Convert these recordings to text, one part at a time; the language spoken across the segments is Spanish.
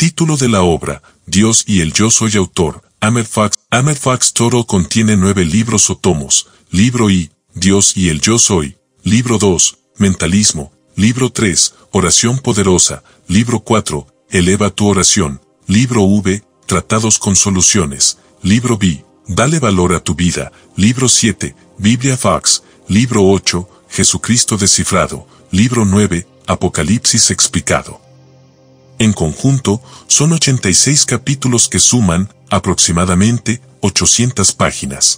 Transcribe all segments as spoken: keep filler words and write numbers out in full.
Título de la obra: Dios y el Yo Soy. Autor: Ahmed Fox. Ahmed Fox. Todo contiene nueve libros o tomos. Libro I: Dios y el Yo Soy. Libro dos: Mentalismo. Libro tres: Oración Poderosa. Libro cuatro: Eleva tu oración. Libro V: Tratados con soluciones. Libro B: Dale valor a tu vida. Libro siete: Biblia Fox. Libro ocho: Jesucristo descifrado. Libro nueve: Apocalipsis explicado. En conjunto, son ochenta y seis capítulos que suman, aproximadamente, ochocientas páginas.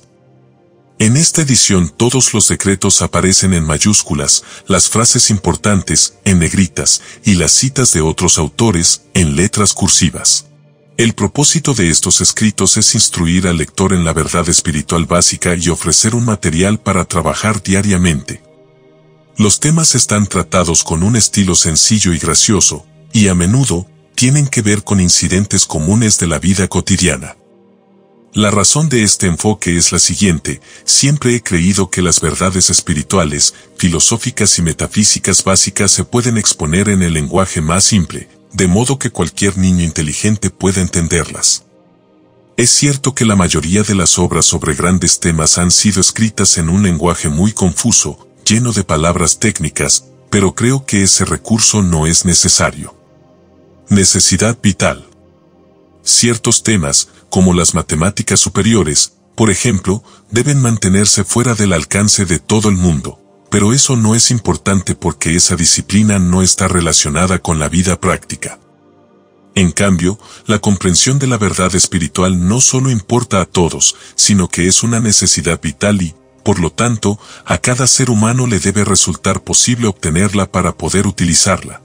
En esta edición todos los secretos aparecen en mayúsculas, las frases importantes, en negritas, y las citas de otros autores, en letras cursivas. El propósito de estos escritos es instruir al lector en la verdad espiritual básica y ofrecer un material para trabajar diariamente. Los temas están tratados con un estilo sencillo y gracioso, y a menudo, tienen que ver con incidentes comunes de la vida cotidiana. La razón de este enfoque es la siguiente: siempre he creído que las verdades espirituales, filosóficas y metafísicas básicas se pueden exponer en el lenguaje más simple, de modo que cualquier niño inteligente pueda entenderlas. Es cierto que la mayoría de las obras sobre grandes temas han sido escritas en un lenguaje muy confuso, lleno de palabras técnicas, pero creo que ese recurso no es necesario. Necesidad vital. Ciertos temas, como las matemáticas superiores, por ejemplo, deben mantenerse fuera del alcance de todo el mundo, pero eso no es importante porque esa disciplina no está relacionada con la vida práctica. En cambio, la comprensión de la verdad espiritual no solo importa a todos, sino que es una necesidad vital y, por lo tanto, a cada ser humano le debe resultar posible obtenerla para poder utilizarla.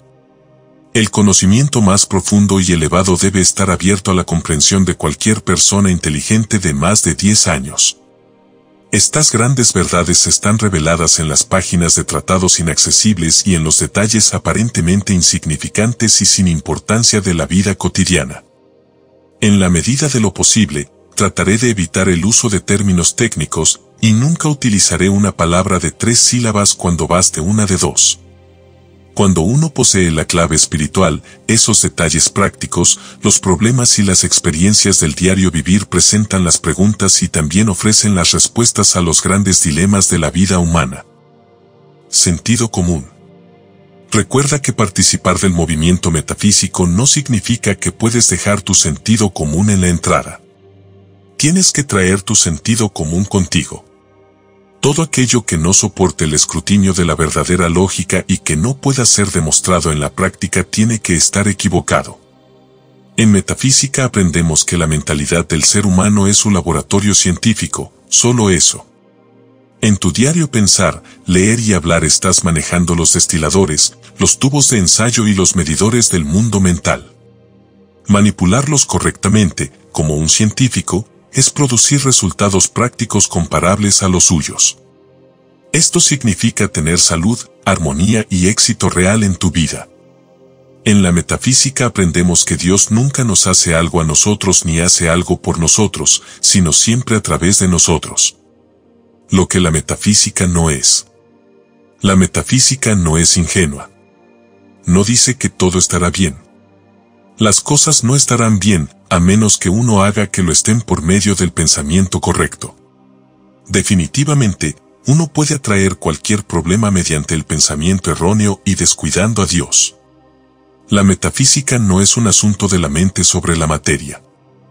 El conocimiento más profundo y elevado debe estar abierto a la comprensión de cualquier persona inteligente de más de diez años. Estas grandes verdades están reveladas en las páginas de tratados inaccesibles y en los detalles aparentemente insignificantes y sin importancia de la vida cotidiana. En la medida de lo posible, trataré de evitar el uso de términos técnicos, y nunca utilizaré una palabra de tres sílabas cuando baste una de dos. Cuando uno posee la clave espiritual, esos detalles prácticos, los problemas y las experiencias del diario vivir presentan las preguntas y también ofrecen las respuestas a los grandes dilemas de la vida humana. Sentido común. Recuerda que participar del movimiento metafísico no significa que puedes dejar tu sentido común en la entrada. Tienes que traer tu sentido común contigo. Todo aquello que no soporte el escrutinio de la verdadera lógica y que no pueda ser demostrado en la práctica tiene que estar equivocado. En metafísica aprendemos que la mentalidad del ser humano es su laboratorio científico, solo eso. En tu diario pensar, leer y hablar estás manejando los destiladores, los tubos de ensayo y los medidores del mundo mental. Manipularlos correctamente, como un científico, es producir resultados prácticos comparables a los suyos. Esto significa tener salud, armonía y éxito real en tu vida. En la metafísica aprendemos que Dios nunca nos hace algo a nosotros ni hace algo por nosotros, sino siempre a través de nosotros. Lo que la metafísica no es. La metafísica no es ingenua. No dice que todo estará bien. Las cosas no estarán bien, a menos que uno haga que lo estén por medio del pensamiento correcto. Definitivamente, uno puede atraer cualquier problema mediante el pensamiento erróneo y descuidando a Dios. La metafísica no es un asunto de la mente sobre la materia.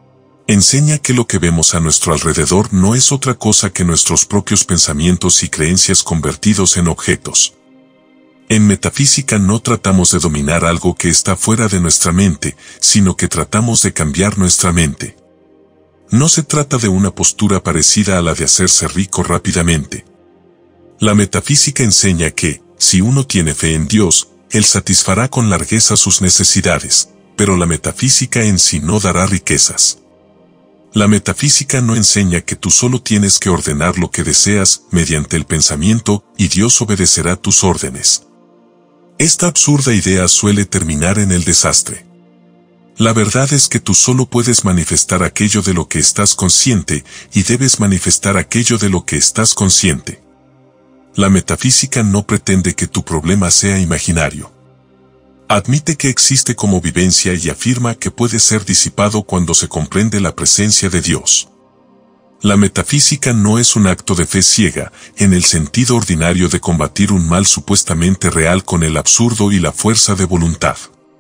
Enseña que lo que vemos a nuestro alrededor no es otra cosa que nuestros propios pensamientos y creencias convertidos en objetos. En metafísica no tratamos de dominar algo que está fuera de nuestra mente, sino que tratamos de cambiar nuestra mente. No se trata de una postura parecida a la de hacerse rico rápidamente. La metafísica enseña que, si uno tiene fe en Dios, Él satisfará con largueza sus necesidades, pero la metafísica en sí no dará riquezas. La metafísica no enseña que tú solo tienes que ordenar lo que deseas mediante el pensamiento y Dios obedecerá tus órdenes. Esta absurda idea suele terminar en el desastre. La verdad es que tú solo puedes manifestar aquello de lo que estás consciente y debes manifestar aquello de lo que estás consciente. La metafísica no pretende que tu problema sea imaginario. Admite que existe como vivencia y afirma que puede ser disipado cuando se comprende la presencia de Dios. La metafísica no es un acto de fe ciega, en el sentido ordinario de combatir un mal supuestamente real con el absurdo y la fuerza de voluntad.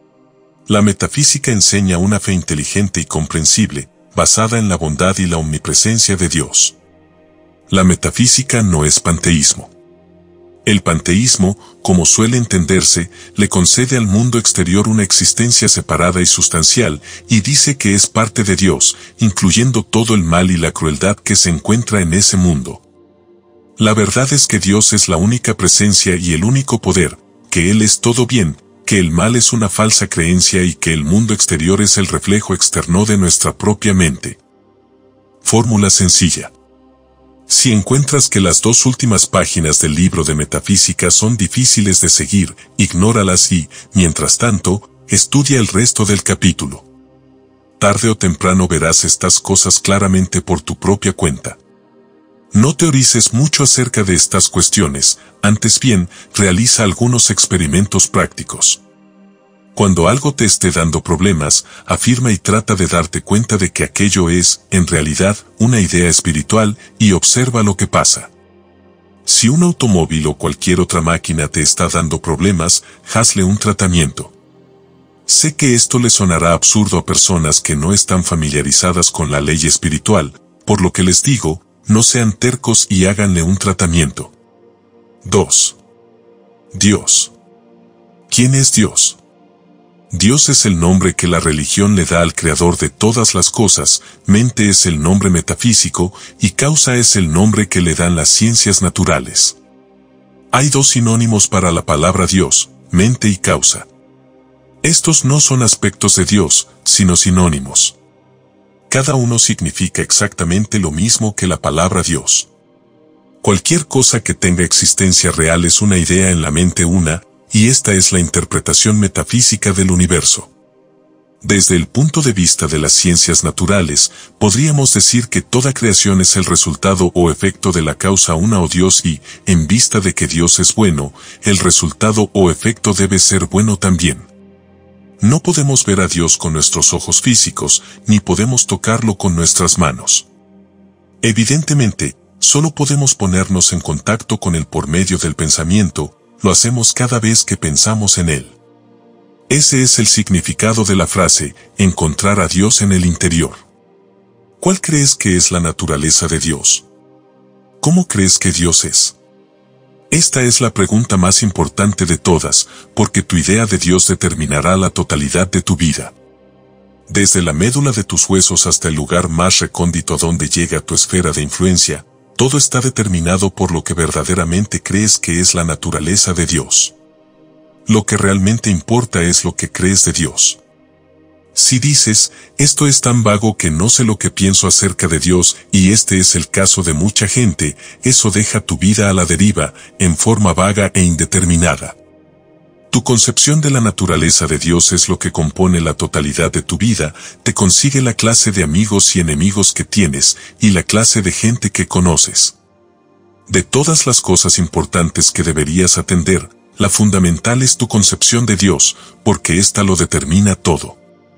La metafísica enseña una fe inteligente y comprensible, basada en la bondad y la omnipresencia de Dios. La metafísica no es panteísmo. El panteísmo, como suele entenderse, le concede al mundo exterior una existencia separada y sustancial, y dice que es parte de Dios, incluyendo todo el mal y la crueldad que se encuentra en ese mundo. La verdad es que Dios es la única presencia y el único poder, que Él es todo bien, que el mal es una falsa creencia y que el mundo exterior es el reflejo externo de nuestra propia mente. Fórmula sencilla. Si encuentras que las dos últimas páginas del libro de metafísica son difíciles de seguir, ignóralas y, mientras tanto, estudia el resto del capítulo. Tarde o temprano verás estas cosas claramente por tu propia cuenta. No teorices mucho acerca de estas cuestiones, antes bien, realiza algunos experimentos prácticos. Cuando algo te esté dando problemas, afirma y trata de darte cuenta de que aquello es, en realidad, una idea espiritual, y observa lo que pasa. Si un automóvil o cualquier otra máquina te está dando problemas, hazle un tratamiento. Sé que esto le sonará absurdo a personas que no están familiarizadas con la ley espiritual, por lo que les digo, no sean tercos y háganle un tratamiento. dos. Dios. ¿Quién es Dios? Dios es el nombre que la religión le da al creador de todas las cosas, mente es el nombre metafísico, y causa es el nombre que le dan las ciencias naturales. Hay dos sinónimos para la palabra Dios, mente y causa. Estos no son aspectos de Dios, sino sinónimos. Cada uno significa exactamente lo mismo que la palabra Dios. Cualquier cosa que tenga existencia real es una idea en la mente una, y esta es la interpretación metafísica del universo. Desde el punto de vista de las ciencias naturales, podríamos decir que toda creación es el resultado o efecto de la causa una o Dios y, en vista de que Dios es bueno, el resultado o efecto debe ser bueno también. No podemos ver a Dios con nuestros ojos físicos, ni podemos tocarlo con nuestras manos. Evidentemente, solo podemos ponernos en contacto con Él por medio del pensamiento, lo hacemos cada vez que pensamos en Él. Ese es el significado de la frase, encontrar a Dios en el interior. ¿Cuál crees que es la naturaleza de Dios? ¿Cómo crees que Dios es? Esta es la pregunta más importante de todas, porque tu idea de Dios determinará la totalidad de tu vida. Desde la médula de tus huesos hasta el lugar más recóndito donde llega tu esfera de influencia, todo está determinado por lo que verdaderamente crees que es la naturaleza de Dios. Lo que realmente importa es lo que crees de Dios. Si dices, esto es tan vago que no sé lo que pienso acerca de Dios, y este es el caso de mucha gente, eso deja tu vida a la deriva, en forma vaga e indeterminada. Tu concepción de la naturaleza de Dios es lo que compone la totalidad de tu vida, te consigue la clase de amigos y enemigos que tienes, y la clase de gente que conoces. De todas las cosas importantes que deberías atender, la fundamental es tu concepción de Dios, porque ésta lo determina todo.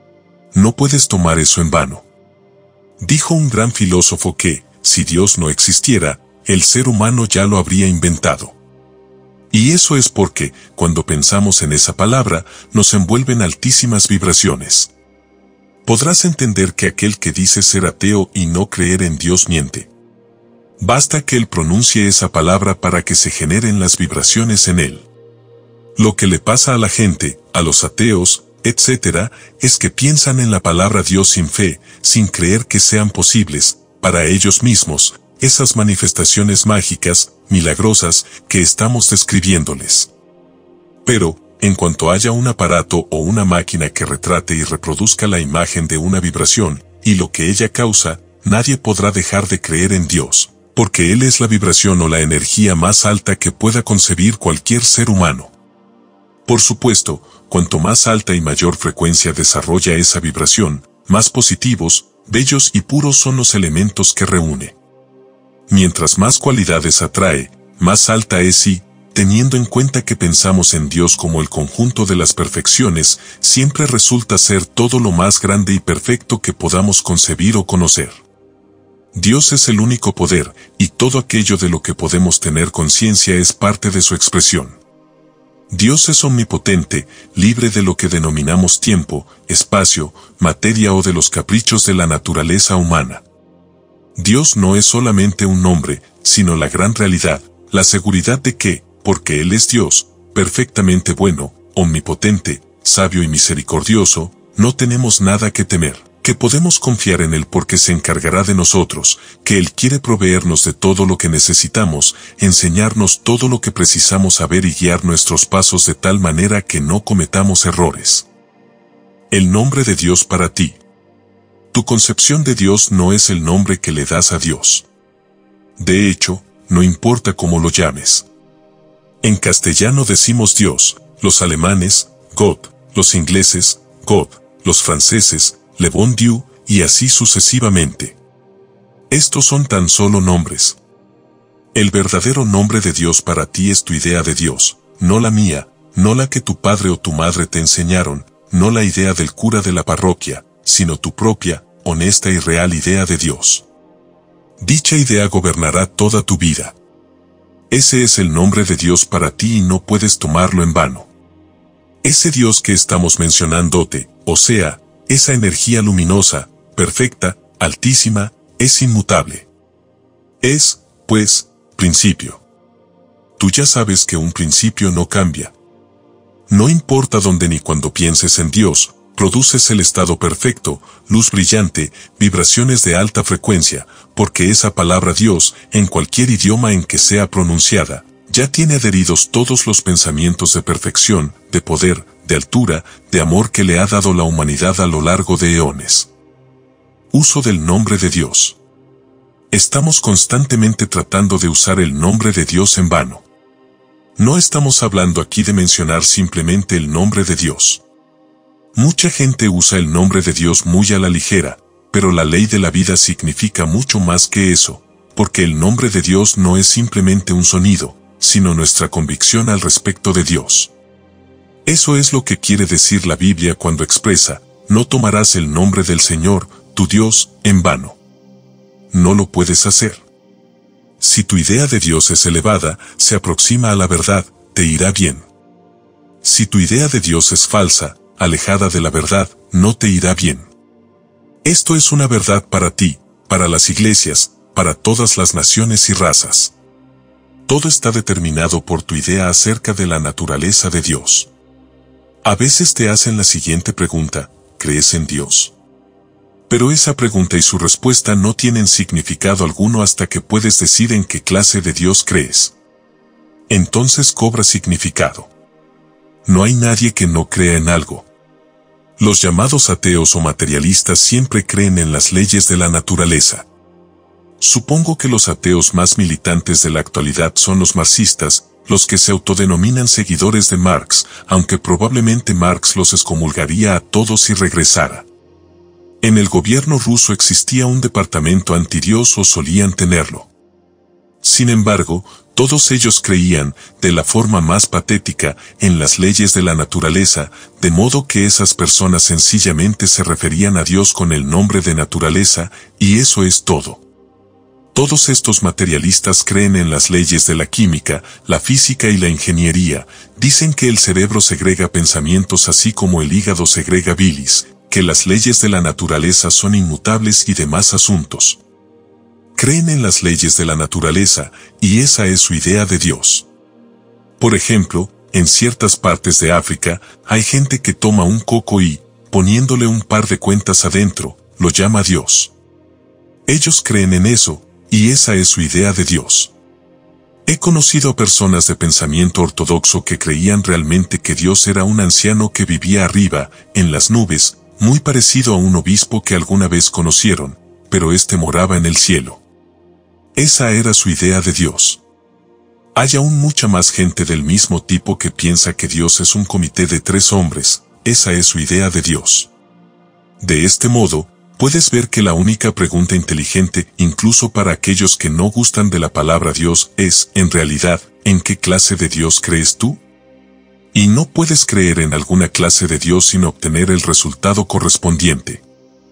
No puedes tomar eso en vano. Dijo un gran filósofo que, si Dios no existiera, el ser humano ya lo habría inventado. Y eso es porque, cuando pensamos en esa palabra, nos envuelven altísimas vibraciones. Podrás entender que aquel que dice ser ateo y no creer en Dios miente. Basta que él pronuncie esa palabra para que se generen las vibraciones en él. Lo que le pasa a la gente, a los ateos, etcétera, es que piensan en la palabra Dios sin fe, sin creer que sean posibles, para ellos mismos, esas manifestaciones mágicas, milagrosas, que estamos describiéndoles. Pero, en cuanto haya un aparato o una máquina que retrate y reproduzca la imagen de una vibración, y lo que ella causa, nadie podrá dejar de creer en Dios, porque Él es la vibración o la energía más alta que pueda concebir cualquier ser humano. Por supuesto, cuanto más alta y mayor frecuencia desarrolla esa vibración, más positivos, bellos y puros son los elementos que reúne. Mientras más cualidades atrae, más alta es y, teniendo en cuenta que pensamos en Dios como el conjunto de las perfecciones, siempre resulta ser todo lo más grande y perfecto que podamos concebir o conocer. Dios es el único poder, y todo aquello de lo que podemos tener conciencia es parte de su expresión. Dios es omnipotente, libre de lo que denominamos tiempo, espacio, materia o de los caprichos de la naturaleza humana. Dios no es solamente un nombre, sino la gran realidad, la seguridad de que, porque Él es Dios, perfectamente bueno, omnipotente, sabio y misericordioso, no tenemos nada que temer, que podemos confiar en Él porque se encargará de nosotros, que Él quiere proveernos de todo lo que necesitamos, enseñarnos todo lo que precisamos saber y guiar nuestros pasos de tal manera que no cometamos errores. El nombre de Dios para ti. Tu concepción de Dios no es el nombre que le das a Dios. De hecho, no importa cómo lo llames. En castellano decimos Dios, los alemanes, Gott, los ingleses, God, los franceses, le bon Dieu, y así sucesivamente. Estos son tan solo nombres. El verdadero nombre de Dios para ti es tu idea de Dios, no la mía, no la que tu padre o tu madre te enseñaron, no la idea del cura de la parroquia, sino tu propia, honesta y real idea de Dios. Dicha idea gobernará toda tu vida. Ese es el nombre de Dios para ti y no puedes tomarlo en vano. Ese Dios que estamos mencionándote, o sea, esa energía luminosa, perfecta, altísima, es inmutable. Es, pues, principio. Tú ya sabes que un principio no cambia. No importa dónde ni cuando pienses en Dios, produces el estado perfecto, luz brillante, vibraciones de alta frecuencia, porque esa palabra Dios, en cualquier idioma en que sea pronunciada, ya tiene adheridos todos los pensamientos de perfección, de poder, de altura, de amor que le ha dado la humanidad a lo largo de eones. Uso del nombre de Dios. Estamos constantemente tratando de usar el nombre de Dios en vano. No estamos hablando aquí de mencionar simplemente el nombre de Dios. Mucha gente usa el nombre de Dios muy a la ligera, pero la ley de la vida significa mucho más que eso, porque el nombre de Dios no es simplemente un sonido, sino nuestra convicción al respecto de Dios. Eso es lo que quiere decir la Biblia cuando expresa, no tomarás el nombre del Señor, tu Dios, en vano. No lo puedes hacer. Si tu idea de Dios es elevada, se aproxima a la verdad, te irá bien. Si tu idea de Dios es falsa, alejada de la verdad, no te irá bien. Esto es una verdad para ti, para las iglesias, para todas las naciones y razas. Todo está determinado por tu idea acerca de la naturaleza de Dios. A veces te hacen la siguiente pregunta, ¿crees en Dios? Pero esa pregunta y su respuesta no tienen significado alguno hasta que puedes decir en qué clase de Dios crees. Entonces cobra significado. No hay nadie que no crea en algo. Los llamados ateos o materialistas siempre creen en las leyes de la naturaleza. Supongo que los ateos más militantes de la actualidad son los marxistas, los que se autodenominan seguidores de Marx, aunque probablemente Marx los excomulgaría a todos si regresara. En el gobierno ruso existía un departamento antidios o solían tenerlo. Sin embargo, todos ellos creían, de la forma más patética, en las leyes de la naturaleza, de modo que esas personas sencillamente se referían a Dios con el nombre de naturaleza, y eso es todo. Todos estos materialistas creen en las leyes de la química, la física y la ingeniería, dicen que el cerebro segrega pensamientos así como el hígado segrega bilis, que las leyes de la naturaleza son inmutables y demás asuntos. Creen en las leyes de la naturaleza, y esa es su idea de Dios. Por ejemplo, en ciertas partes de África, hay gente que toma un coco y, poniéndole un par de cuentas adentro, lo llama Dios. Ellos creen en eso, y esa es su idea de Dios. He conocido a personas de pensamiento ortodoxo que creían realmente que Dios era un anciano que vivía arriba, en las nubes, muy parecido a un obispo que alguna vez conocieron, pero éste moraba en el cielo. Esa era su idea de Dios. Hay aún mucha más gente del mismo tipo que piensa que Dios es un comité de tres hombres, esa es su idea de Dios. De este modo, puedes ver que la única pregunta inteligente, incluso para aquellos que no gustan de la palabra Dios, es, en realidad, ¿en qué clase de Dios crees tú? Y no puedes creer en alguna clase de Dios sin obtener el resultado correspondiente.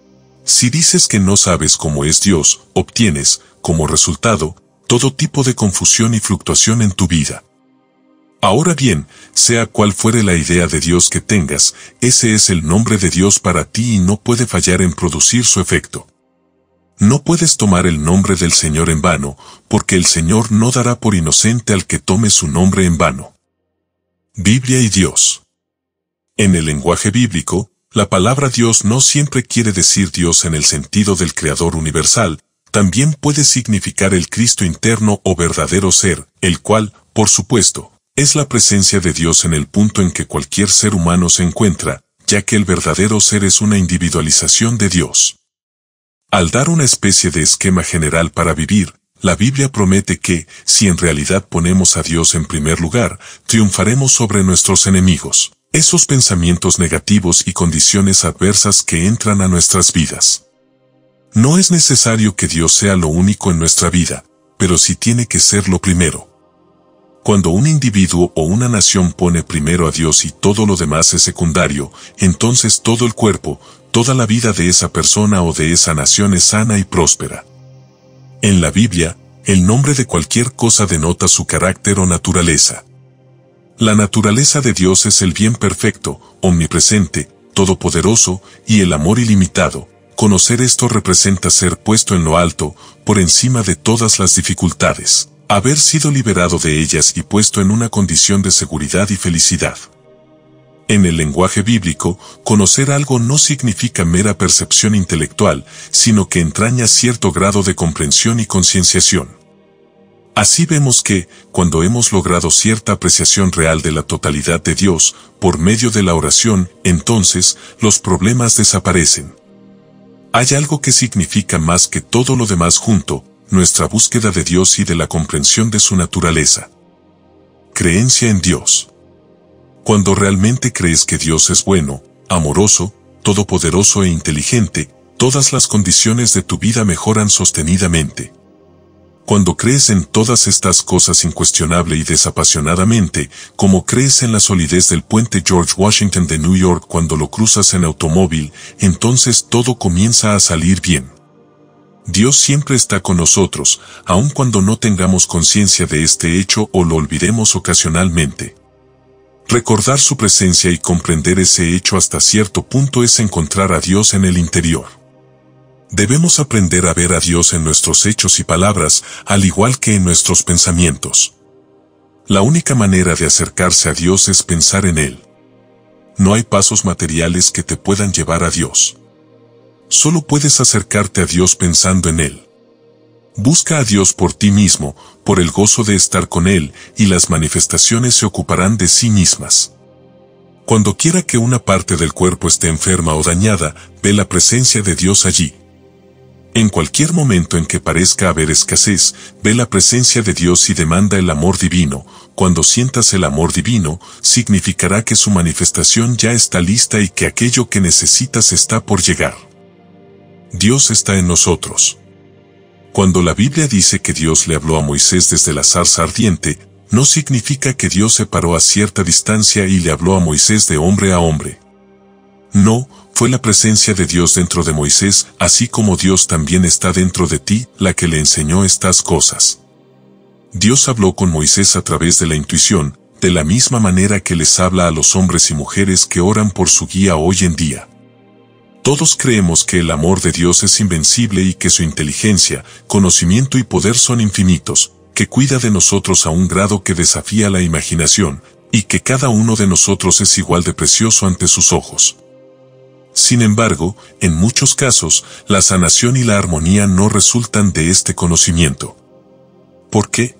Si dices que no sabes cómo es Dios, obtienes, como resultado, todo tipo de confusión y fluctuación en tu vida. Ahora bien, sea cual fuere la idea de Dios que tengas, ese es el nombre de Dios para ti y no puede fallar en producir su efecto. No puedes tomar el nombre del Señor en vano, porque el Señor no dará por inocente al que tome su nombre en vano. Biblia y Dios. En el lenguaje bíblico, la palabra Dios no siempre quiere decir Dios en el sentido del Creador universal, también puede significar el Cristo interno o verdadero ser, el cual, por supuesto, es la presencia de Dios en el punto en que cualquier ser humano se encuentra, ya que el verdadero ser es una individualización de Dios. Al dar una especie de esquema general para vivir, la Biblia promete que, si en realidad ponemos a Dios en primer lugar, triunfaremos sobre nuestros enemigos, esos pensamientos negativos y condiciones adversas que entran a nuestras vidas. No es necesario que Dios sea lo único en nuestra vida, pero sí tiene que ser lo primero. Cuando un individuo o una nación pone primero a Dios y todo lo demás es secundario, entonces todo el cuerpo, toda la vida de esa persona o de esa nación es sana y próspera. En la Biblia, el nombre de cualquier cosa denota su carácter o naturaleza. La naturaleza de Dios es el bien perfecto, omnipresente, todopoderoso y el amor ilimitado. Conocer esto representa ser puesto en lo alto, por encima de todas las dificultades, haber sido liberado de ellas y puesto en una condición de seguridad y felicidad. En el lenguaje bíblico, conocer algo no significa mera percepción intelectual, sino que entraña cierto grado de comprensión y concienciación. Así vemos que, cuando hemos logrado cierta apreciación real de la totalidad de Dios, por medio de la oración, entonces, los problemas desaparecen. Hay algo que significa más que todo lo demás junto, nuestra búsqueda de Dios y de la comprensión de su naturaleza. Creencia en Dios. Cuando realmente crees que Dios es bueno, amoroso, todopoderoso e inteligente, todas las condiciones de tu vida mejoran sostenidamente. Cuando crees en todas estas cosas incuestionable y desapasionadamente, como crees en la solidez del puente George Washington de New York cuando lo cruzas en automóvil, entonces todo comienza a salir bien. Dios siempre está con nosotros, aun cuando no tengamos conciencia de este hecho o lo olvidemos ocasionalmente. Recordar su presencia y comprender ese hecho hasta cierto punto es encontrar a Dios en el interior. Debemos aprender a ver a Dios en nuestros hechos y palabras, al igual que en nuestros pensamientos. La única manera de acercarse a Dios es pensar en Él. No hay pasos materiales que te puedan llevar a Dios. Solo puedes acercarte a Dios pensando en Él. Busca a Dios por ti mismo, por el gozo de estar con Él, y las manifestaciones se ocuparán de sí mismas. Cuando quiera que una parte del cuerpo esté enferma o dañada, ve la presencia de Dios allí. En cualquier momento en que parezca haber escasez, ve la presencia de Dios y demanda el amor divino. Cuando sientas el amor divino, significará que su manifestación ya está lista y que aquello que necesitas está por llegar. Dios está en nosotros. Cuando la Biblia dice que Dios le habló a Moisés desde la zarza ardiente, no significa que Dios se paró a cierta distancia y le habló a Moisés de hombre a hombre. No, fue la presencia de Dios dentro de Moisés, así como Dios también está dentro de ti, la que le enseñó estas cosas. Dios habló con Moisés a través de la intuición, de la misma manera que les habla a los hombres y mujeres que oran por su guía hoy en día. Todos creemos que el amor de Dios es invencible y que su inteligencia, conocimiento y poder son infinitos, que cuida de nosotros a un grado que desafía la imaginación, y que cada uno de nosotros es igual de precioso ante sus ojos. Sin embargo, en muchos casos, la sanación y la armonía no resultan de este conocimiento. ¿Por qué?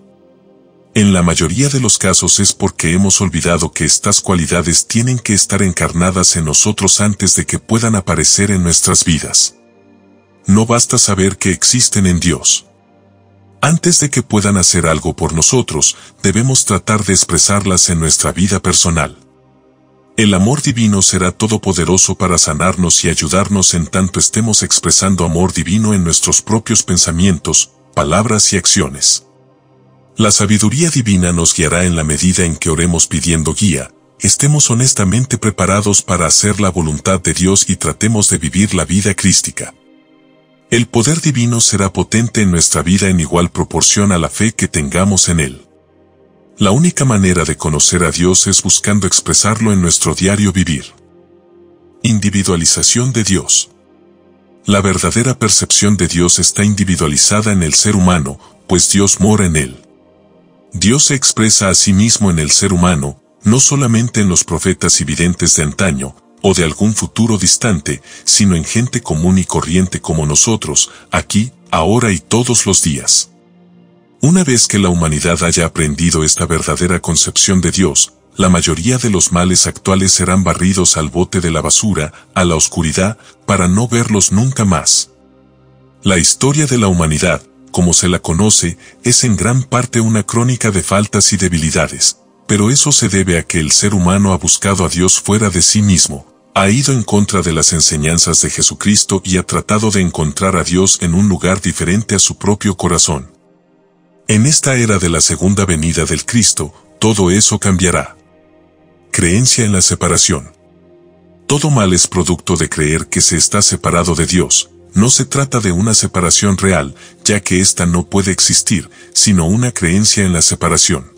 En la mayoría de los casos es porque hemos olvidado que estas cualidades tienen que estar encarnadas en nosotros antes de que puedan aparecer en nuestras vidas. No basta saber que existen en Dios. Antes de que puedan hacer algo por nosotros, debemos tratar de expresarlas en nuestra vida personal. El amor divino será todopoderoso para sanarnos y ayudarnos en tanto estemos expresando amor divino en nuestros propios pensamientos, palabras y acciones. La sabiduría divina nos guiará en la medida en que oremos pidiendo guía, estemos honestamente preparados para hacer la voluntad de Dios y tratemos de vivir la vida crística. El poder divino será potente en nuestra vida en igual proporción a la fe que tengamos en Él. La única manera de conocer a Dios es buscando expresarlo en nuestro diario vivir. Individualización de Dios. La verdadera percepción de Dios está individualizada en el ser humano, pues Dios mora en él. Dios se expresa a sí mismo en el ser humano, no solamente en los profetas y videntes de antaño, o de algún futuro distante, sino en gente común y corriente como nosotros, aquí, ahora y todos los días. Una vez que la humanidad haya aprendido esta verdadera concepción de Dios, la mayoría de los males actuales serán barridos al bote de la basura, a la oscuridad, para no verlos nunca más. La historia de la humanidad, como se la conoce, es en gran parte una crónica de faltas y debilidades, pero eso se debe a que el ser humano ha buscado a Dios fuera de sí mismo, ha ido en contra de las enseñanzas de Jesucristo y ha tratado de encontrar a Dios en un lugar diferente a su propio corazón. En esta era de la segunda venida del Cristo, todo eso cambiará. Creencia en la separación. Todo mal es producto de creer que se está separado de Dios. No se trata de una separación real, ya que ésta no puede existir, sino una creencia en la separación.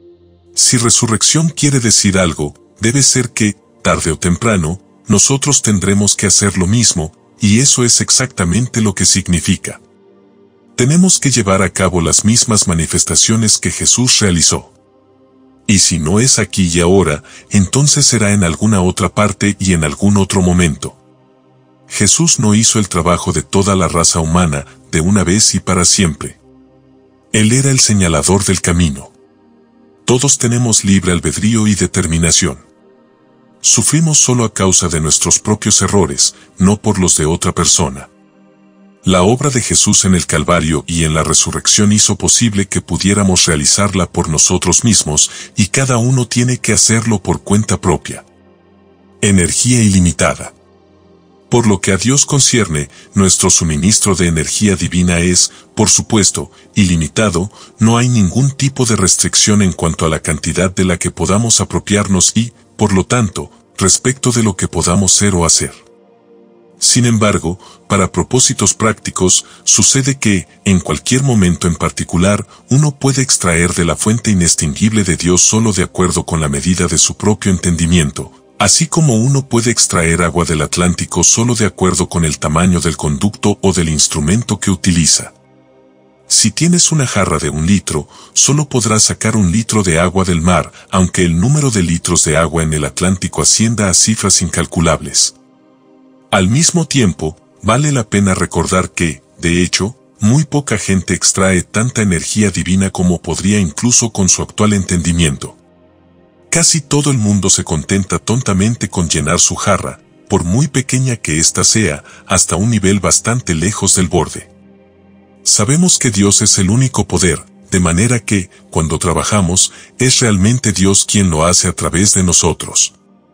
Si resurrección quiere decir algo, debe ser que, tarde o temprano, nosotros tendremos que hacer lo mismo, y eso es exactamente lo que significa. Tenemos que llevar a cabo las mismas manifestaciones que Jesús realizó. Y si no es aquí y ahora, entonces será en alguna otra parte y en algún otro momento. Jesús no hizo el trabajo de toda la raza humana, de una vez y para siempre. Él era el señalador del camino. Todos tenemos libre albedrío y determinación. Sufrimos solo a causa de nuestros propios errores, no por los de otra persona. La obra de Jesús en el Calvario y en la resurrección hizo posible que pudiéramos realizarla por nosotros mismos, y cada uno tiene que hacerlo por cuenta propia. Energía ilimitada. Por lo que a Dios concierne, nuestro suministro de energía divina es, por supuesto, ilimitado, no hay ningún tipo de restricción en cuanto a la cantidad de la que podamos apropiarnos y, por lo tanto, respecto de lo que podamos ser o hacer. Sin embargo, para propósitos prácticos, sucede que, en cualquier momento en particular, uno puede extraer de la fuente inextinguible de Dios solo de acuerdo con la medida de su propio entendimiento, así como uno puede extraer agua del Atlántico solo de acuerdo con el tamaño del conducto o del instrumento que utiliza. Si tienes una jarra de un litro, solo podrás sacar un litro de agua del mar, aunque el número de litros de agua en el Atlántico ascienda a cifras incalculables. Al mismo tiempo, vale la pena recordar que, de hecho, muy poca gente extrae tanta energía divina como podría incluso con su actual entendimiento. Casi todo el mundo se contenta tontamente con llenar su jarra, por muy pequeña que ésta sea, hasta un nivel bastante lejos del borde. Sabemos que Dios es el único poder, de manera que, cuando trabajamos, es realmente Dios quien lo hace a través de nosotros.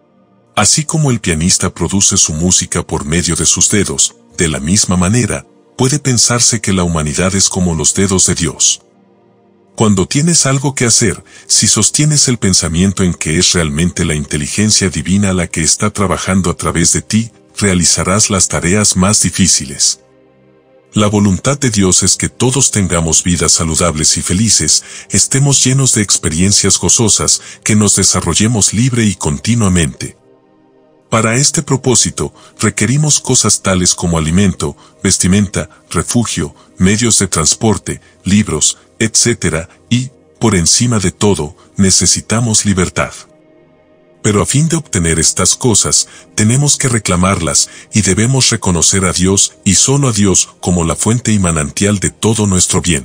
Así como el pianista produce su música por medio de sus dedos, de la misma manera, puede pensarse que la humanidad es como los dedos de Dios. Cuando tienes algo que hacer, si sostienes el pensamiento en que es realmente la inteligencia divina la que está trabajando a través de ti, realizarás las tareas más difíciles. La voluntad de Dios es que todos tengamos vidas saludables y felices, estemos llenos de experiencias gozosas, que nos desarrollemos libre y continuamente. Para este propósito, requerimos cosas tales como alimento, vestimenta, refugio, medios de transporte, libros, etcétera, y, por encima de todo, necesitamos libertad. Pero a fin de obtener estas cosas, tenemos que reclamarlas, y debemos reconocer a Dios, y solo a Dios, como la fuente y manantial de todo nuestro bien.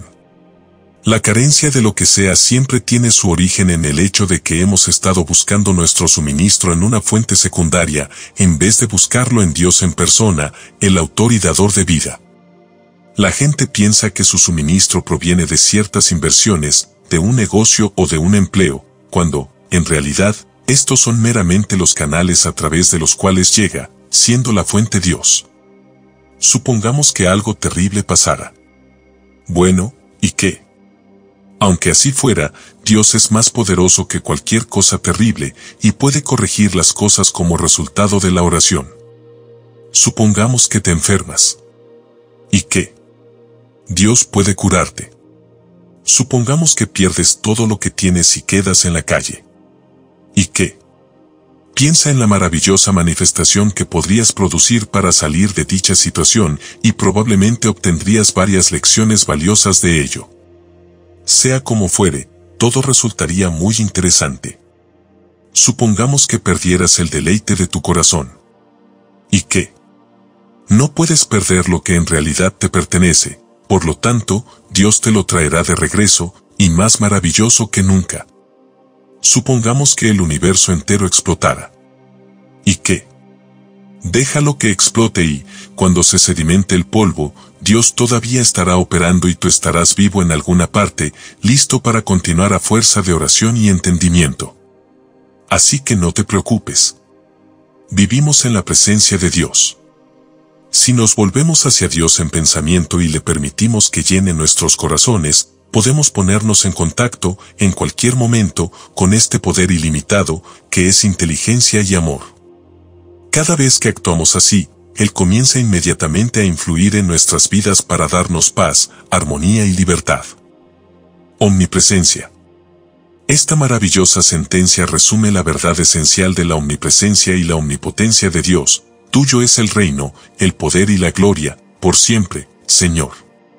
La carencia de lo que sea siempre tiene su origen en el hecho de que hemos estado buscando nuestro suministro en una fuente secundaria, en vez de buscarlo en Dios en persona, el autor y dador de vida. La gente piensa que su suministro proviene de ciertas inversiones, de un negocio o de un empleo, cuando, en realidad, estos son meramente los canales a través de los cuales llega, siendo la fuente Dios. Supongamos que algo terrible pasara. Bueno, ¿y qué? Aunque así fuera, Dios es más poderoso que cualquier cosa terrible y puede corregir las cosas como resultado de la oración. Supongamos que te enfermas. ¿Y qué? Dios puede curarte. Supongamos que pierdes todo lo que tienes y quedas en la calle. ¿Y qué? Piensa en la maravillosa manifestación que podrías producir para salir de dicha situación y probablemente obtendrías varias lecciones valiosas de ello. Sea como fuere, todo resultaría muy interesante. Supongamos que perdieras el deleite de tu corazón. ¿Y qué? No puedes perder lo que en realidad te pertenece, por lo tanto, Dios te lo traerá de regreso, y más maravilloso que nunca. Supongamos que el universo entero explotara. ¿Y qué? Déjalo que explote y, cuando se sedimente el polvo, Dios todavía estará operando y tú estarás vivo en alguna parte, listo para continuar a fuerza de oración y entendimiento. Así que no te preocupes. Vivimos en la presencia de Dios. Si nos volvemos hacia Dios en pensamiento y le permitimos que llene nuestros corazones, podemos ponernos en contacto, en cualquier momento, con este poder ilimitado, que es inteligencia y amor. Cada vez que actuamos así, Él comienza inmediatamente a influir en nuestras vidas para darnos paz, armonía y libertad. Omnipresencia. Esta maravillosa sentencia resume la verdad esencial de la omnipresencia y la omnipotencia de Dios. Tuyo es el reino, el poder y la gloria, por siempre, Señor.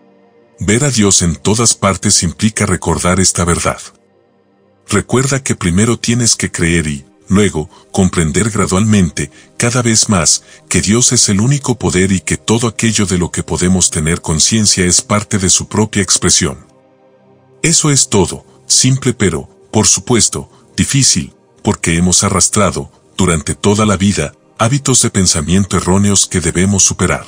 Ver a Dios en todas partes implica recordar esta verdad. Recuerda que primero tienes que creer y, luego, comprender gradualmente, cada vez más, que Dios es el único poder y que todo aquello de lo que podemos tener conciencia es parte de su propia expresión. Eso es todo, simple pero, por supuesto, difícil, porque hemos arrastrado, durante toda la vida, hábitos de pensamiento erróneos que debemos superar.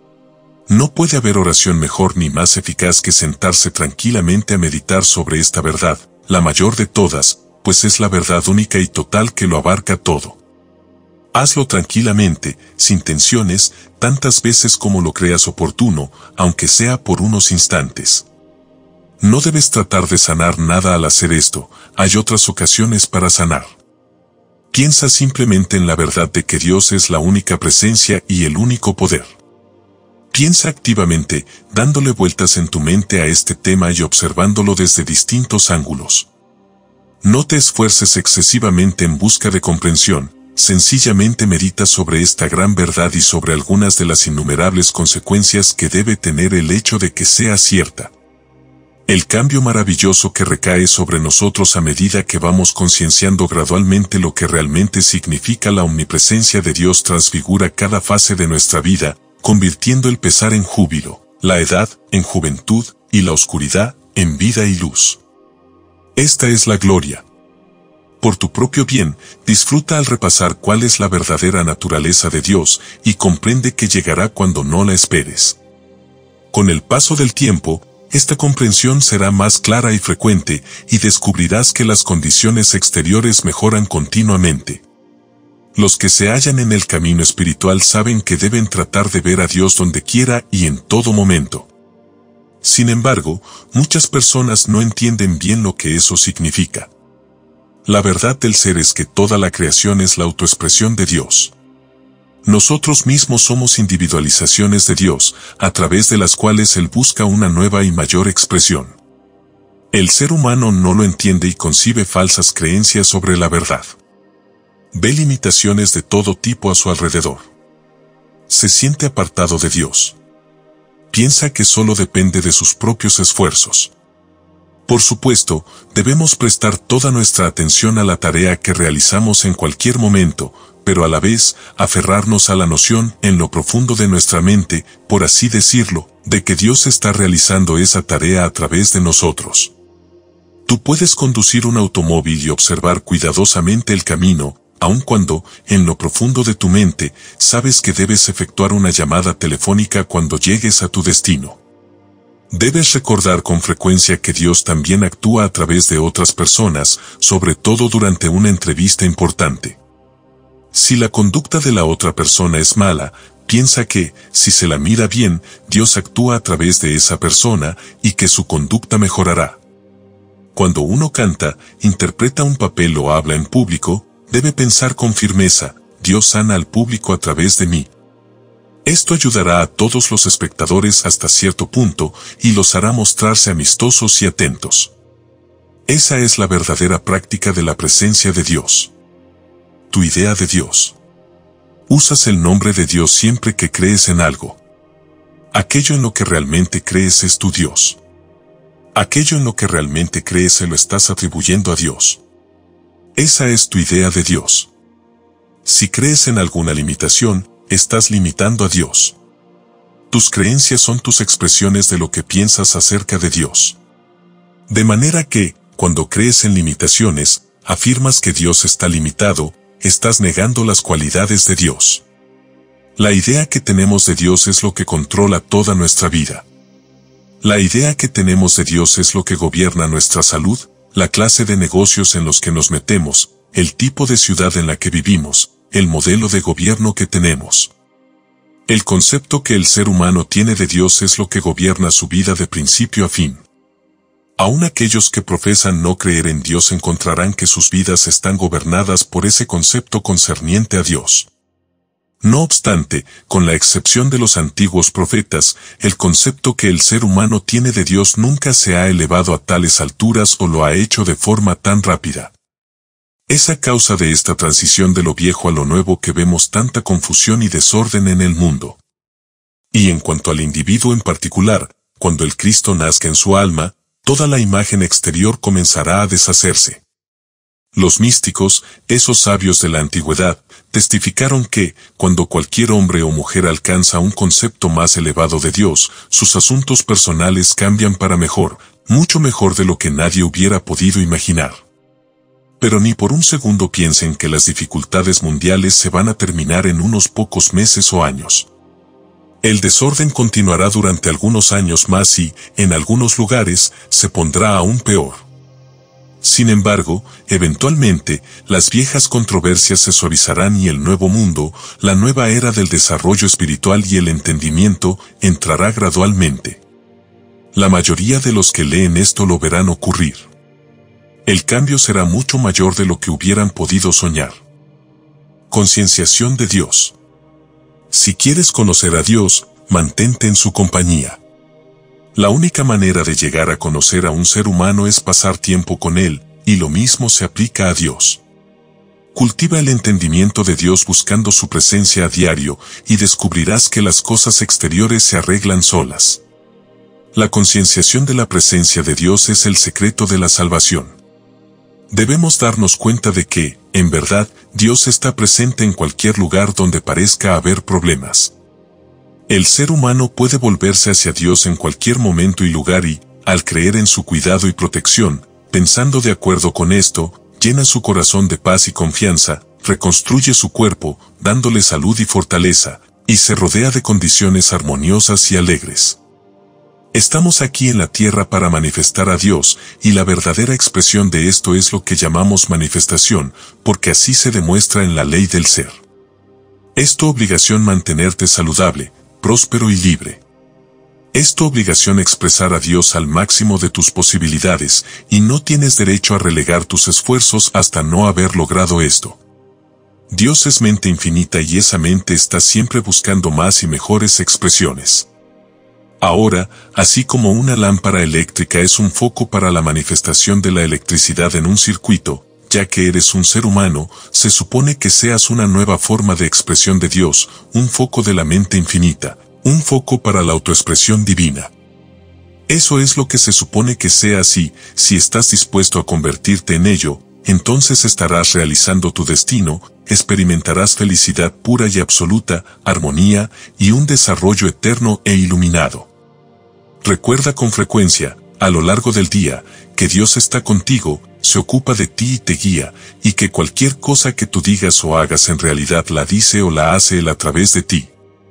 No puede haber oración mejor ni más eficaz que sentarse tranquilamente a meditar sobre esta verdad, la mayor de todas, pues es la verdad única y total que lo abarca todo. Hazlo tranquilamente, sin tensiones, tantas veces como lo creas oportuno, aunque sea por unos instantes. No debes tratar de sanar nada al hacer esto, hay otras ocasiones para sanar. Piensa simplemente en la verdad de que Dios es la única presencia y el único poder. Piensa activamente, dándole vueltas en tu mente a este tema y observándolo desde distintos ángulos. No te esfuerces excesivamente en busca de comprensión, sencillamente medita sobre esta gran verdad y sobre algunas de las innumerables consecuencias que debe tener el hecho de que sea cierta. El cambio maravilloso que recae sobre nosotros a medida que vamos concienciando gradualmente lo que realmente significa la omnipresencia de Dios transfigura cada fase de nuestra vida, convirtiendo el pesar en júbilo, la edad en juventud y la oscuridad en vida y luz. Esta es la gloria. Por tu propio bien, disfruta al repasar cuál es la verdadera naturaleza de Dios y comprende que llegará cuando no la esperes. Con el paso del tiempo, esta comprensión será más clara y frecuente y descubrirás que las condiciones exteriores mejoran continuamente. Los que se hallan en el camino espiritual saben que deben tratar de ver a Dios donde quiera y en todo momento. Sin embargo, muchas personas no entienden bien lo que eso significa. La verdad del ser es que toda la creación es la autoexpresión de Dios. Nosotros mismos somos individualizaciones de Dios, a través de las cuales Él busca una nueva y mayor expresión. El ser humano no lo entiende y concibe falsas creencias sobre la verdad. Ve limitaciones de todo tipo a su alrededor. Se siente apartado de Dios. Piensa que solo depende de sus propios esfuerzos. Por supuesto, debemos prestar toda nuestra atención a la tarea que realizamos en cualquier momento, pero a la vez, aferrarnos a la noción, en lo profundo de nuestra mente, por así decirlo, de que Dios está realizando esa tarea a través de nosotros. Tú puedes conducir un automóvil y observar cuidadosamente el camino, aun cuando, en lo profundo de tu mente, sabes que debes efectuar una llamada telefónica cuando llegues a tu destino. Debes recordar con frecuencia que Dios también actúa a través de otras personas, sobre todo durante una entrevista importante. Si la conducta de la otra persona es mala, piensa que, si se la mira bien, Dios actúa a través de esa persona y que su conducta mejorará. Cuando uno canta, interpreta un papel o habla en público, debe pensar con firmeza, Dios sana al público a través de mí. Esto ayudará a todos los espectadores hasta cierto punto y los hará mostrarse amistosos y atentos. Esa es la verdadera práctica de la presencia de Dios. Tu idea de Dios. Usas el nombre de Dios siempre que crees en algo. Aquello en lo que realmente crees es tu Dios. Aquello en lo que realmente crees se lo estás atribuyendo a Dios. Esa es tu idea de Dios. Si crees en alguna limitación, estás limitando a Dios. Tus creencias son tus expresiones de lo que piensas acerca de Dios. De manera que, cuando crees en limitaciones, afirmas que Dios está limitado, estás negando las cualidades de Dios. La idea que tenemos de Dios es lo que controla toda nuestra vida. La idea que tenemos de Dios es lo que gobierna nuestra salud, la clase de negocios en los que nos metemos, el tipo de ciudad en la que vivimos, el modelo de gobierno que tenemos. El concepto que el ser humano tiene de Dios es lo que gobierna su vida de principio a fin. Aún aquellos que profesan no creer en Dios encontrarán que sus vidas están gobernadas por ese concepto concerniente a Dios. No obstante, con la excepción de los antiguos profetas, el concepto que el ser humano tiene de Dios nunca se ha elevado a tales alturas o lo ha hecho de forma tan rápida. Es a causa de esta transición de lo viejo a lo nuevo que vemos tanta confusión y desorden en el mundo. Y en cuanto al individuo en particular, cuando el Cristo nazca en su alma, toda la imagen exterior comenzará a deshacerse. Los místicos, esos sabios de la antigüedad, testificaron que, cuando cualquier hombre o mujer alcanza un concepto más elevado de Dios, sus asuntos personales cambian para mejor, mucho mejor de lo que nadie hubiera podido imaginar. Pero ni por un segundo piensen que las dificultades mundiales se van a terminar en unos pocos meses o años. El desorden continuará durante algunos años más y, en algunos lugares, se pondrá aún peor. Sin embargo, eventualmente, las viejas controversias se suavizarán y el nuevo mundo, la nueva era del desarrollo espiritual y el entendimiento, entrará gradualmente. La mayoría de los que leen esto lo verán ocurrir. El cambio será mucho mayor de lo que hubieran podido soñar. Concienciación de Dios. Si quieres conocer a Dios, mantente en su compañía. La única manera de llegar a conocer a un ser humano es pasar tiempo con él, y lo mismo se aplica a Dios. Cultiva el entendimiento de Dios buscando su presencia a diario, y descubrirás que las cosas exteriores se arreglan solas. La concienciación de la presencia de Dios es el secreto de la salvación. Debemos darnos cuenta de que, en verdad, Dios está presente en cualquier lugar donde parezca haber problemas. El ser humano puede volverse hacia Dios en cualquier momento y lugar y, al creer en su cuidado y protección, pensando de acuerdo con esto, llena su corazón de paz y confianza, reconstruye su cuerpo, dándole salud y fortaleza, y se rodea de condiciones armoniosas y alegres. Estamos aquí en la tierra para manifestar a Dios, y la verdadera expresión de esto es lo que llamamos manifestación, porque así se demuestra en la ley del ser. Es tu obligación mantenerte saludable, próspero y libre. Es tu obligación expresar a Dios al máximo de tus posibilidades, y no tienes derecho a relegar tus esfuerzos hasta no haber logrado esto. Dios es mente infinita y esa mente está siempre buscando más y mejores expresiones. Ahora, así como una lámpara eléctrica es un foco para la manifestación de la electricidad en un circuito, ya que eres un ser humano, se supone que seas una nueva forma de expresión de Dios, un foco de la mente infinita, un foco para la autoexpresión divina. Eso es lo que se supone que sea así, si estás dispuesto a convertirte en ello, entonces estarás realizando tu destino, experimentarás felicidad pura y absoluta, armonía, y un desarrollo eterno e iluminado. Recuerda con frecuencia, a lo largo del día, que Dios está contigo, se ocupa de ti y te guía, y que cualquier cosa que tú digas o hagas en realidad la dice o la hace Él a través de ti.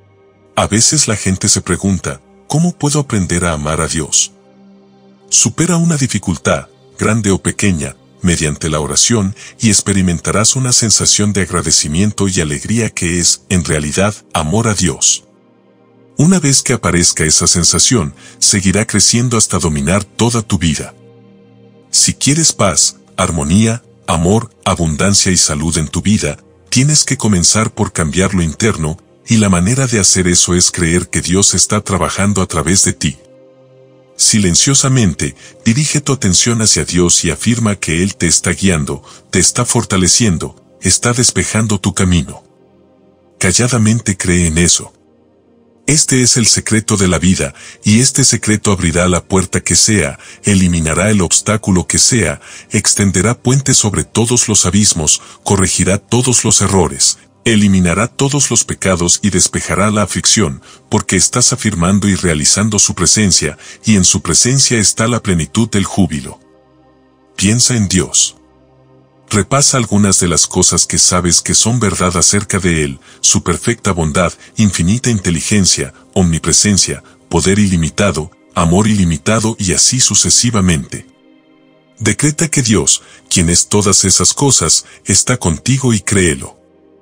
A veces la gente se pregunta, ¿cómo puedo aprender a amar a Dios? Supera una dificultad, grande o pequeña, mediante la oración, y experimentarás una sensación de agradecimiento y alegría que es, en realidad, amor a Dios. Una vez que aparezca esa sensación, seguirá creciendo hasta dominar toda tu vida. Si quieres paz, armonía, amor, abundancia y salud en tu vida, tienes que comenzar por cambiar lo interno, y la manera de hacer eso es creer que Dios está trabajando a través de ti. Silenciosamente, dirige tu atención hacia Dios y afirma que Él te está guiando, te está fortaleciendo, está despejando tu camino. Calladamente cree en eso. Este es el secreto de la vida, y este secreto abrirá la puerta que sea, eliminará el obstáculo que sea, extenderá puentes sobre todos los abismos, corregirá todos los errores, eliminará todos los pecados y despejará la aflicción, porque estás afirmando y realizando su presencia, y en su presencia está la plenitud del júbilo. Piensa en Dios. Repasa algunas de las cosas que sabes que son verdad acerca de Él, su perfecta bondad, infinita inteligencia, omnipresencia, poder ilimitado, amor ilimitado y así sucesivamente. Decreta que Dios, quien es todas esas cosas, está contigo y créelo.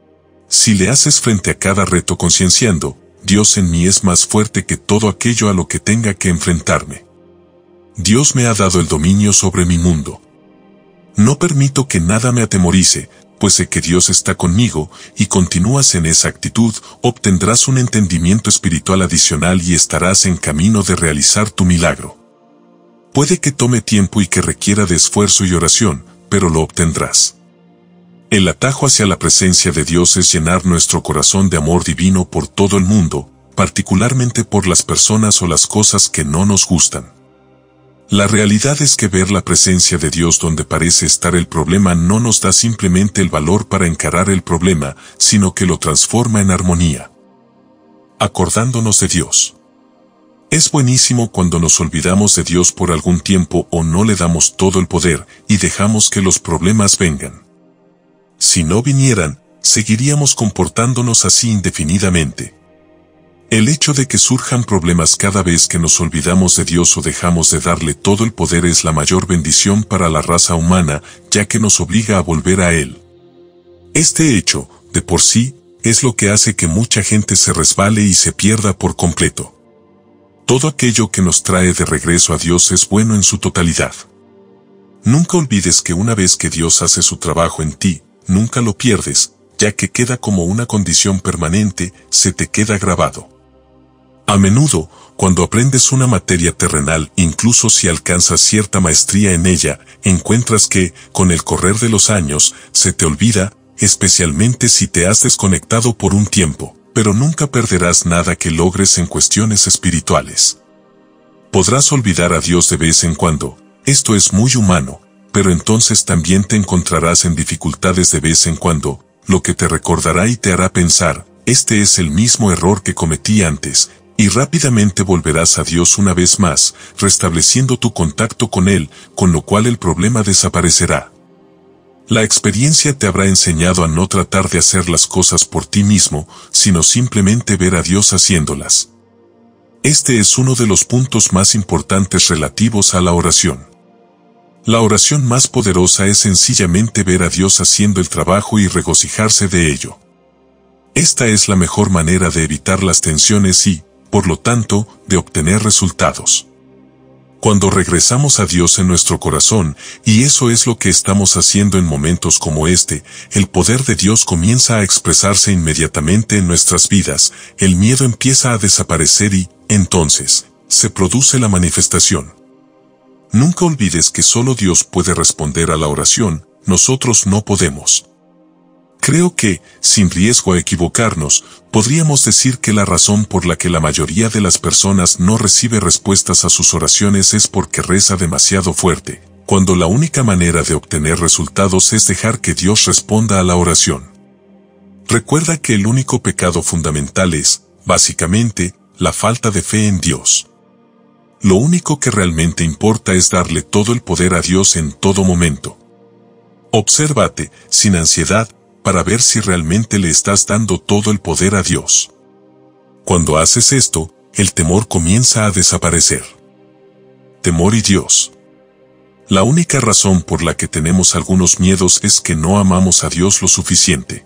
Si le haces frente a cada reto concienciando, Dios en mí es más fuerte que todo aquello a lo que tenga que enfrentarme. Dios me ha dado el dominio sobre mi mundo. No permito que nada me atemorice, pues sé que Dios está conmigo, y continúas en esa actitud, obtendrás un entendimiento espiritual adicional y estarás en camino de realizar tu milagro. Puede que tome tiempo y que requiera de esfuerzo y oración, pero lo obtendrás. El atajo hacia la presencia de Dios es llenar nuestro corazón de amor divino por todo el mundo, particularmente por las personas o las cosas que no nos gustan. La realidad es que ver la presencia de Dios donde parece estar el problema no nos da simplemente el valor para encarar el problema, sino que lo transforma en armonía. Acordándonos de Dios. Es buenísimo cuando nos olvidamos de Dios por algún tiempo o no le damos todo el poder y dejamos que los problemas vengan. Si no vinieran, seguiríamos comportándonos así indefinidamente. El hecho de que surjan problemas cada vez que nos olvidamos de Dios o dejamos de darle todo el poder es la mayor bendición para la raza humana, ya que nos obliga a volver a Él. Este hecho, de por sí, es lo que hace que mucha gente se resbale y se pierda por completo. Todo aquello que nos trae de regreso a Dios es bueno en su totalidad. Nunca olvides que una vez que Dios hace su trabajo en ti, nunca lo pierdes, ya que queda como una condición permanente, se te queda grabado. A menudo, cuando aprendes una materia terrenal, incluso si alcanzas cierta maestría en ella, encuentras que, con el correr de los años, se te olvida, especialmente si te has desconectado por un tiempo, pero nunca perderás nada que logres en cuestiones espirituales. Podrás olvidar a Dios de vez en cuando, esto es muy humano, pero entonces también te encontrarás en dificultades de vez en cuando, lo que te recordará y te hará pensar, este es el mismo error que cometí antes, y rápidamente volverás a Dios una vez más, restableciendo tu contacto con Él, con lo cual el problema desaparecerá. La experiencia te habrá enseñado a no tratar de hacer las cosas por ti mismo, sino simplemente ver a Dios haciéndolas. Este es uno de los puntos más importantes relativos a la oración. La oración más poderosa es sencillamente ver a Dios haciendo el trabajo y regocijarse de ello. Esta es la mejor manera de evitar las tensiones y, por lo tanto, de obtener resultados. Cuando regresamos a Dios en nuestro corazón, y eso es lo que estamos haciendo en momentos como este, el poder de Dios comienza a expresarse inmediatamente en nuestras vidas, el miedo empieza a desaparecer y, entonces, se produce la manifestación. Nunca olvides que solo Dios puede responder a la oración, nosotros no podemos. Creo que, sin riesgo a equivocarnos, podríamos decir que la razón por la que la mayoría de las personas no recibe respuestas a sus oraciones es porque reza demasiado fuerte, cuando la única manera de obtener resultados es dejar que Dios responda a la oración. Recuerda que el único pecado fundamental es, básicamente, la falta de fe en Dios. Lo único que realmente importa es darle todo el poder a Dios en todo momento. Obsérvate, sin ansiedad, para ver si realmente le estás dando todo el poder a Dios. Cuando haces esto, el temor comienza a desaparecer. Temor y Dios. La única razón por la que tenemos algunos miedos es que no amamos a Dios lo suficiente.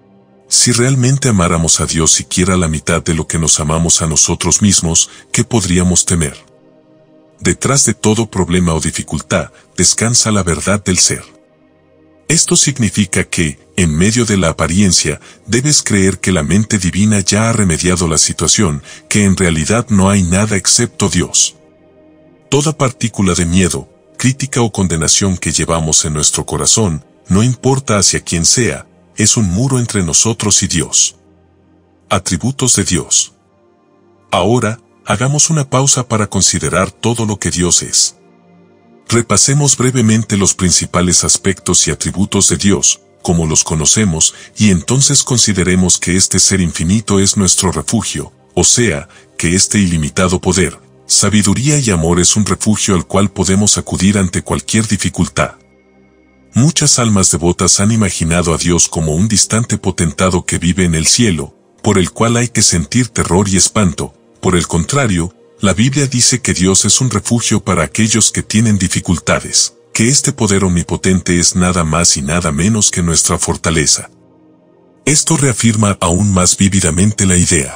Si realmente amáramos a Dios siquiera la mitad de lo que nos amamos a nosotros mismos, ¿qué podríamos temer? Detrás de todo problema o dificultad, descansa la verdad del ser. Esto significa que, en medio de la apariencia, debes creer que la mente divina ya ha remediado la situación, que en realidad no hay nada excepto Dios. Toda partícula de miedo, crítica o condenación que llevamos en nuestro corazón, no importa hacia quién sea, es un muro entre nosotros y Dios. Atributos de Dios. Ahora, hagamos una pausa para considerar todo lo que Dios es. Repasemos brevemente los principales aspectos y atributos de Dios, como los conocemos, y entonces consideremos que este ser infinito es nuestro refugio, o sea, que este ilimitado poder, sabiduría y amor es un refugio al cual podemos acudir ante cualquier dificultad. Muchas almas devotas han imaginado a Dios como un distante potentado que vive en el cielo, por el cual hay que sentir terror y espanto. Por el contrario, la Biblia dice que Dios es un refugio para aquellos que tienen dificultades, que este poder omnipotente es nada más y nada menos que nuestra fortaleza. Esto reafirma aún más vívidamente la idea.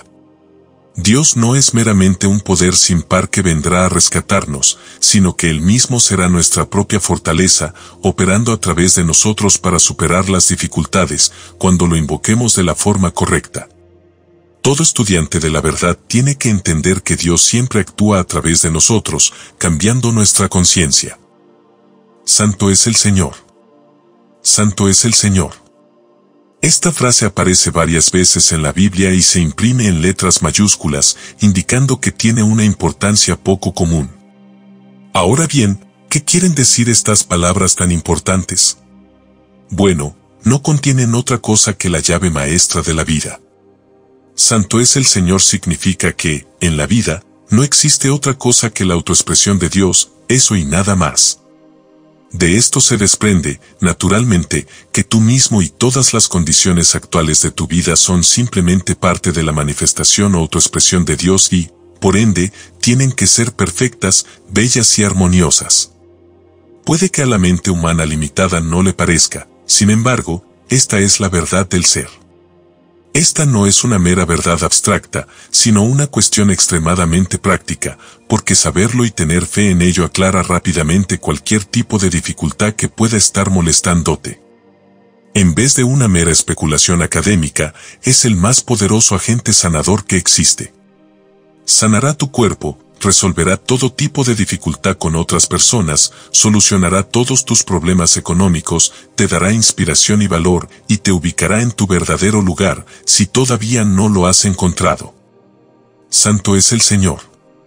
Dios no es meramente un poder sin par que vendrá a rescatarnos, sino que Él mismo será nuestra propia fortaleza, operando a través de nosotros para superar las dificultades, cuando lo invoquemos de la forma correcta. Todo estudiante de la verdad tiene que entender que Dios siempre actúa a través de nosotros, cambiando nuestra conciencia. Santo es el Señor. Santo es el Señor. Esta frase aparece varias veces en la Biblia y se imprime en letras mayúsculas, indicando que tiene una importancia poco común. Ahora bien, ¿qué quieren decir estas palabras tan importantes? Bueno, no contienen otra cosa que la llave maestra de la vida. Santo es el Señor significa que, en la vida, no existe otra cosa que la autoexpresión de Dios, eso y nada más. De esto se desprende, naturalmente, que tú mismo y todas las condiciones actuales de tu vida son simplemente parte de la manifestación o autoexpresión de Dios y, por ende, tienen que ser perfectas, bellas y armoniosas. Puede que a la mente humana limitada no le parezca, sin embargo, esta es la verdad del ser. Esta no es una mera verdad abstracta, sino una cuestión extremadamente práctica, porque saberlo y tener fe en ello aclara rápidamente cualquier tipo de dificultad que pueda estar molestándote. En vez de una mera especulación académica, es el más poderoso agente sanador que existe. Sanará tu cuerpo, resolverá todo tipo de dificultad con otras personas, solucionará todos tus problemas económicos, te dará inspiración y valor, y te ubicará en tu verdadero lugar, si todavía no lo has encontrado. Santo es el Señor.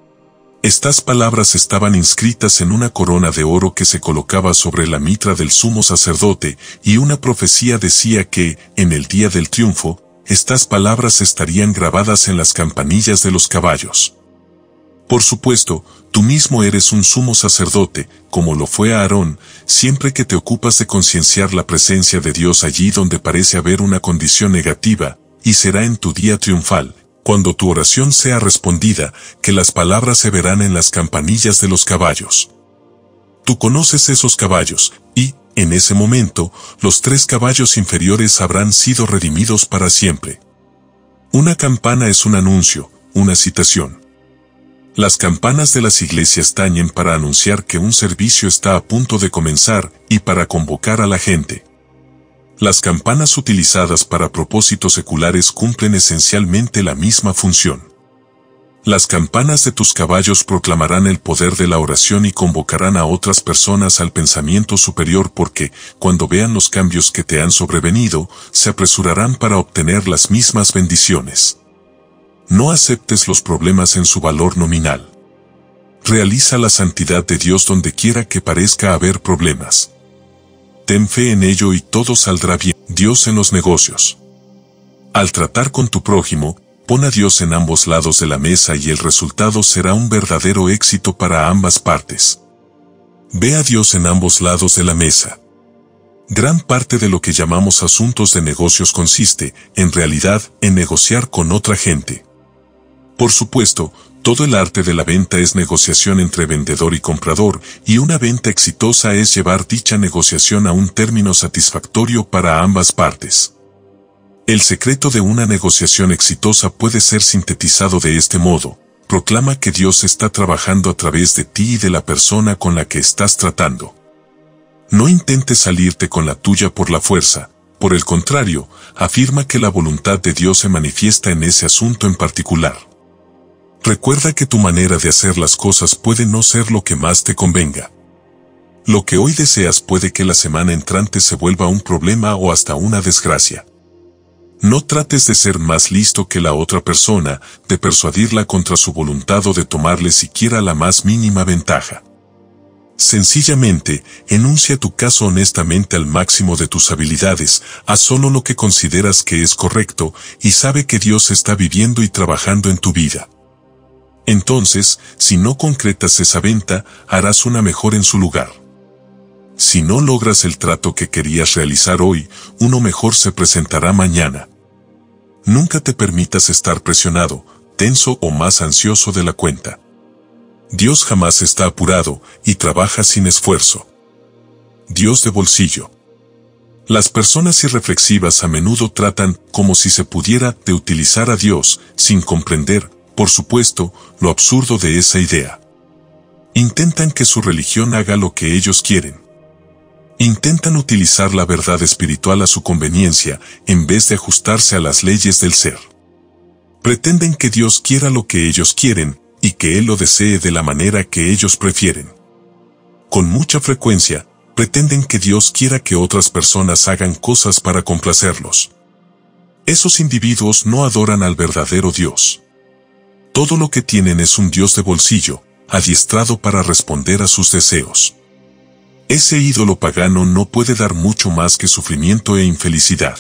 Estas palabras estaban inscritas en una corona de oro que se colocaba sobre la mitra del sumo sacerdote, y una profecía decía que, en el día del triunfo, estas palabras estarían grabadas en las campanillas de los caballos. Por supuesto, tú mismo eres un sumo sacerdote, como lo fue Aarón, siempre que te ocupas de concienciar la presencia de Dios allí donde parece haber una condición negativa, y será en tu día triunfal, cuando tu oración sea respondida, que las palabras se verán en las campanillas de los caballos. Tú conoces esos caballos, y, en ese momento, los tres caballos inferiores habrán sido redimidos para siempre. Una campana es un anuncio, una citación. Las campanas de las iglesias tañen para anunciar que un servicio está a punto de comenzar y para convocar a la gente. Las campanas utilizadas para propósitos seculares cumplen esencialmente la misma función. Las campanas de tus caballos proclamarán el poder de la oración y convocarán a otras personas al pensamiento superior porque, cuando vean los cambios que te han sobrevenido, se apresurarán para obtener las mismas bendiciones. No aceptes los problemas en su valor nominal. Realiza la santidad de Dios donde quiera que parezca haber problemas. Ten fe en ello y todo saldrá bien. Dios en los negocios. Al tratar con tu prójimo, pon a Dios en ambos lados de la mesa y el resultado será un verdadero éxito para ambas partes. Ve a Dios en ambos lados de la mesa. Gran parte de lo que llamamos asuntos de negocios consiste, en realidad, en negociar con otra gente. Por supuesto, todo el arte de la venta es negociación entre vendedor y comprador, y una venta exitosa es llevar dicha negociación a un término satisfactorio para ambas partes. El secreto de una negociación exitosa puede ser sintetizado de este modo: proclama que Dios está trabajando a través de ti y de la persona con la que estás tratando. No intentes salirte con la tuya por la fuerza, por el contrario, afirma que la voluntad de Dios se manifiesta en ese asunto en particular. Recuerda que tu manera de hacer las cosas puede no ser lo que más te convenga. Lo que hoy deseas puede que la semana entrante se vuelva un problema o hasta una desgracia. No trates de ser más listo que la otra persona, de persuadirla contra su voluntad o de tomarle siquiera la más mínima ventaja. Sencillamente, enuncia tu caso honestamente al máximo de tus habilidades, haz solo lo que consideras que es correcto y sabe que Dios está viviendo y trabajando en tu vida. Entonces, si no concretas esa venta, harás una mejor en su lugar. Si no logras el trato que querías realizar hoy, uno mejor se presentará mañana. Nunca te permitas estar presionado, tenso o más ansioso de la cuenta. Dios jamás está apurado y trabaja sin esfuerzo. Dios de bolsillo. Las personas irreflexivas a menudo tratan, como si se pudiera, de utilizar a Dios, sin comprender, por supuesto, lo absurdo de esa idea. Intentan que su religión haga lo que ellos quieren. Intentan utilizar la verdad espiritual a su conveniencia, en vez de ajustarse a las leyes del ser. Pretenden que Dios quiera lo que ellos quieren, y que Él lo desee de la manera que ellos prefieren. Con mucha frecuencia, pretenden que Dios quiera que otras personas hagan cosas para complacerlos. Esos individuos no adoran al verdadero Dios. Todo lo que tienen es un Dios de bolsillo, adiestrado para responder a sus deseos. Ese ídolo pagano no puede dar mucho más que sufrimiento e infelicidad.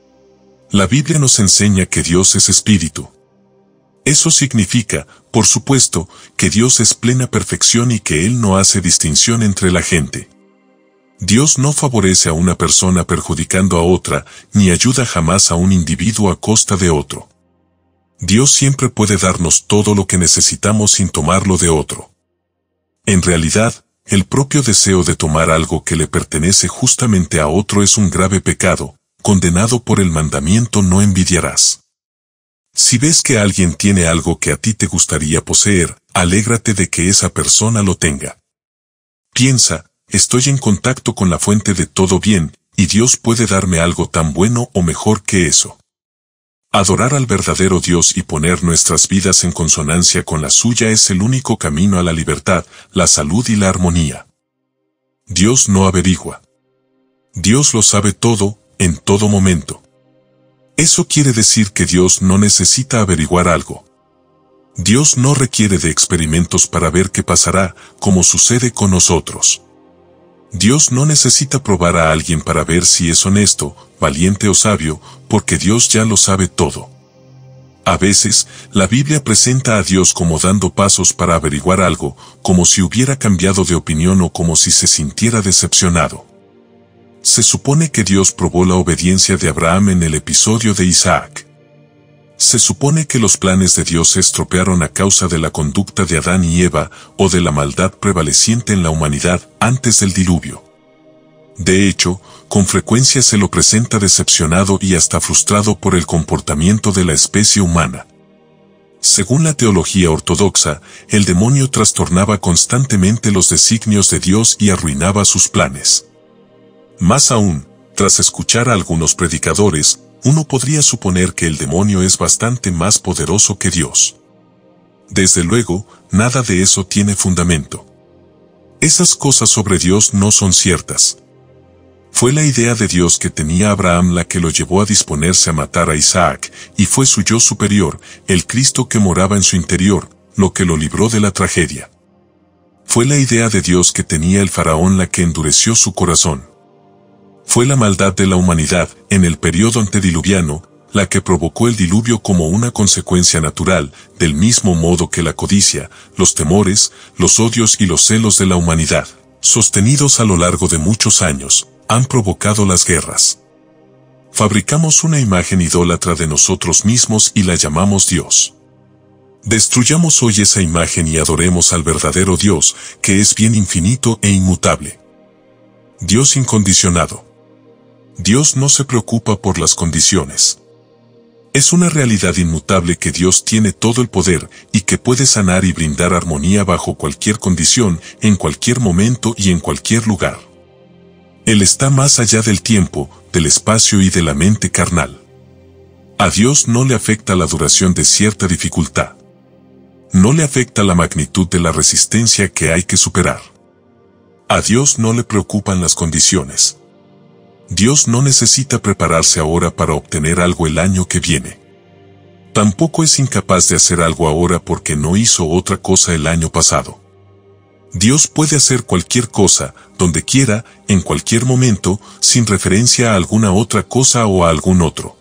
La Biblia nos enseña que Dios es espíritu. Eso significa, por supuesto, que Dios es plena perfección y que Él no hace distinción entre la gente. Dios no favorece a una persona perjudicando a otra, ni ayuda jamás a un individuo a costa de otro. Dios siempre puede darnos todo lo que necesitamos sin tomarlo de otro. En realidad, el propio deseo de tomar algo que le pertenece justamente a otro es un grave pecado, condenado por el mandamiento no envidiarás. Si ves que alguien tiene algo que a ti te gustaría poseer, alégrate de que esa persona lo tenga. Piensa, estoy en contacto con la fuente de todo bien, y Dios puede darme algo tan bueno o mejor que eso. Adorar al verdadero Dios y poner nuestras vidas en consonancia con la suya es el único camino a la libertad, la salud y la armonía. Dios no averigua. Dios lo sabe todo, en todo momento. Eso quiere decir que Dios no necesita averiguar algo. Dios no requiere de experimentos para ver qué pasará, como sucede con nosotros. Dios no necesita probar a alguien para ver si es honesto, valiente o sabio, porque Dios ya lo sabe todo. A veces, la Biblia presenta a Dios como dando pasos para averiguar algo, como si hubiera cambiado de opinión o como si se sintiera decepcionado. Se supone que Dios probó la obediencia de Abraham en el episodio de Isaac. Se supone que los planes de Dios se estropearon a causa de la conducta de Adán y Eva, o de la maldad prevaleciente en la humanidad antes del diluvio. De hecho, con frecuencia se lo presenta decepcionado y hasta frustrado por el comportamiento de la especie humana. Según la teología ortodoxa, el demonio trastornaba constantemente los designios de Dios y arruinaba sus planes. Más aún, tras escuchar a algunos predicadores, uno podría suponer que el demonio es bastante más poderoso que Dios. Desde luego, nada de eso tiene fundamento. Esas cosas sobre Dios no son ciertas. Fue la idea de Dios que tenía Abraham la que lo llevó a disponerse a matar a Isaac, y fue su yo superior, el Cristo que moraba en su interior, lo que lo libró de la tragedia. Fue la idea de Dios que tenía el faraón la que endureció su corazón. Fue la maldad de la humanidad, en el periodo antediluviano, la que provocó el diluvio como una consecuencia natural, del mismo modo que la codicia, los temores, los odios y los celos de la humanidad, sostenidos a lo largo de muchos años, han provocado las guerras. Fabricamos una imagen idólatra de nosotros mismos y la llamamos Dios. Destruyamos hoy esa imagen y adoremos al verdadero Dios, que es bien infinito e inmutable. Dios incondicionado. Dios no se preocupa por las condiciones. Es una realidad inmutable que Dios tiene todo el poder y que puede sanar y brindar armonía bajo cualquier condición, en cualquier momento y en cualquier lugar. Él está más allá del tiempo, del espacio y de la mente carnal. A Dios no le afecta la duración de cierta dificultad. No le afecta la magnitud de la resistencia que hay que superar. A Dios no le preocupan las condiciones. Dios no necesita prepararse ahora para obtener algo el año que viene. Tampoco es incapaz de hacer algo ahora porque no hizo otra cosa el año pasado. Dios puede hacer cualquier cosa, donde quiera, en cualquier momento, sin referencia a alguna otra cosa o a algún otro.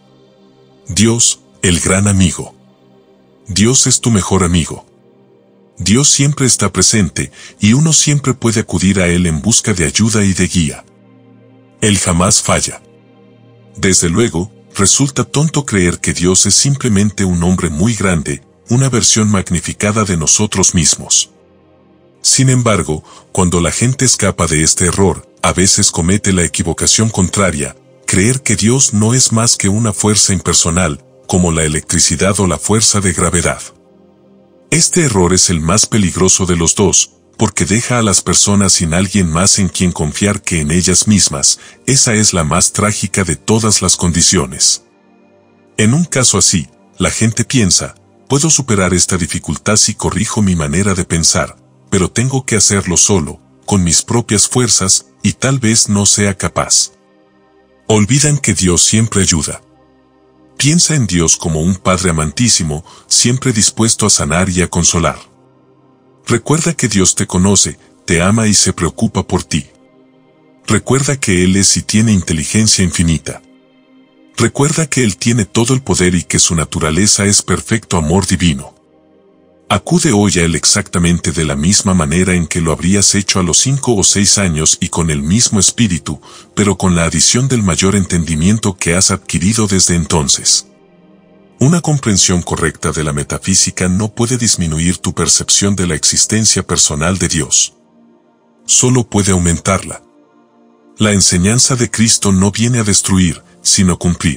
Dios, el gran amigo. Dios es tu mejor amigo. Dios siempre está presente, y uno siempre puede acudir a Él en busca de ayuda y de guía. Él jamás falla. Desde luego, resulta tonto creer que Dios es simplemente un hombre muy grande, una versión magnificada de nosotros mismos. Sin embargo, cuando la gente escapa de este error, a veces comete la equivocación contraria, creer que Dios no es más que una fuerza impersonal, como la electricidad o la fuerza de gravedad. Este error es el más peligroso de los dos, porque deja a las personas sin alguien más en quien confiar que en ellas mismas. Esa es la más trágica de todas las condiciones. En un caso así, la gente piensa, puedo superar esta dificultad si corrijo mi manera de pensar, pero tengo que hacerlo solo, con mis propias fuerzas, y tal vez no sea capaz. Olvidan que Dios siempre ayuda. Piensa en Dios como un Padre amantísimo, siempre dispuesto a sanar y a consolar. Recuerda que Dios te conoce, te ama y se preocupa por ti. Recuerda que Él es y tiene inteligencia infinita. Recuerda que Él tiene todo el poder y que su naturaleza es perfecto amor divino. Acude hoy a Él exactamente de la misma manera en que lo habrías hecho a los cinco o seis años y con el mismo espíritu, pero con la adición del mayor entendimiento que has adquirido desde entonces. Una comprensión correcta de la metafísica no puede disminuir tu percepción de la existencia personal de Dios. Solo puede aumentarla. La enseñanza de Cristo no viene a destruir, sino cumplir.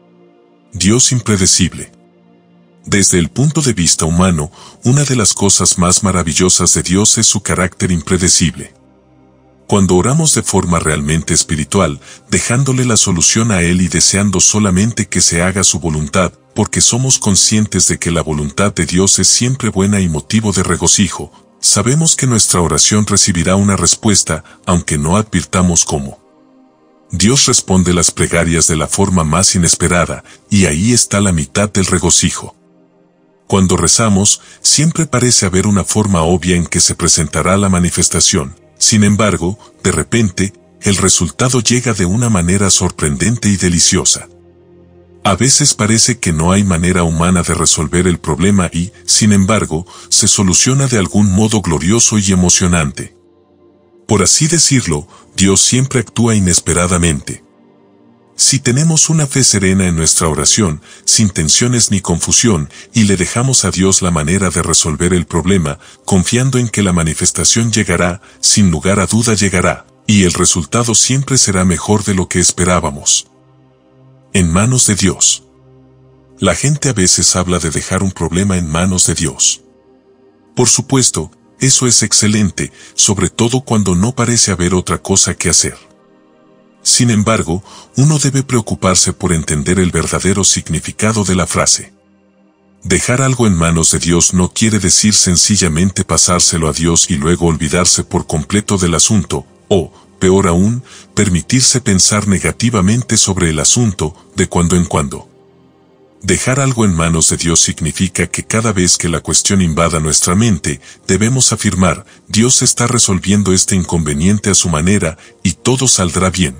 Dios impredecible. Desde el punto de vista humano, una de las cosas más maravillosas de Dios es su carácter impredecible. Cuando oramos de forma realmente espiritual, dejándole la solución a Él y deseando solamente que se haga su voluntad, porque somos conscientes de que la voluntad de Dios es siempre buena y motivo de regocijo, sabemos que nuestra oración recibirá una respuesta, aunque no advirtamos cómo. Dios responde las plegarias de la forma más inesperada, y ahí está la mitad del regocijo. Cuando rezamos, siempre parece haber una forma obvia en que se presentará la manifestación. Sin embargo, de repente, el resultado llega de una manera sorprendente y deliciosa. A veces parece que no hay manera humana de resolver el problema y, sin embargo, se soluciona de algún modo glorioso y emocionante. Por así decirlo, Dios siempre actúa inesperadamente. Si tenemos una fe serena en nuestra oración, sin tensiones ni confusión, y le dejamos a Dios la manera de resolver el problema, confiando en que la manifestación llegará, sin lugar a duda llegará, y el resultado siempre será mejor de lo que esperábamos. En manos de Dios. La gente a veces habla de dejar un problema en manos de Dios. Por supuesto, eso es excelente, sobre todo cuando no parece haber otra cosa que hacer. Sin embargo, uno debe preocuparse por entender el verdadero significado de la frase. Dejar algo en manos de Dios no quiere decir sencillamente pasárselo a Dios y luego olvidarse por completo del asunto, o, peor aún, permitirse pensar negativamente sobre el asunto, de cuando en cuando. Dejar algo en manos de Dios significa que cada vez que la cuestión invada nuestra mente, debemos afirmar, Dios está resolviendo este inconveniente a su manera, y todo saldrá bien.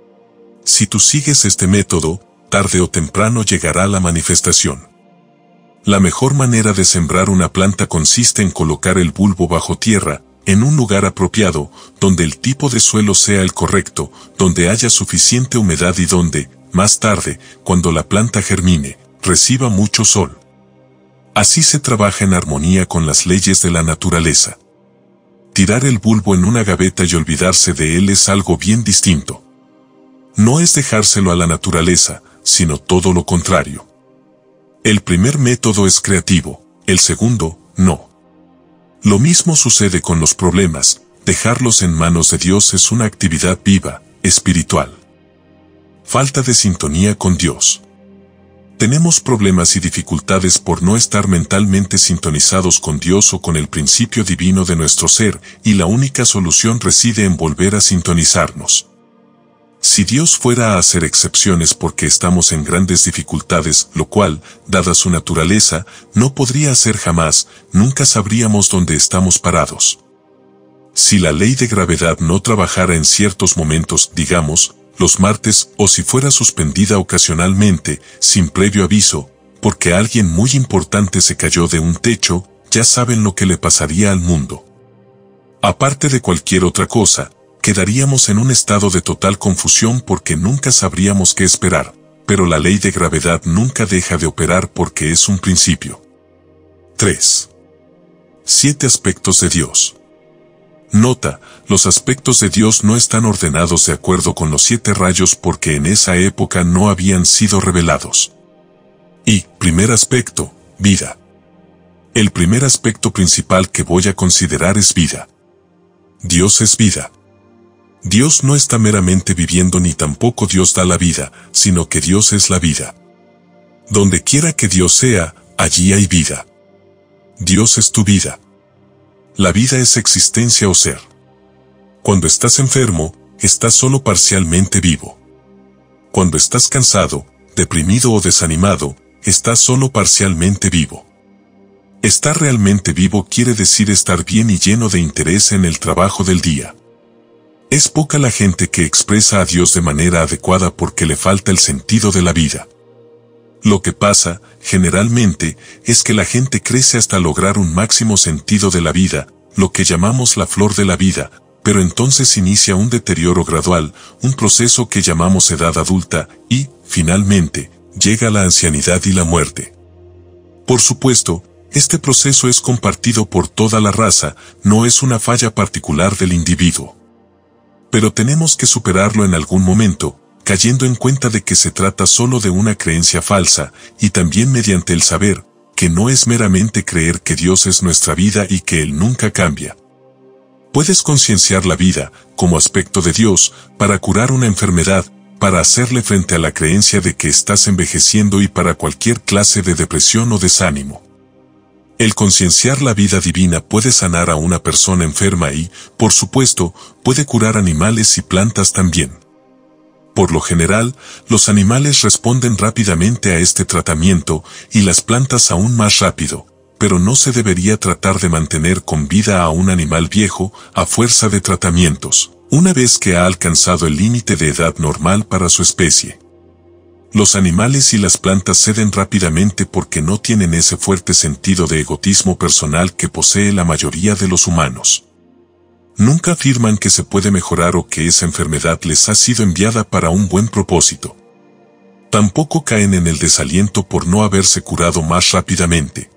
Si tú sigues este método, tarde o temprano llegará la manifestación. La mejor manera de sembrar una planta consiste en colocar el bulbo bajo tierra, en un lugar apropiado, donde el tipo de suelo sea el correcto, donde haya suficiente humedad y donde, más tarde, cuando la planta germine, reciba mucho sol. Así se trabaja en armonía con las leyes de la naturaleza. Tirar el bulbo en una gaveta y olvidarse de él es algo bien distinto. No es dejárselo a la naturaleza, sino todo lo contrario. El primer método es creativo, el segundo, no. Lo mismo sucede con los problemas, dejarlos en manos de Dios es una actividad viva, espiritual. Falta de sintonía con Dios. Tenemos problemas y dificultades por no estar mentalmente sintonizados con Dios o con el principio divino de nuestro ser, y la única solución reside en volver a sintonizarnos. Si Dios fuera a hacer excepciones porque estamos en grandes dificultades, lo cual, dada su naturaleza, no podría hacer jamás, nunca sabríamos dónde estamos parados. Si la ley de gravedad no trabajara en ciertos momentos, digamos, los martes, o si fuera suspendida ocasionalmente, sin previo aviso, porque alguien muy importante se cayó de un techo, ya saben lo que le pasaría al mundo. Aparte de cualquier otra cosa, quedaríamos en un estado de total confusión porque nunca sabríamos qué esperar, pero la ley de gravedad nunca deja de operar porque es un principio. tres. Siete aspectos de Dios. Nota, los aspectos de Dios no están ordenados de acuerdo con los siete rayos porque en esa época no habían sido revelados. Y, primer aspecto, vida. El primer aspecto principal que voy a considerar es vida. Dios es vida. Dios no está meramente viviendo ni tampoco Dios da la vida, sino que Dios es la vida. Donde quiera que Dios sea, allí hay vida. Dios es tu vida. La vida es existencia o ser. Cuando estás enfermo, estás solo parcialmente vivo. Cuando estás cansado, deprimido o desanimado, estás solo parcialmente vivo. Estar realmente vivo quiere decir estar bien y lleno de interés en el trabajo del día. Es poca la gente que expresa a Dios de manera adecuada porque le falta el sentido de la vida. Lo que pasa, generalmente, es que la gente crece hasta lograr un máximo sentido de la vida, lo que llamamos la flor de la vida, pero entonces inicia un deterioro gradual, un proceso que llamamos edad adulta, y, finalmente, llega la ancianidad y la muerte. Por supuesto, este proceso es compartido por toda la raza, no es una falla particular del individuo. Pero tenemos que superarlo en algún momento, cayendo en cuenta de que se trata solo de una creencia falsa, y también mediante el saber, que no es meramente creer que Dios es nuestra vida y que Él nunca cambia. Puedes concienciar la vida, como aspecto de Dios, para curar una enfermedad, para hacerle frente a la creencia de que estás envejeciendo y para cualquier clase de depresión o desánimo. El concienciar la vida divina puede sanar a una persona enferma y, por supuesto, puede curar animales y plantas también. Por lo general, los animales responden rápidamente a este tratamiento y las plantas aún más rápido, pero no se debería tratar de mantener con vida a un animal viejo a fuerza de tratamientos, una vez que ha alcanzado el límite de edad normal para su especie. Los animales y las plantas ceden rápidamente porque no tienen ese fuerte sentido de egoísmo personal que posee la mayoría de los humanos. Nunca afirman que se puede mejorar o que esa enfermedad les ha sido enviada para un buen propósito. Tampoco caen en el desaliento por no haberse curado más rápidamente.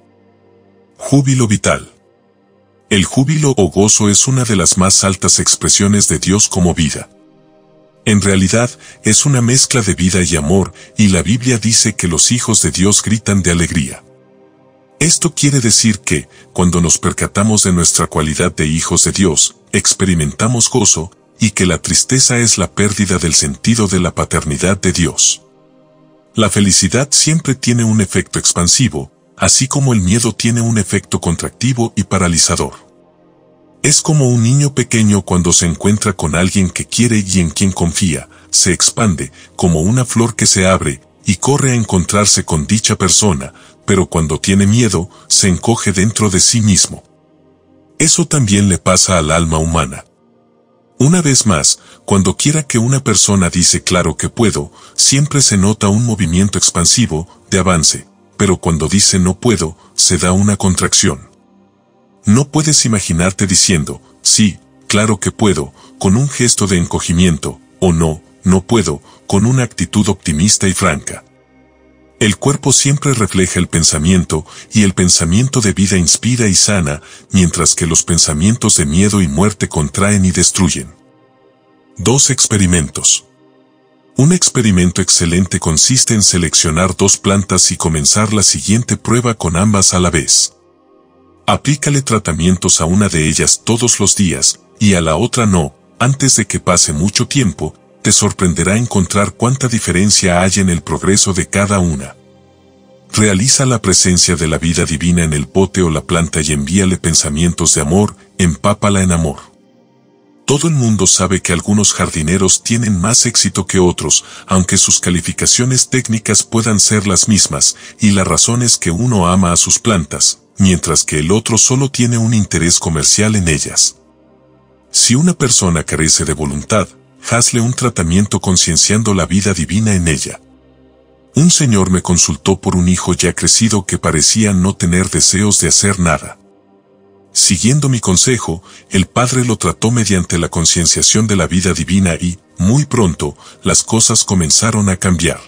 Júbilo vital. El júbilo o gozo es una de las más altas expresiones de Dios como vida. En realidad, es una mezcla de vida y amor, y la Biblia dice que los hijos de Dios gritan de alegría. Esto quiere decir que, cuando nos percatamos de nuestra cualidad de hijos de Dios, experimentamos gozo, y que la tristeza es la pérdida del sentido de la paternidad de Dios. La felicidad siempre tiene un efecto expansivo, así como el miedo tiene un efecto contractivo y paralizador. Es como un niño pequeño cuando se encuentra con alguien que quiere y en quien confía, se expande, como una flor que se abre, y corre a encontrarse con dicha persona, pero cuando tiene miedo, se encoge dentro de sí mismo. Eso también le pasa al alma humana. Una vez más, cuando quiera que una persona dice claro que puedo, siempre se nota un movimiento expansivo, de avance, pero cuando dice no puedo, se da una contracción. No puedes imaginarte diciendo, sí, claro que puedo, con un gesto de encogimiento, o no, no puedo, con una actitud optimista y franca. El cuerpo siempre refleja el pensamiento, y el pensamiento de vida inspira y sana, mientras que los pensamientos de miedo y muerte contraen y destruyen. Dos experimentos. Un experimento excelente consiste en seleccionar dos plantas y comenzar la siguiente prueba con ambas a la vez. Aplícale tratamientos a una de ellas todos los días, y a la otra no. Antes de que pase mucho tiempo, te sorprenderá encontrar cuánta diferencia hay en el progreso de cada una. Realiza la presencia de la vida divina en el pote o la planta y envíale pensamientos de amor, empápala en amor. Todo el mundo sabe que algunos jardineros tienen más éxito que otros, aunque sus calificaciones técnicas puedan ser las mismas, y la razón es que uno ama a sus plantas, mientras que el otro solo tiene un interés comercial en ellas. Si una persona carece de voluntad, hazle un tratamiento concienciando la vida divina en ella. Un señor me consultó por un hijo ya crecido que parecía no tener deseos de hacer nada. Siguiendo mi consejo, el padre lo trató mediante la concienciación de la vida divina y, muy pronto, las cosas comenzaron a cambiar.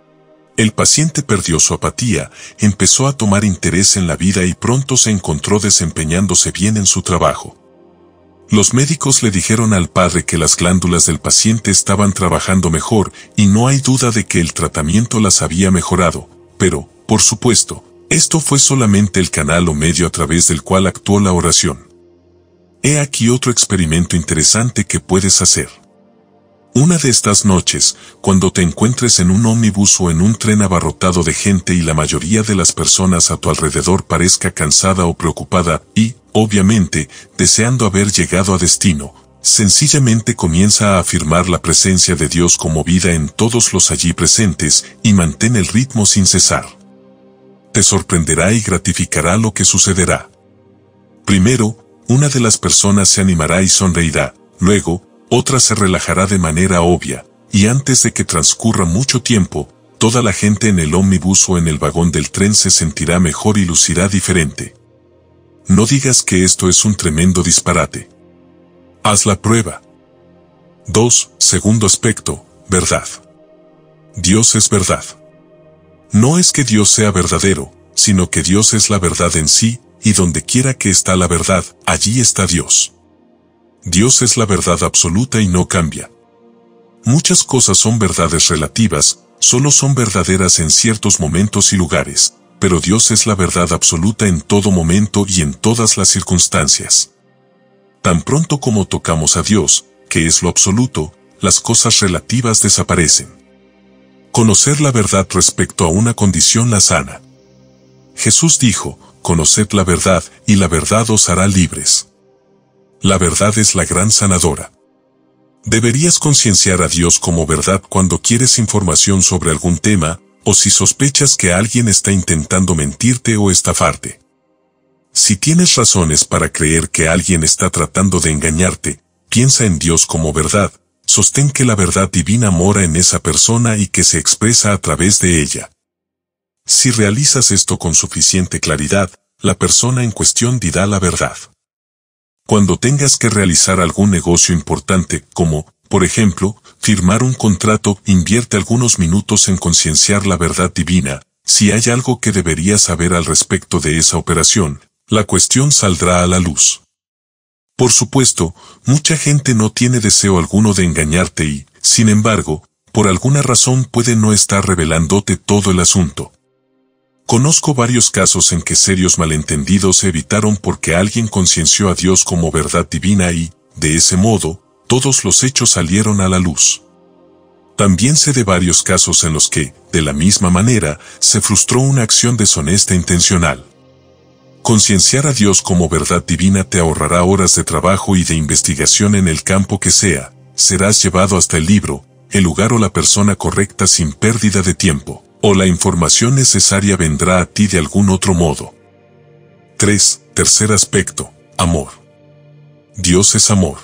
El paciente perdió su apatía, empezó a tomar interés en la vida y pronto se encontró desempeñándose bien en su trabajo. Los médicos le dijeron al padre que las glándulas del paciente estaban trabajando mejor y no hay duda de que el tratamiento las había mejorado, pero, por supuesto, esto fue solamente el canal o medio a través del cual actuó la oración. He aquí otro experimento interesante que puedes hacer. Una de estas noches, cuando te encuentres en un ómnibus o en un tren abarrotado de gente y la mayoría de las personas a tu alrededor parezca cansada o preocupada y, obviamente, deseando haber llegado a destino, sencillamente comienza a afirmar la presencia de Dios como vida en todos los allí presentes y mantén el ritmo sin cesar. Te sorprenderá y gratificará lo que sucederá. Primero, una de las personas se animará y sonreirá, luego, otra se relajará de manera obvia, y antes de que transcurra mucho tiempo, toda la gente en el ómnibus o en el vagón del tren se sentirá mejor y lucirá diferente. No digas que esto es un tremendo disparate. Haz la prueba. dos. Segundo aspecto, verdad. Dios es verdad. No es que Dios sea verdadero, sino que Dios es la verdad en sí, y donde quiera que está la verdad, allí está Dios. Dios es la verdad absoluta y no cambia. Muchas cosas son verdades relativas, solo son verdaderas en ciertos momentos y lugares, pero Dios es la verdad absoluta en todo momento y en todas las circunstancias. Tan pronto como tocamos a Dios, que es lo absoluto, las cosas relativas desaparecen. Conocer la verdad respecto a una condición la sana. Jesús dijo, conoced la verdad, y la verdad os hará libres. La verdad es la gran sanadora. Deberías concienciar a Dios como verdad cuando quieres información sobre algún tema, o si sospechas que alguien está intentando mentirte o estafarte. Si tienes razones para creer que alguien está tratando de engañarte, piensa en Dios como verdad, sostén que la verdad divina mora en esa persona y que se expresa a través de ella. Si realizas esto con suficiente claridad, la persona en cuestión dirá la verdad. Cuando tengas que realizar algún negocio importante, como, por ejemplo, firmar un contrato, invierte algunos minutos en concienciar la verdad divina. Si hay algo que deberías saber al respecto de esa operación, la cuestión saldrá a la luz. Por supuesto, mucha gente no tiene deseo alguno de engañarte y, sin embargo, por alguna razón puede no estar revelándote todo el asunto. Conozco varios casos en que serios malentendidos se evitaron porque alguien concienció a Dios como verdad divina y, de ese modo, todos los hechos salieron a la luz. También sé de varios casos en los que, de la misma manera, se frustró una acción deshonesta intencional. Concienciar a Dios como verdad divina te ahorrará horas de trabajo y de investigación en el campo que sea. Serás llevado hasta el libro, el lugar o la persona correcta sin pérdida de tiempo, o la información necesaria vendrá a ti de algún otro modo. tres. Tercer aspecto, amor. Dios es amor.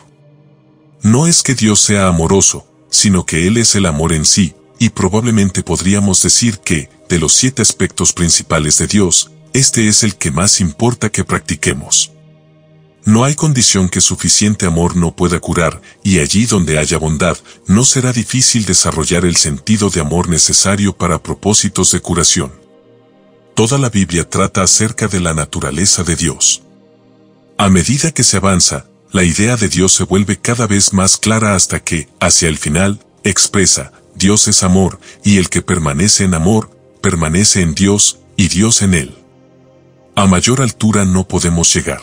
No es que Dios sea amoroso, sino que Él es el amor en sí, y probablemente podríamos decir que, de los siete aspectos principales de Dios, este es el que más importa que practiquemos. No hay condición que suficiente amor no pueda curar, y allí donde haya bondad, no será difícil desarrollar el sentido de amor necesario para propósitos de curación. Toda la Biblia trata acerca de la naturaleza de Dios. A medida que se avanza, la idea de Dios se vuelve cada vez más clara hasta que, hacia el final, expresa, Dios es amor, y el que permanece en amor, permanece en Dios, y Dios en él. A mayor altura no podemos llegar.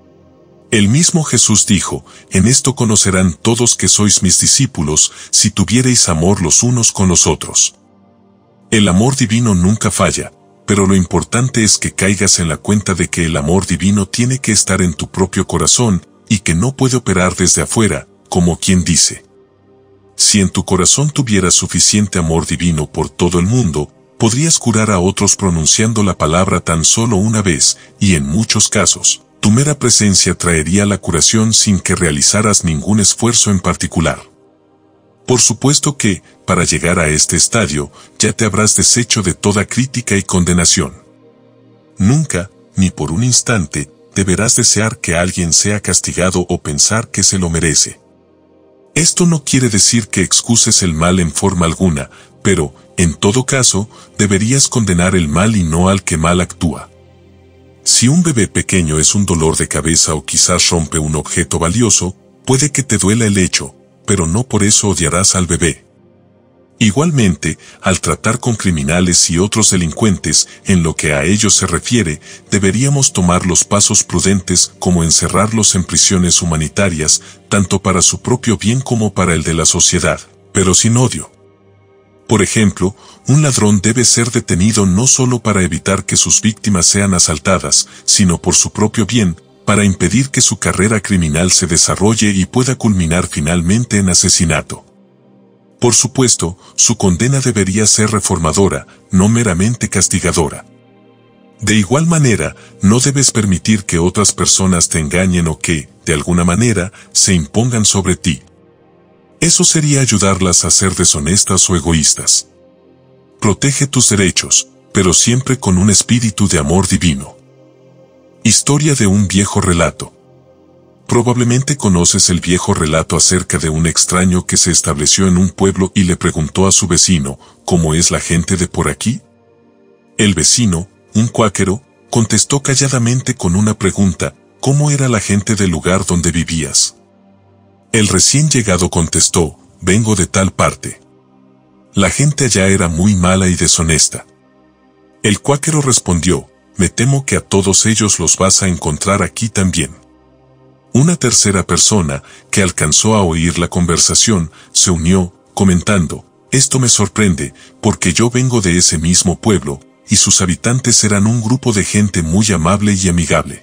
El mismo Jesús dijo, en esto conocerán todos que sois mis discípulos, si tuviereis amor los unos con los otros. El amor divino nunca falla, pero lo importante es que caigas en la cuenta de que el amor divino tiene que estar en tu propio corazón, y que no puede operar desde afuera, como quien dice. Si en tu corazón tuvieras suficiente amor divino por todo el mundo, podrías curar a otros pronunciando la palabra tan solo una vez, y en muchos casos, tu mera presencia traería la curación sin que realizaras ningún esfuerzo en particular. Por supuesto que, para llegar a este estadio, ya te habrás deshecho de toda crítica y condenación. Nunca, ni por un instante, deberás desear que alguien sea castigado o pensar que se lo merece. Esto no quiere decir que excuses el mal en forma alguna, pero, en todo caso, deberías condenar el mal y no al que mal actúa. Si un bebé pequeño es un dolor de cabeza o quizás rompe un objeto valioso, puede que te duela el hecho, pero no por eso odiarás al bebé. Igualmente, al tratar con criminales y otros delincuentes, en lo que a ellos se refiere, deberíamos tomar los pasos prudentes como encerrarlos en prisiones humanitarias, tanto para su propio bien como para el de la sociedad, pero sin odio. Por ejemplo, un ladrón debe ser detenido no solo para evitar que sus víctimas sean asaltadas, sino por su propio bien, para impedir que su carrera criminal se desarrolle y pueda culminar finalmente en asesinato. Por supuesto, su condena debería ser reformadora, no meramente castigadora. De igual manera, no debes permitir que otras personas te engañen o que, de alguna manera, se impongan sobre ti. Eso sería ayudarlas a ser deshonestas o egoístas. Protege tus derechos, pero siempre con un espíritu de amor divino. Historia de un viejo relato. Probablemente conoces el viejo relato acerca de un extraño que se estableció en un pueblo y le preguntó a su vecino, ¿cómo es la gente de por aquí? El vecino, un cuáquero, contestó calladamente con una pregunta, ¿cómo era la gente del lugar donde vivías? El recién llegado contestó, vengo de tal parte. La gente allá era muy mala y deshonesta. El cuáquero respondió, me temo que a todos ellos los vas a encontrar aquí también. Una tercera persona, que alcanzó a oír la conversación, se unió, comentando, esto me sorprende, porque yo vengo de ese mismo pueblo, y sus habitantes eran un grupo de gente muy amable y amigable.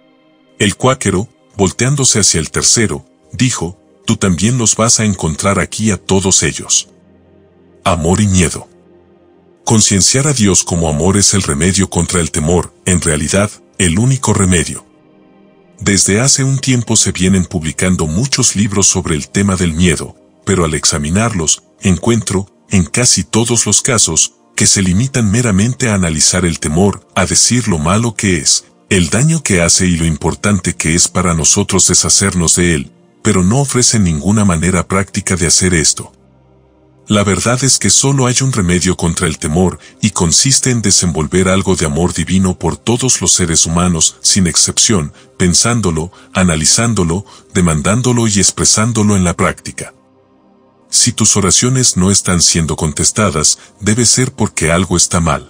El cuáquero, volteándose hacia el tercero, dijo, tú también los vas a encontrar aquí a todos ellos. Amor y miedo. Concienciar a Dios como amor es el remedio contra el temor, en realidad, el único remedio. Desde hace un tiempo se vienen publicando muchos libros sobre el tema del miedo, pero al examinarlos, encuentro, en casi todos los casos, que se limitan meramente a analizar el temor, a decir lo malo que es, el daño que hace y lo importante que es para nosotros deshacernos de él, pero no ofrecen ninguna manera práctica de hacer esto. La verdad es que solo hay un remedio contra el temor, y consiste en desenvolver algo de amor divino por todos los seres humanos, sin excepción, pensándolo, analizándolo, demandándolo y expresándolo en la práctica. Si tus oraciones no están siendo contestadas, debe ser porque algo está mal.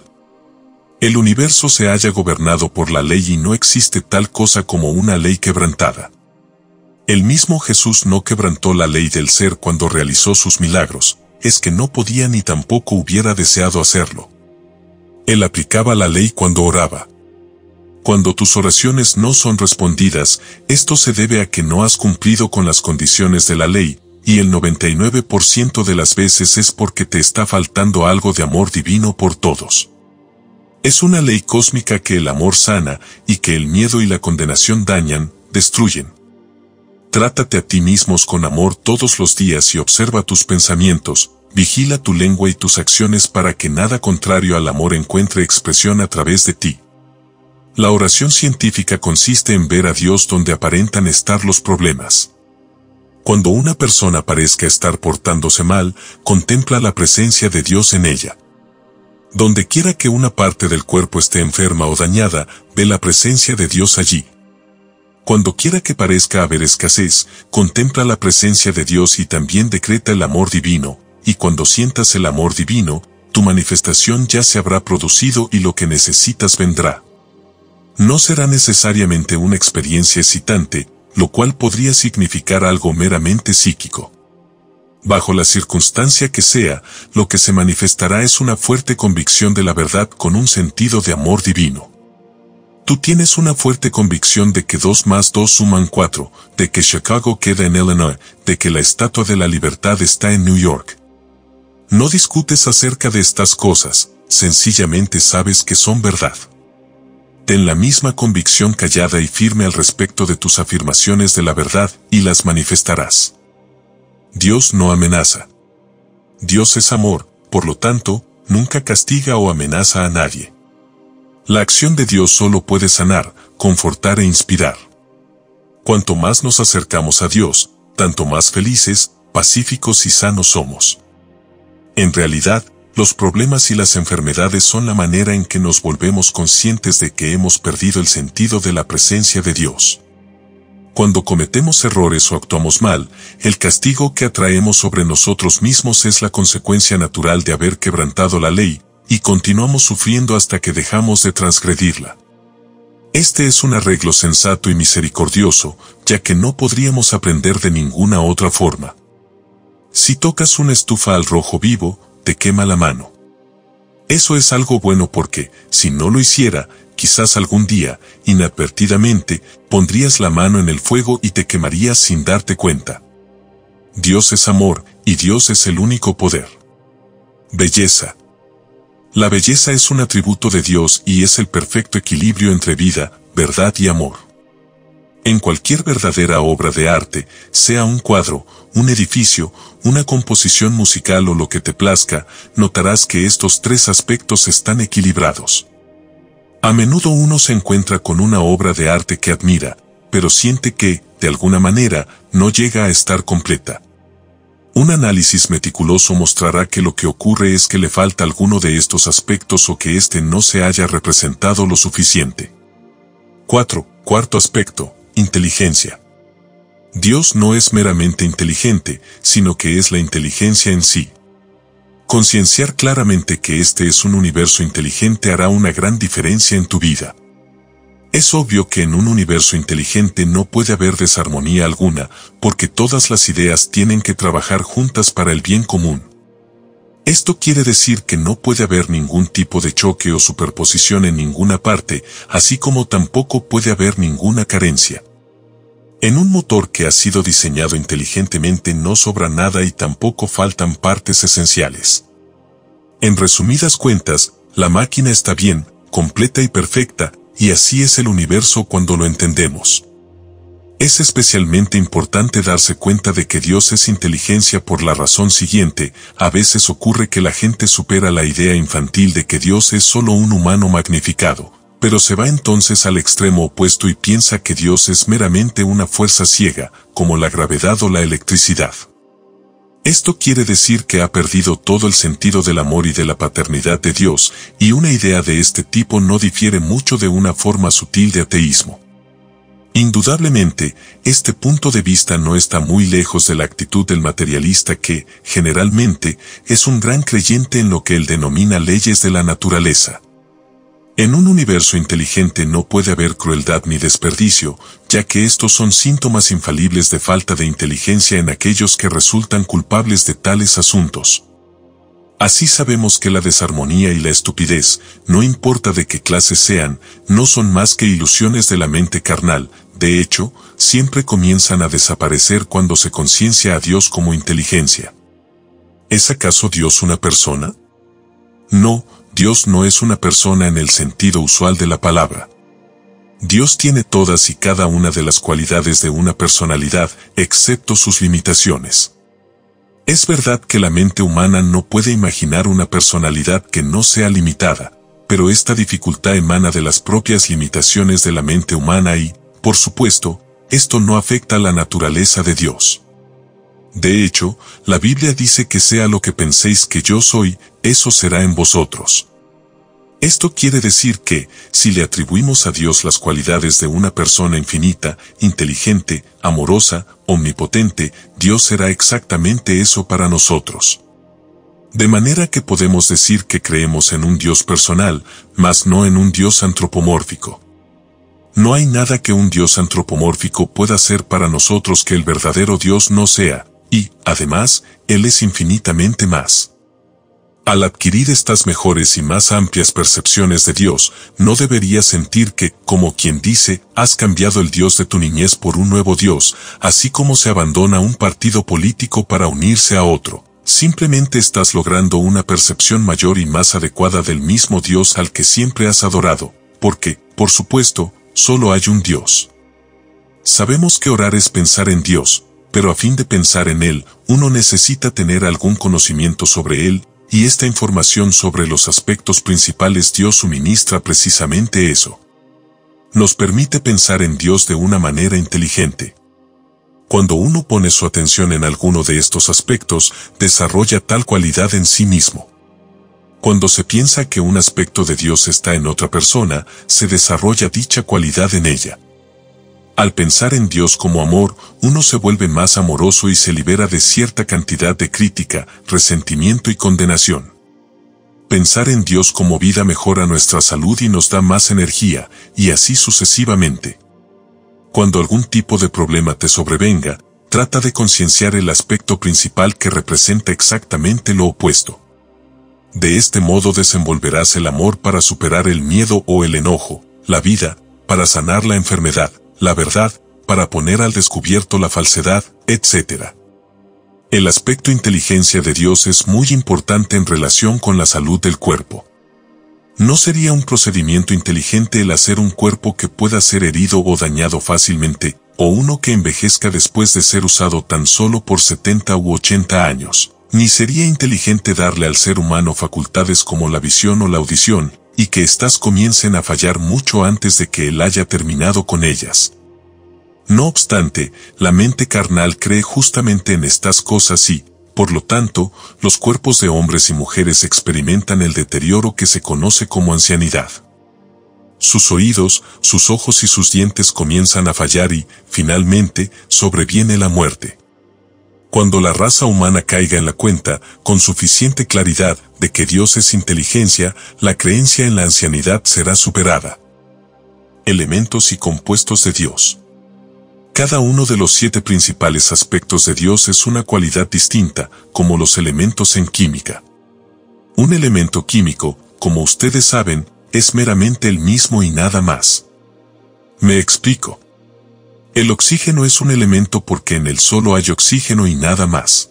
El universo se halla gobernado por la ley y no existe tal cosa como una ley quebrantada. El mismo Jesús no quebrantó la ley del ser cuando realizó sus milagros, es que no podía ni tampoco hubiera deseado hacerlo. Él aplicaba la ley cuando oraba. Cuando tus oraciones no son respondidas, esto se debe a que no has cumplido con las condiciones de la ley, y el noventa y nueve por ciento de las veces es porque te está faltando algo de amor divino por todos. Es una ley cósmica que el amor sana, y que el miedo y la condenación dañan, destruyen. Trátate a ti mismos con amor todos los días y observa tus pensamientos, vigila tu lengua y tus acciones para que nada contrario al amor encuentre expresión a través de ti. La oración científica consiste en ver a Dios donde aparentan estar los problemas. Cuando una persona parezca estar portándose mal, contempla la presencia de Dios en ella. Donde quiera que una parte del cuerpo esté enferma o dañada, ve la presencia de Dios allí. Cuando quiera que parezca haber escasez, contempla la presencia de Dios y también decreta el amor divino, y cuando sientas el amor divino, tu manifestación ya se habrá producido y lo que necesitas vendrá. No será necesariamente una experiencia excitante, lo cual podría significar algo meramente psíquico. Bajo la circunstancia que sea, lo que se manifestará es una fuerte convicción de la verdad con un sentido de amor divino. Tú tienes una fuerte convicción de que dos más dos suman cuatro, de que Chicago queda en Illinois, de que la Estatua de la Libertad está en New York. No discutes acerca de estas cosas, sencillamente sabes que son verdad. Ten la misma convicción callada y firme al respecto de tus afirmaciones de la verdad y las manifestarás. Dios no amenaza. Dios es amor, por lo tanto, nunca castiga o amenaza a nadie. La acción de Dios solo puede sanar, confortar e inspirar. Cuanto más nos acercamos a Dios, tanto más felices, pacíficos y sanos somos. En realidad, los problemas y las enfermedades son la manera en que nos volvemos conscientes de que hemos perdido el sentido de la presencia de Dios. Cuando cometemos errores o actuamos mal, el castigo que atraemos sobre nosotros mismos es la consecuencia natural de haber quebrantado la ley, y continuamos sufriendo hasta que dejamos de transgredirla. Este es un arreglo sensato y misericordioso, ya que no podríamos aprender de ninguna otra forma. Si tocas una estufa al rojo vivo, te quema la mano. Eso es algo bueno porque, si no lo hiciera, quizás algún día, inadvertidamente, pondrías la mano en el fuego y te quemarías sin darte cuenta. Dios es amor, y Dios es el único poder. Belleza. La belleza es un atributo de Dios y es el perfecto equilibrio entre vida, verdad y amor. En cualquier verdadera obra de arte, sea un cuadro, un edificio, una composición musical o lo que te plazca, notarás que estos tres aspectos están equilibrados. A menudo uno se encuentra con una obra de arte que admira, pero siente que, de alguna manera, no llega a estar completa. Un análisis meticuloso mostrará que lo que ocurre es que le falta alguno de estos aspectos o que éste no se haya representado lo suficiente. cuatro. Cuarto aspecto, inteligencia. Dios no es meramente inteligente, sino que es la inteligencia en sí. Concienciar claramente que este es un universo inteligente hará una gran diferencia en tu vida. Es obvio que en un universo inteligente no puede haber desarmonía alguna, porque todas las ideas tienen que trabajar juntas para el bien común. Esto quiere decir que no puede haber ningún tipo de choque o superposición en ninguna parte, así como tampoco puede haber ninguna carencia. En un motor que ha sido diseñado inteligentemente no sobra nada y tampoco faltan partes esenciales. En resumidas cuentas, la máquina está bien, completa y perfecta, y así es el universo cuando lo entendemos. Es especialmente importante darse cuenta de que Dios es inteligencia por la razón siguiente: a veces ocurre que la gente supera la idea infantil de que Dios es solo un humano magnificado, pero se va entonces al extremo opuesto y piensa que Dios es meramente una fuerza ciega, como la gravedad o la electricidad. Esto quiere decir que ha perdido todo el sentido del amor y de la paternidad de Dios, y una idea de este tipo no difiere mucho de una forma sutil de ateísmo. Indudablemente, este punto de vista no está muy lejos de la actitud del materialista que, generalmente, es un gran creyente en lo que él denomina leyes de la naturaleza. En un universo inteligente no puede haber crueldad ni desperdicio, ya que estos son síntomas infalibles de falta de inteligencia en aquellos que resultan culpables de tales asuntos. Así sabemos que la desarmonía y la estupidez, no importa de qué clase sean, no son más que ilusiones de la mente carnal. De hecho, siempre comienzan a desaparecer cuando se conciencia a Dios como inteligencia. ¿Es acaso Dios una persona? No, Dios no es una persona en el sentido usual de la palabra. Dios tiene todas y cada una de las cualidades de una personalidad, excepto sus limitaciones. Es verdad que la mente humana no puede imaginar una personalidad que no sea limitada, pero esta dificultad emana de las propias limitaciones de la mente humana y, por supuesto, esto no afecta a la naturaleza de Dios. De hecho, la Biblia dice que sea lo que penséis que yo soy, eso será en vosotros. Esto quiere decir que, si le atribuimos a Dios las cualidades de una persona infinita, inteligente, amorosa, omnipotente, Dios será exactamente eso para nosotros. De manera que podemos decir que creemos en un Dios personal, mas no en un Dios antropomórfico. No hay nada que un Dios antropomórfico pueda hacer para nosotros que el verdadero Dios no sea, y, además, Él es infinitamente más. Al adquirir estas mejores y más amplias percepciones de Dios, no deberías sentir que, como quien dice, has cambiado el Dios de tu niñez por un nuevo Dios, así como se abandona un partido político para unirse a otro. Simplemente estás logrando una percepción mayor y más adecuada del mismo Dios al que siempre has adorado, porque, por supuesto, solo hay un Dios. Sabemos que orar es pensar en Dios, pero a fin de pensar en Él, uno necesita tener algún conocimiento sobre Él, y esta información sobre los aspectos principales Dios suministra precisamente eso. Nos permite pensar en Dios de una manera inteligente. Cuando uno pone su atención en alguno de estos aspectos, desarrolla tal cualidad en sí mismo. Cuando se piensa que un aspecto de Dios está en otra persona, se desarrolla dicha cualidad en ella. Al pensar en Dios como amor, uno se vuelve más amoroso y se libera de cierta cantidad de crítica, resentimiento y condenación. Pensar en Dios como vida mejora nuestra salud y nos da más energía, y así sucesivamente. Cuando algún tipo de problema te sobrevenga, trata de concienciar el aspecto principal que representa exactamente lo opuesto. De este modo desenvolverás el amor para superar el miedo o el enojo, la vida, para sanar la enfermedad, la verdad, para poner al descubierto la falsedad, etcétera. El aspecto inteligencia de Dios es muy importante en relación con la salud del cuerpo. No sería un procedimiento inteligente el hacer un cuerpo que pueda ser herido o dañado fácilmente, o uno que envejezca después de ser usado tan solo por setenta u ochenta años. Ni sería inteligente darle al ser humano facultades como la visión o la audición, y que éstas comiencen a fallar mucho antes de que él haya terminado con ellas. No obstante, la mente carnal cree justamente en estas cosas y, por lo tanto, los cuerpos de hombres y mujeres experimentan el deterioro que se conoce como ancianidad. Sus oídos, sus ojos y sus dientes comienzan a fallar y, finalmente, sobreviene la muerte. Cuando la raza humana caiga en la cuenta, con suficiente claridad, de que Dios es inteligencia, la creencia en la ancianidad será superada. Elementos y compuestos de Dios. Cada uno de los siete principales aspectos de Dios es una cualidad distinta, como los elementos en química. Un elemento químico, como ustedes saben, es meramente el mismo y nada más. Me explico. El oxígeno es un elemento porque en él solo hay oxígeno y nada más.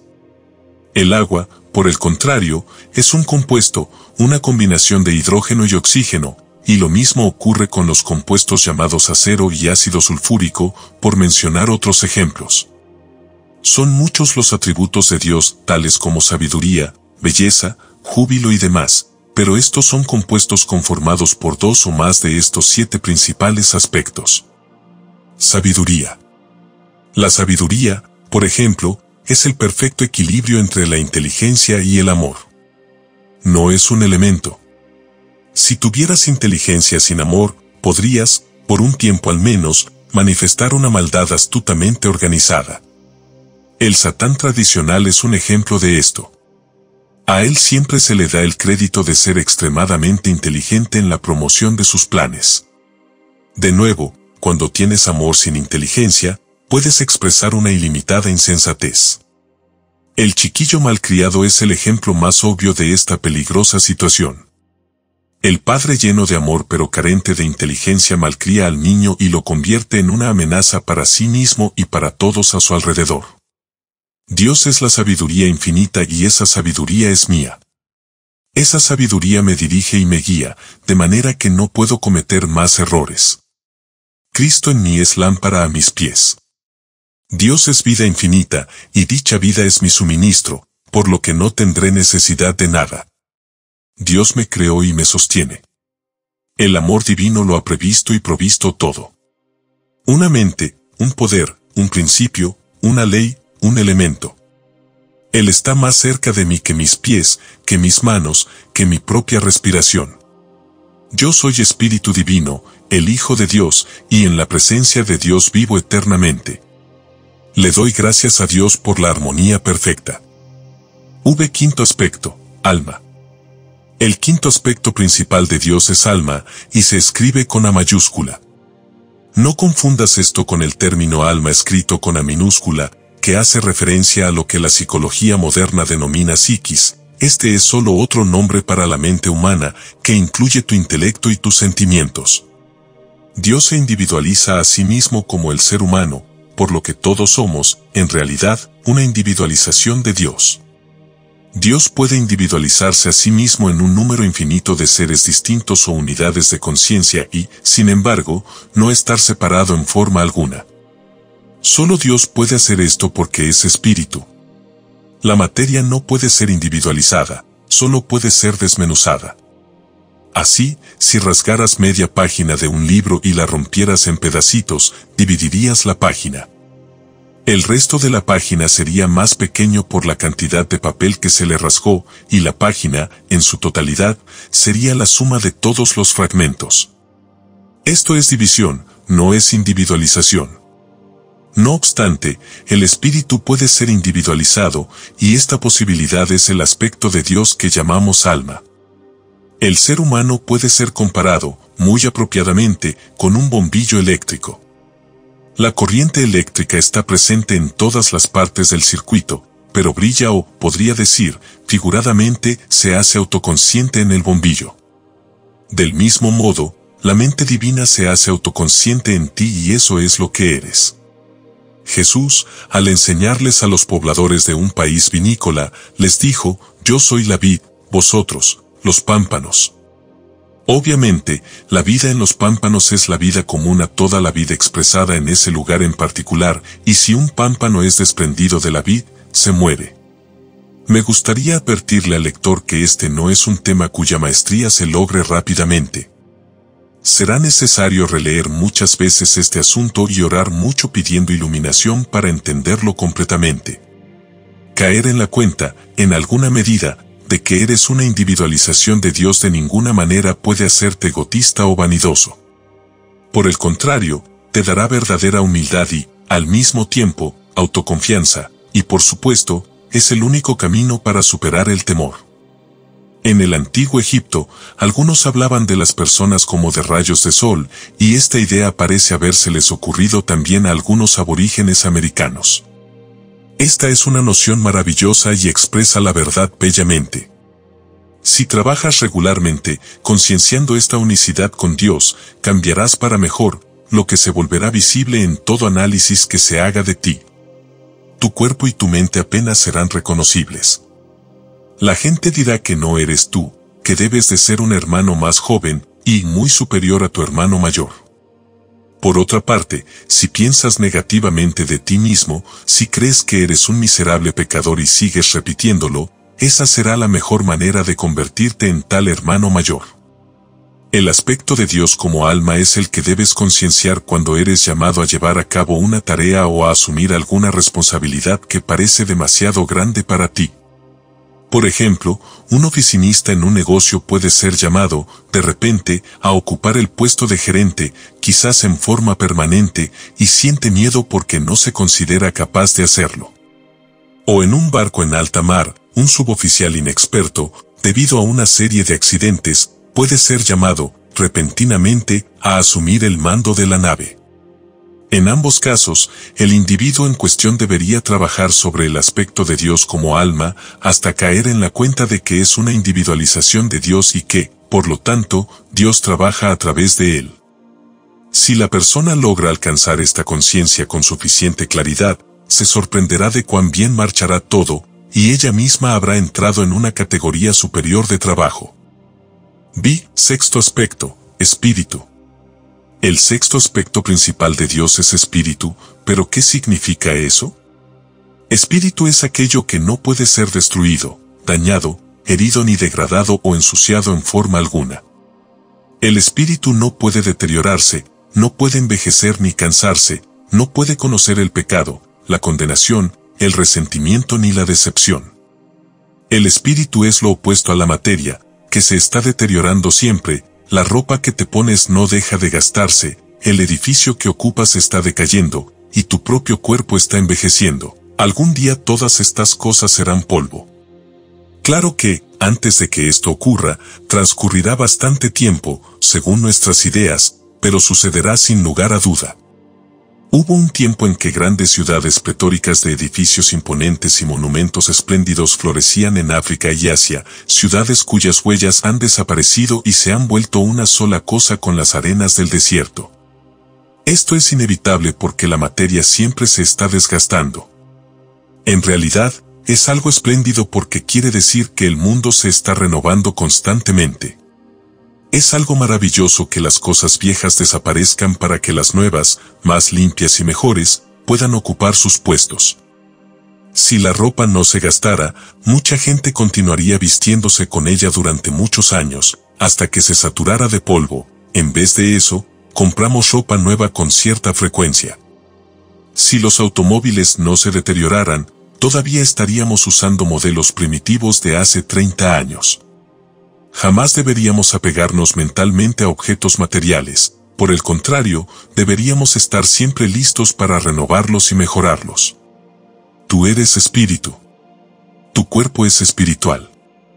El agua, por el contrario, es un compuesto, una combinación de hidrógeno y oxígeno, y lo mismo ocurre con los compuestos llamados acero y ácido sulfúrico, por mencionar otros ejemplos. Son muchos los atributos de Dios, tales como sabiduría, belleza, júbilo y demás, pero estos son compuestos conformados por dos o más de estos siete principales aspectos. Sabiduría. La sabiduría, por ejemplo, es el perfecto equilibrio entre la inteligencia y el amor. No es un elemento. Si tuvieras inteligencia sin amor, podrías, por un tiempo al menos, manifestar una maldad astutamente organizada. El Satán tradicional es un ejemplo de esto. A él siempre se le da el crédito de ser extremadamente inteligente en la promoción de sus planes. De nuevo, cuando tienes amor sin inteligencia, puedes expresar una ilimitada insensatez. El chiquillo malcriado es el ejemplo más obvio de esta peligrosa situación. El padre lleno de amor pero carente de inteligencia malcría al niño y lo convierte en una amenaza para sí mismo y para todos a su alrededor. Dios es la sabiduría infinita y esa sabiduría es mía. Esa sabiduría me dirige y me guía, de manera que no puedo cometer más errores. Cristo en mí es lámpara a mis pies. Dios es vida infinita, y dicha vida es mi suministro, por lo que no tendré necesidad de nada. Dios me creó y me sostiene. El amor divino lo ha previsto y provisto todo. Una mente, un poder, un principio, una ley, un elemento. Él está más cerca de mí que mis pies, que mis manos, que mi propia respiración. Yo soy Espíritu Divino, el Hijo de Dios, y en la presencia de Dios vivo eternamente. Le doy gracias a Dios por la armonía perfecta. V. Quinto aspecto, alma. El quinto aspecto principal de Dios es alma, y se escribe con A mayúscula. No confundas esto con el término alma escrito con A minúscula, que hace referencia a lo que la psicología moderna denomina psiquis. Este es solo otro nombre para la mente humana, que incluye tu intelecto y tus sentimientos. Dios se individualiza a sí mismo como el ser humano, por lo que todos somos, en realidad, una individualización de Dios. Dios puede individualizarse a sí mismo en un número infinito de seres distintos o unidades de conciencia y, sin embargo, no estar separado en forma alguna. Solo Dios puede hacer esto porque es espíritu. La materia no puede ser individualizada, solo puede ser desmenuzada. Así, si rasgaras media página de un libro y la rompieras en pedacitos, dividirías la página. El resto de la página sería más pequeño por la cantidad de papel que se le rasgó, y la página, en su totalidad, sería la suma de todos los fragmentos. Esto es división, no es individualización. No obstante, el espíritu puede ser individualizado, y esta posibilidad es el aspecto de Dios que llamamos alma. El ser humano puede ser comparado, muy apropiadamente, con un bombillo eléctrico. La corriente eléctrica está presente en todas las partes del circuito, pero brilla o, podría decir, figuradamente, se hace autoconsciente en el bombillo. Del mismo modo, la mente divina se hace autoconsciente en ti y eso es lo que eres. Jesús, al enseñarles a los pobladores de un país vinícola, les dijo, yo soy la vid, vosotros, los pámpanos. Obviamente, la vida en los pámpanos es la vida común a toda la vida expresada en ese lugar en particular, y si un pámpano es desprendido de la vid, se muere. Me gustaría advertirle al lector que este no es un tema cuya maestría se logre rápidamente. Será necesario releer muchas veces este asunto y orar mucho pidiendo iluminación para entenderlo completamente. Caer en la cuenta, en alguna medida, de que eres una individualización de Dios de ninguna manera puede hacerte egotista o vanidoso. Por el contrario, te dará verdadera humildad y, al mismo tiempo, autoconfianza, y por supuesto, es el único camino para superar el temor. En el antiguo Egipto, algunos hablaban de las personas como de rayos de sol, y esta idea parece habérseles ocurrido también a algunos aborígenes americanos. Esta es una noción maravillosa y expresa la verdad bellamente. Si trabajas regularmente, concienciando esta unicidad con Dios, cambiarás para mejor, lo que se volverá visible en todo análisis que se haga de ti. Tu cuerpo y tu mente apenas serán reconocibles. La gente dirá que no eres tú, que debes de ser un hermano más joven, y muy superior a tu hermano mayor. Por otra parte, si piensas negativamente de ti mismo, si crees que eres un miserable pecador y sigues repitiéndolo, esa será la mejor manera de convertirte en tal hermano mayor. El aspecto de Dios como alma es el que debes concienciar cuando eres llamado a llevar a cabo una tarea o a asumir alguna responsabilidad que parece demasiado grande para ti. Por ejemplo, un oficinista en un negocio puede ser llamado, de repente, a ocupar el puesto de gerente, quizás en forma permanente, y siente miedo porque no se considera capaz de hacerlo. O en un barco en alta mar, un suboficial inexperto, debido a una serie de accidentes, puede ser llamado, repentinamente, a asumir el mando de la nave. En ambos casos, el individuo en cuestión debería trabajar sobre el aspecto de Dios como alma, hasta caer en la cuenta de que es una individualización de Dios y que, por lo tanto, Dios trabaja a través de él. Si la persona logra alcanzar esta conciencia con suficiente claridad, se sorprenderá de cuán bien marchará todo, y ella misma habrá entrado en una categoría superior de trabajo. Vi, sexto aspecto, espíritu. El sexto aspecto principal de Dios es espíritu, pero ¿qué significa eso? Espíritu es aquello que no puede ser destruido, dañado, herido ni degradado o ensuciado en forma alguna. El espíritu no puede deteriorarse, no puede envejecer ni cansarse, no puede conocer el pecado, la condenación, el resentimiento ni la decepción. El espíritu es lo opuesto a la materia, que se está deteriorando siempre. La ropa que te pones no deja de gastarse, el edificio que ocupas está decayendo, y tu propio cuerpo está envejeciendo. Algún día todas estas cosas serán polvo. Claro que, antes de que esto ocurra, transcurrirá bastante tiempo, según nuestras ideas, pero sucederá sin lugar a duda. Hubo un tiempo en que grandes ciudades pletóricas de edificios imponentes y monumentos espléndidos florecían en África y Asia, ciudades cuyas huellas han desaparecido y se han vuelto una sola cosa con las arenas del desierto. Esto es inevitable porque la materia siempre se está desgastando. En realidad, es algo espléndido porque quiere decir que el mundo se está renovando constantemente. Es algo maravilloso que las cosas viejas desaparezcan para que las nuevas, más limpias y mejores, puedan ocupar sus puestos. Si la ropa no se gastara, mucha gente continuaría vistiéndose con ella durante muchos años, hasta que se saturara de polvo. En vez de eso, compramos ropa nueva con cierta frecuencia. Si los automóviles no se deterioraran, todavía estaríamos usando modelos primitivos de hace treinta años. Jamás deberíamos apegarnos mentalmente a objetos materiales, por el contrario, deberíamos estar siempre listos para renovarlos y mejorarlos. Tú eres espíritu. Tu cuerpo es espiritual.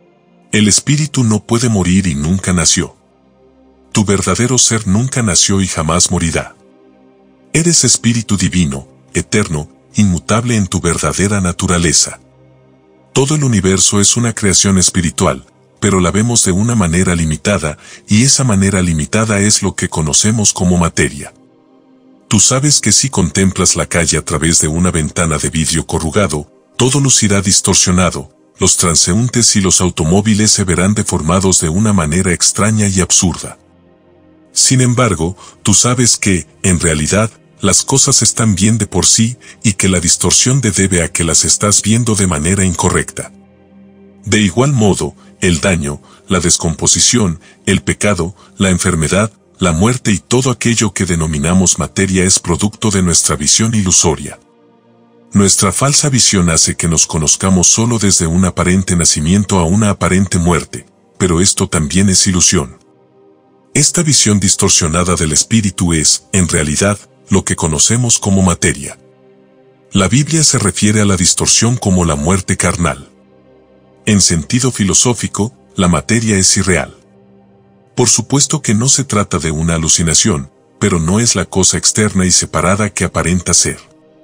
El espíritu no puede morir y nunca nació. Tu verdadero ser nunca nació y jamás morirá. Eres espíritu divino, eterno, inmutable en tu verdadera naturaleza. Todo el universo es una creación espiritual, pero la vemos de una manera limitada, y esa manera limitada es lo que conocemos como materia. Tú sabes que si contemplas la calle a través de una ventana de vidrio corrugado, todo lucirá distorsionado, los transeúntes y los automóviles se verán deformados de una manera extraña y absurda. Sin embargo, tú sabes que, en realidad, las cosas están bien de por sí, y que la distorsión se debe a que las estás viendo de manera incorrecta. De igual modo, el daño, la descomposición, el pecado, la enfermedad, la muerte y todo aquello que denominamos materia es producto de nuestra visión ilusoria. Nuestra falsa visión hace que nos conozcamos solo desde un aparente nacimiento a una aparente muerte, pero esto también es ilusión. Esta visión distorsionada del espíritu es, en realidad, lo que conocemos como materia. La Biblia se refiere a la distorsión como la muerte carnal. En sentido filosófico, la materia es irreal. Por supuesto que no se trata de una alucinación, pero no es la cosa externa y separada que aparenta ser.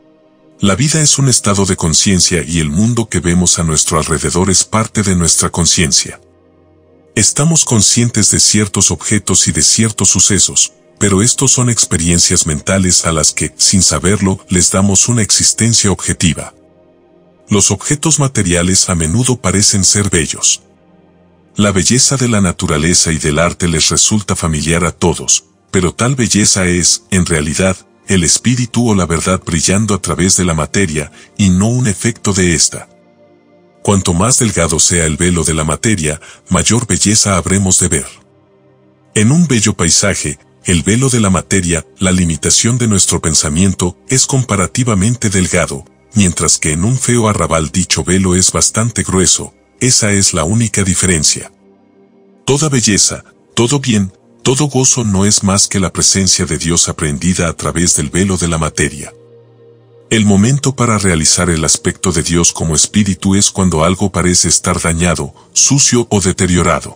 La vida es un estado de conciencia y el mundo que vemos a nuestro alrededor es parte de nuestra conciencia. Estamos conscientes de ciertos objetos y de ciertos sucesos, pero estos son experiencias mentales a las que, sin saberlo, les damos una existencia objetiva. Los objetos materiales a menudo parecen ser bellos. La belleza de la naturaleza y del arte les resulta familiar a todos, pero tal belleza es, en realidad, el espíritu o la verdad brillando a través de la materia, y no un efecto de ésta. Cuanto más delgado sea el velo de la materia, mayor belleza habremos de ver. En un bello paisaje, el velo de la materia, la limitación de nuestro pensamiento, es comparativamente delgado, mientras que en un feo arrabal dicho velo es bastante grueso. Esa es la única diferencia. Toda belleza, todo bien, todo gozo no es más que la presencia de Dios aprehendida a través del velo de la materia. El momento para realizar el aspecto de Dios como espíritu es cuando algo parece estar dañado, sucio o deteriorado.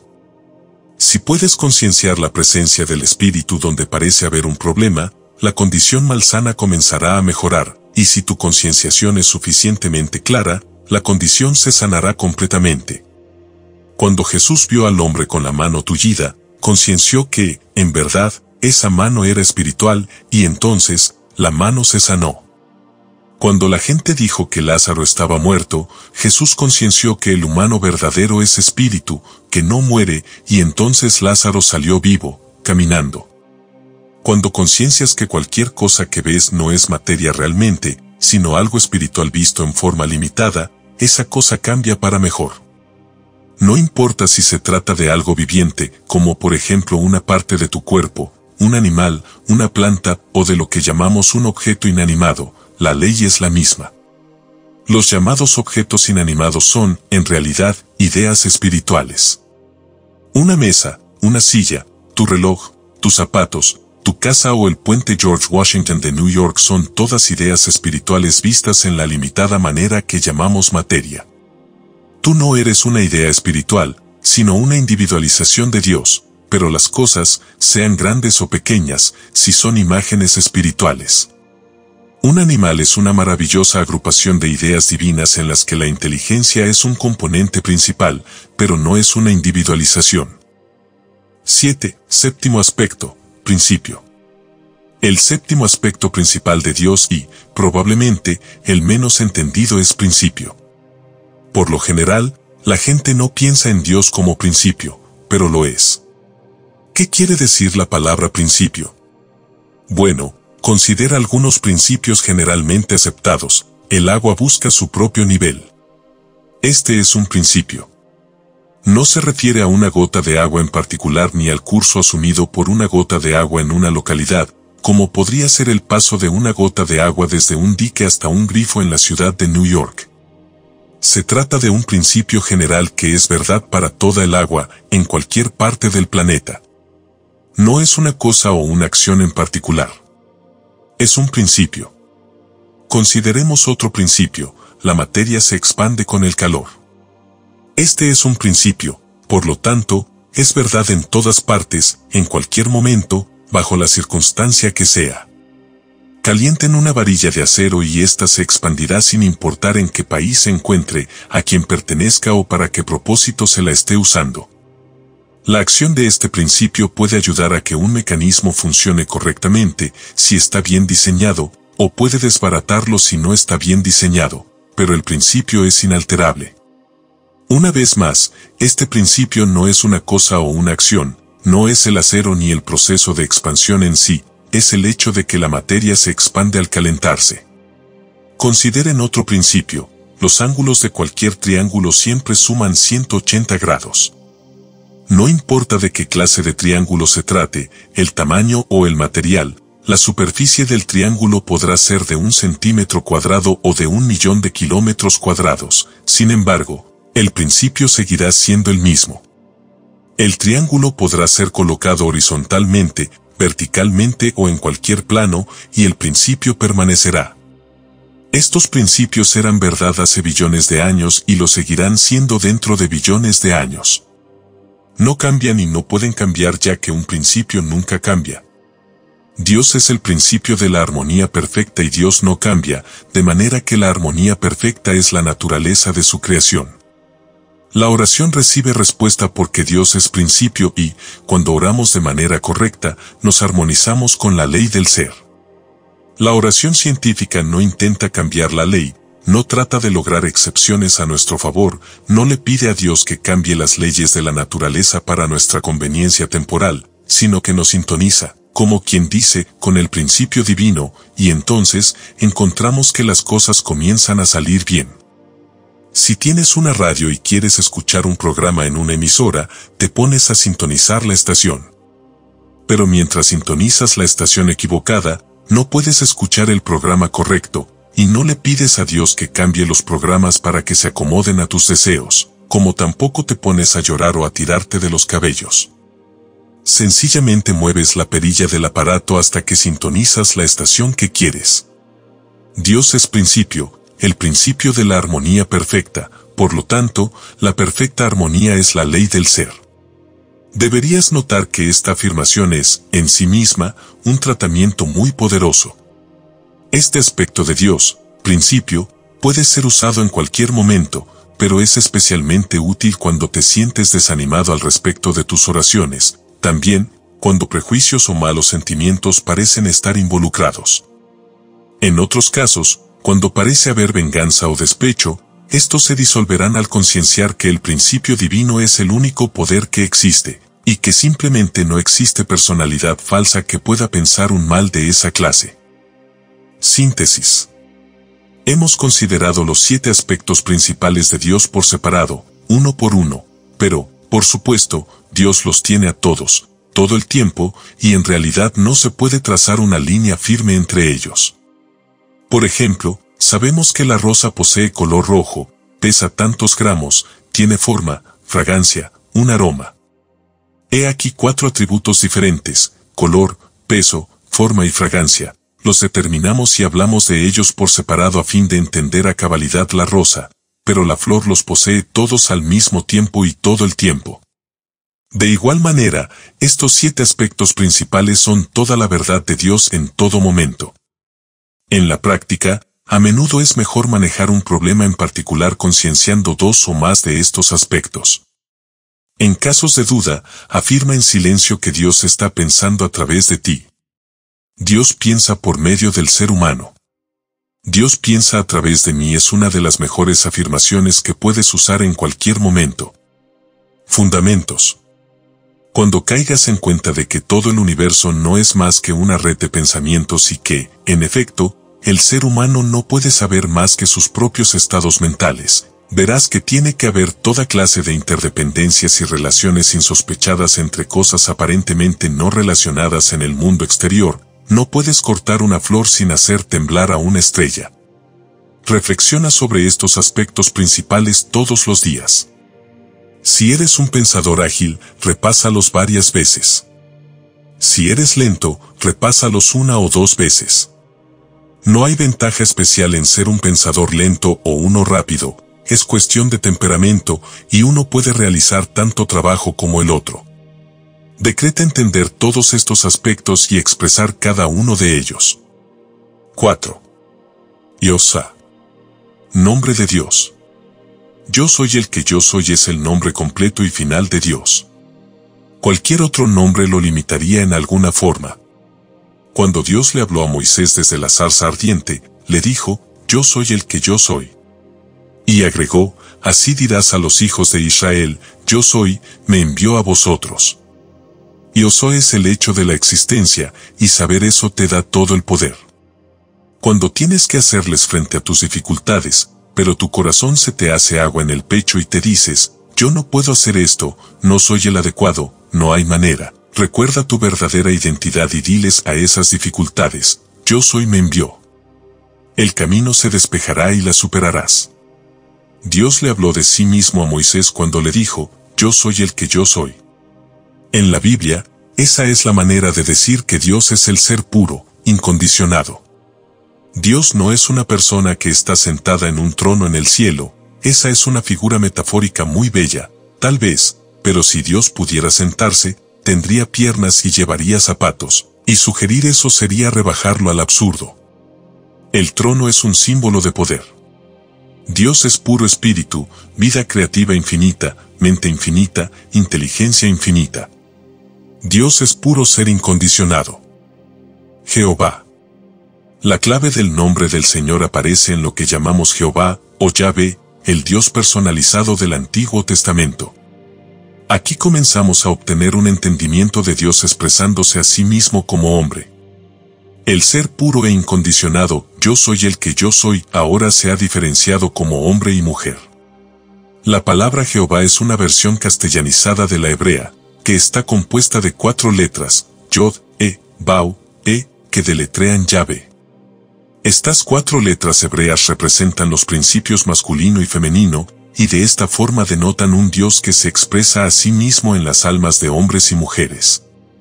Si puedes concienciar la presencia del espíritu donde parece haber un problema, la condición malsana comenzará a mejorar, y si tu concienciación es suficientemente clara, la condición se sanará completamente. Cuando Jesús vio al hombre con la mano tullida, concienció que, en verdad, esa mano era espiritual, y entonces, la mano se sanó. Cuando la gente dijo que Lázaro estaba muerto, Jesús concienció que el humano verdadero es espíritu, que no muere, y entonces Lázaro salió vivo, caminando. Cuando conciencias que cualquier cosa que ves no es materia realmente, sino algo espiritual visto en forma limitada, esa cosa cambia para mejor. No importa si se trata de algo viviente, como por ejemplo una parte de tu cuerpo, un animal, una planta, o de lo que llamamos un objeto inanimado, la ley es la misma. Los llamados objetos inanimados son, en realidad, ideas espirituales. Una mesa, una silla, tu reloj, tus zapatos, tu casa o el puente George Washington de New York son todas ideas espirituales vistas en la limitada manera que llamamos materia. Tú no eres una idea espiritual, sino una individualización de Dios, pero las cosas, sean grandes o pequeñas, si son imágenes espirituales. Un animal es una maravillosa agrupación de ideas divinas en las que la inteligencia es un componente principal, pero no es una individualización. siete. Séptimo aspecto, principio. El séptimo aspecto principal de Dios y, probablemente, el menos entendido es principio. Por lo general, la gente no piensa en Dios como principio, pero lo es. ¿Qué quiere decir la palabra principio? Bueno, considera algunos principios generalmente aceptados. El agua busca su propio nivel. Este es un principio. No se refiere a una gota de agua en particular ni al curso asumido por una gota de agua en una localidad, como podría ser el paso de una gota de agua desde un dique hasta un grifo en la ciudad de New York. Se trata de un principio general que es verdad para toda el agua, en cualquier parte del planeta. No es una cosa o una acción en particular. Es un principio. Consideremos otro principio: la materia se expande con el calor. Este es un principio, por lo tanto, es verdad en todas partes, en cualquier momento, bajo la circunstancia que sea. Calienten una varilla de acero y ésta se expandirá sin importar en qué país se encuentre, a quién pertenezca o para qué propósito se la esté usando. La acción de este principio puede ayudar a que un mecanismo funcione correctamente, si está bien diseñado, o puede desbaratarlo si no está bien diseñado, pero el principio es inalterable. Una vez más, este principio no es una cosa o una acción, no es el acero ni el proceso de expansión en sí, es el hecho de que la materia se expande al calentarse. Consideren otro principio: los ángulos de cualquier triángulo siempre suman ciento ochenta grados. No importa de qué clase de triángulo se trate, el tamaño o el material, la superficie del triángulo podrá ser de un centímetro cuadrado o de un millón de kilómetros cuadrados. Sin embargo, el principio seguirá siendo el mismo. El triángulo podrá ser colocado horizontalmente, verticalmente o en cualquier plano, y el principio permanecerá. Estos principios eran verdad hace billones de años y lo seguirán siendo dentro de billones de años. No cambian y no pueden cambiar, ya que un principio nunca cambia. Dios es el principio de la armonía perfecta y Dios no cambia, de manera que la armonía perfecta es la naturaleza de su creación. La oración recibe respuesta porque Dios es principio y, cuando oramos de manera correcta, nos armonizamos con la ley del ser. La oración científica no intenta cambiar la ley, no trata de lograr excepciones a nuestro favor, no le pide a Dios que cambie las leyes de la naturaleza para nuestra conveniencia temporal, sino que nos sintoniza, como quien dice, con el principio divino, y entonces encontramos que las cosas comienzan a salir bien. Si tienes una radio y quieres escuchar un programa en una emisora, te pones a sintonizar la estación. Pero mientras sintonizas la estación equivocada, no puedes escuchar el programa correcto, y no le pides a Dios que cambie los programas para que se acomoden a tus deseos, como tampoco te pones a llorar o a tirarte de los cabellos. Sencillamente mueves la perilla del aparato hasta que sintonizas la estación que quieres. Dios es principio, el principio de la armonía perfecta, por lo tanto, la perfecta armonía es la ley del ser. Deberías notar que esta afirmación es, en sí misma, un tratamiento muy poderoso. Este aspecto de Dios, principio, puede ser usado en cualquier momento, pero es especialmente útil cuando te sientes desanimado al respecto de tus oraciones, también, cuando prejuicios o malos sentimientos parecen estar involucrados. En otros casos, cuando parece haber venganza o despecho, estos se disolverán al concienciar que el principio divino es el único poder que existe, y que simplemente no existe personalidad falsa que pueda pensar un mal de esa clase. Síntesis. Hemos considerado los siete aspectos principales de Dios por separado, uno por uno, pero, por supuesto, Dios los tiene a todos, todo el tiempo, y en realidad no se puede trazar una línea firme entre ellos. Por ejemplo, sabemos que la rosa posee color rojo, pesa tantos gramos, tiene forma, fragancia, un aroma. He aquí cuatro atributos diferentes: color, peso, forma y fragancia. Los determinamos y hablamos de ellos por separado a fin de entender a cabalidad la rosa, pero la flor los posee todos al mismo tiempo y todo el tiempo. De igual manera, estos siete aspectos principales son toda la verdad de Dios en todo momento. En la práctica, a menudo es mejor manejar un problema en particular concienciando dos o más de estos aspectos. En casos de duda, afirma en silencio que Dios está pensando a través de ti. Dios piensa por medio del ser humano. Dios piensa a través de mí es una de las mejores afirmaciones que puedes usar en cualquier momento. Fundamentos. Cuando caigas en cuenta de que todo el universo no es más que una red de pensamientos y que, en efecto, el ser humano no puede saber más que sus propios estados mentales, verás que tiene que haber toda clase de interdependencias y relaciones insospechadas entre cosas aparentemente no relacionadas en el mundo exterior. No puedes cortar una flor sin hacer temblar a una estrella. Reflexiona sobre estos aspectos principales todos los días. Si eres un pensador ágil, repásalos varias veces. Si eres lento, repásalos una o dos veces. No hay ventaja especial en ser un pensador lento o uno rápido, es cuestión de temperamento y uno puede realizar tanto trabajo como el otro. Decreta entender todos estos aspectos y expresar cada uno de ellos. cuatro. Yosa. Nombre de Dios. Yo soy el que yo soy es el nombre completo y final de Dios. Cualquier otro nombre lo limitaría en alguna forma. Cuando Dios le habló a Moisés desde la zarza ardiente, le dijo, yo soy el que yo soy. Y agregó, así dirás a los hijos de Israel, yo soy, me envió a vosotros. Yoso es el hecho de la existencia, y saber eso te da todo el poder. Cuando tienes que hacerles frente a tus dificultades, pero tu corazón se te hace agua en el pecho y te dices, yo no puedo hacer esto, no soy el adecuado, no hay manera. Recuerda tu verdadera identidad y diles a esas dificultades, yo soy me envió. El camino se despejará y la superarás. Dios le habló de sí mismo a Moisés cuando le dijo, yo soy el que yo soy. En la Biblia, esa es la manera de decir que Dios es el ser puro, incondicionado. Dios no es una persona que está sentada en un trono en el cielo, esa es una figura metafórica muy bella, tal vez, pero si Dios pudiera sentarse, tendría piernas y llevaría zapatos, y sugerir eso sería rebajarlo al absurdo. El trono es un símbolo de poder. Dios es puro espíritu, vida creativa infinita, mente infinita, inteligencia infinita. Dios es puro ser incondicionado. Jehová. La clave del nombre del Señor aparece en lo que llamamos Jehová, o Yahvé, el Dios personalizado del Antiguo Testamento. Aquí comenzamos a obtener un entendimiento de Dios expresándose a sí mismo como hombre. El ser puro e incondicionado, yo soy el que yo soy, ahora se ha diferenciado como hombre y mujer. La palabra Jehová es una versión castellanizada de la hebrea, que está compuesta de cuatro letras, Yod, E, Bau, E, que deletrean Yahvé. Estas cuatro letras hebreas representan los principios masculino y femenino, y de esta forma denotan un Dios que se expresa a sí mismo en las almas de hombres y mujeres.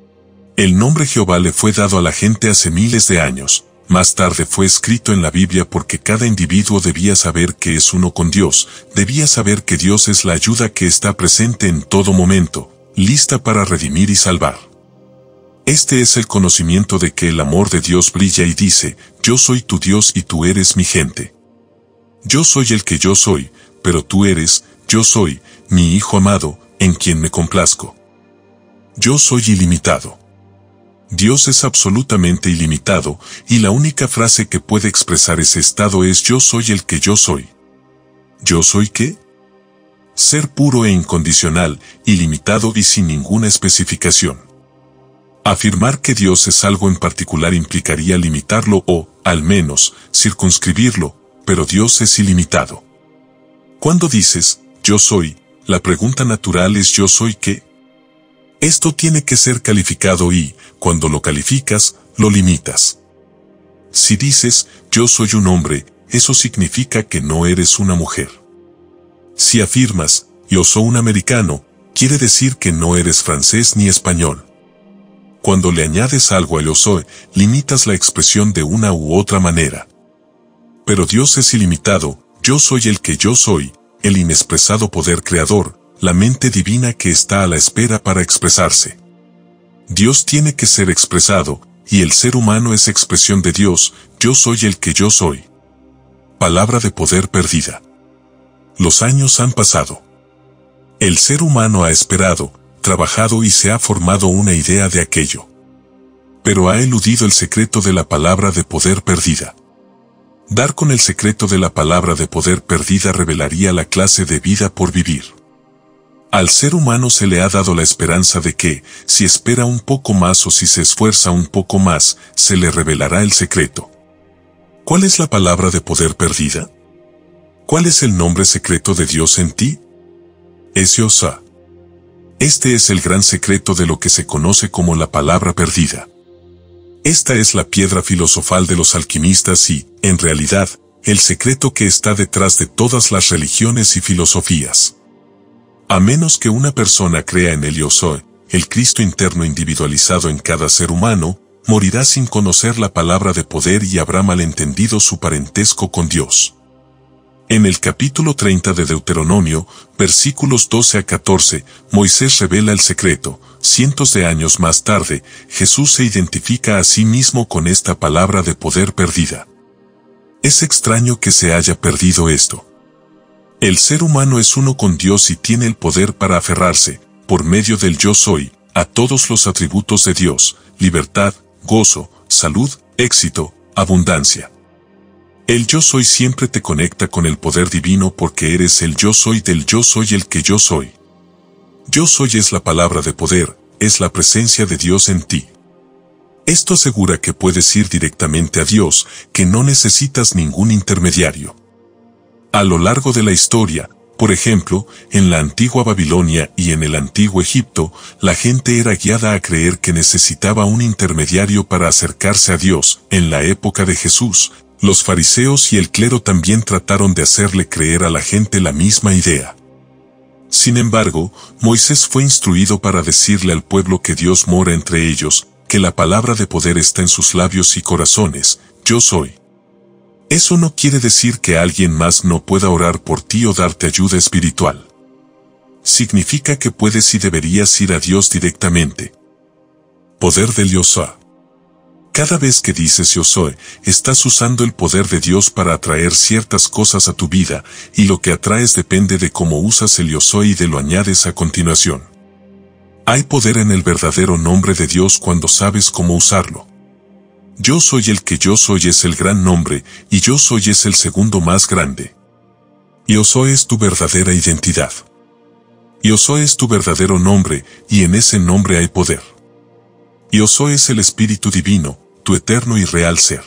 El nombre Jehová le fue dado a la gente hace miles de años, más tarde fue escrito en la Biblia porque cada individuo debía saber que es uno con Dios, debía saber que Dios es la ayuda que está presente en todo momento, lista para redimir y salvar. Este es el conocimiento de que el amor de Dios brilla y dice, yo soy tu Dios y tú eres mi gente. Yo soy el que yo soy, pero tú eres, yo soy, mi Hijo amado, en quien me complazco. Yo soy ilimitado. Dios es absolutamente ilimitado, y la única frase que puede expresar ese estado es yo soy el que yo soy. ¿Yo soy qué? Ser puro e incondicional, ilimitado y sin ninguna especificación. Afirmar que Dios es algo en particular implicaría limitarlo o, al menos, circunscribirlo, pero Dios es ilimitado. Cuando dices, yo soy, la pregunta natural es ¿yo soy qué? Esto tiene que ser calificado y, cuando lo calificas, lo limitas. Si dices, yo soy un hombre, eso significa que no eres una mujer. Si afirmas, yo soy un americano, quiere decir que no eres francés ni español. Cuando le añades algo a yo soy, limitas la expresión de una u otra manera. Pero Dios es ilimitado, Yo soy el que yo soy, el inexpresado poder creador, la mente divina que está a la espera para expresarse. Dios tiene que ser expresado, y el ser humano es expresión de Dios. Yo soy el que yo soy. Palabra de poder perdida. Los años han pasado. El ser humano ha esperado, trabajado y se ha formado una idea de aquello. Pero ha eludido el secreto de la palabra de poder perdida. Dar con el secreto de la palabra de poder perdida revelaría la clase de vida por vivir. Al ser humano se le ha dado la esperanza de que, si espera un poco más o si se esfuerza un poco más, se le revelará el secreto. ¿Cuál es la palabra de poder perdida? ¿Cuál es el nombre secreto de Dios en ti? Es Yosua. Este es el gran secreto de lo que se conoce como la palabra perdida. Esta es la piedra filosofal de los alquimistas y, en realidad, el secreto que está detrás de todas las religiones y filosofías. A menos que una persona crea en el Yo Soy, el Cristo interno individualizado en cada ser humano, morirá sin conocer la palabra de poder y habrá malentendido su parentesco con Dios. En el capítulo treinta de Deuteronomio, versículos doce a catorce, Moisés revela el secreto. Cientos de años más tarde, Jesús se identifica a sí mismo con esta palabra de poder perdida. Es extraño que se haya perdido esto. El ser humano es uno con Dios y tiene el poder para aferrarse, por medio del Yo Soy, a todos los atributos de Dios: libertad, gozo, salud, éxito, abundancia. El Yo Soy siempre te conecta con el poder divino porque eres el Yo Soy del Yo Soy el que yo soy. Yo Soy es la palabra de poder, es la presencia de Dios en ti. Esto asegura que puedes ir directamente a Dios, que no necesitas ningún intermediario. A lo largo de la historia, por ejemplo, en la antigua Babilonia y en el antiguo Egipto, la gente era guiada a creer que necesitaba un intermediario para acercarse a Dios. En la época de Jesús, los fariseos y el clero también trataron de hacerle creer a la gente la misma idea. Sin embargo, Moisés fue instruido para decirle al pueblo que Dios mora entre ellos, que la palabra de poder está en sus labios y corazones: Yo soy. Eso no quiere decir que alguien más no pueda orar por ti o darte ayuda espiritual. Significa que puedes y deberías ir a Dios directamente. Poder del Yo Soy. Cada vez que dices Yo Soy, estás usando el poder de Dios para atraer ciertas cosas a tu vida, y lo que atraes depende de cómo usas el Yo Soy y de lo añades a continuación. Hay poder en el verdadero nombre de Dios cuando sabes cómo usarlo. Yo Soy el que yo soy es el gran nombre, y Yo Soy es el segundo más grande. Yo Soy es tu verdadera identidad. Yo Soy es tu verdadero nombre, y en ese nombre hay poder. Yo Soy es el Espíritu Divino, tu eterno y real ser.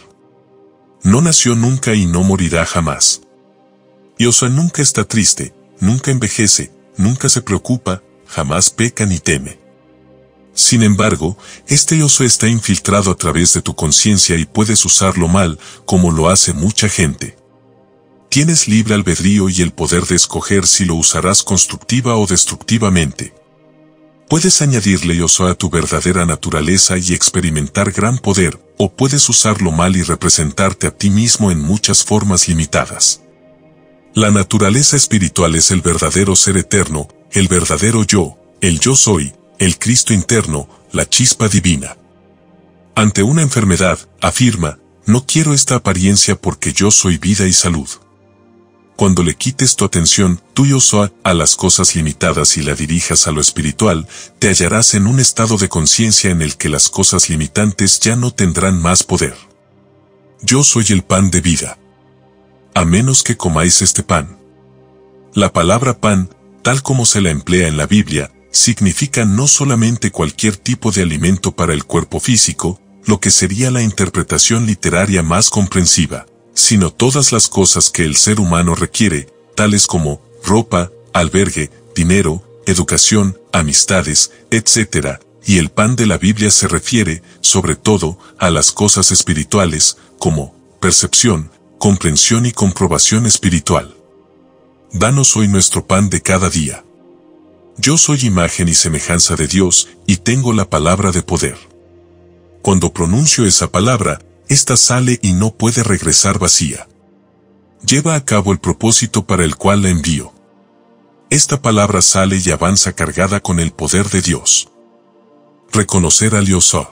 No nació nunca y no morirá jamás. Yo Soy nunca está triste, nunca envejece, nunca se preocupa, jamás peca ni teme. Sin embargo, este Yo Soy está infiltrado a través de tu conciencia y puedes usarlo mal, como lo hace mucha gente. Tienes libre albedrío y el poder de escoger si lo usarás constructiva o destructivamente. Puedes añadirle Yo Soy a tu verdadera naturaleza y experimentar gran poder, o puedes usarlo mal y representarte a ti mismo en muchas formas limitadas. La naturaleza espiritual es el verdadero ser eterno, el verdadero yo, el Yo Soy, el Cristo interno, la chispa divina. Ante una enfermedad, afirma: no quiero esta apariencia porque yo soy vida y salud. Cuando le quites tu atención, tu Yo Soy, a las cosas limitadas y la dirijas a lo espiritual, te hallarás en un estado de conciencia en el que las cosas limitantes ya no tendrán más poder. Yo soy el pan de vida. A menos que comáis este pan. La palabra pan, tal como se la emplea en la Biblia, significa no solamente cualquier tipo de alimento para el cuerpo físico, lo que sería la interpretación literaria más comprensiva, sino todas las cosas que el ser humano requiere, tales como ropa, albergue, dinero, educación, amistades, etcétera, y el pan de la Biblia se refiere, sobre todo, a las cosas espirituales, como percepción, comprensión y comprobación espiritual. Danos hoy nuestro pan de cada día. Yo soy imagen y semejanza de Dios, y tengo la palabra de poder. Cuando pronuncio esa palabra, esta sale y no puede regresar vacía. Lleva a cabo el propósito para el cual la envío. Esta palabra sale y avanza cargada con el poder de Dios. Reconocer al Yo Soy.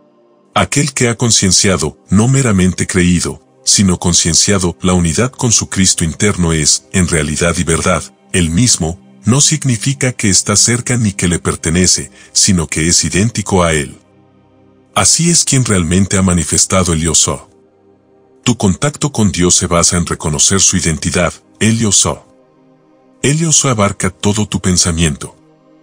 Aquel que ha concienciado, no meramente creído, sino concienciado la unidad con su Cristo interno es, en realidad y verdad, el mismo, no significa que está cerca ni que le pertenece, sino que es idéntico a Él. Así es quien realmente ha manifestado el Yo Soy. Tu contacto con Dios se basa en reconocer su identidad, el Yo Soy. El Yo Soy abarca todo tu pensamiento.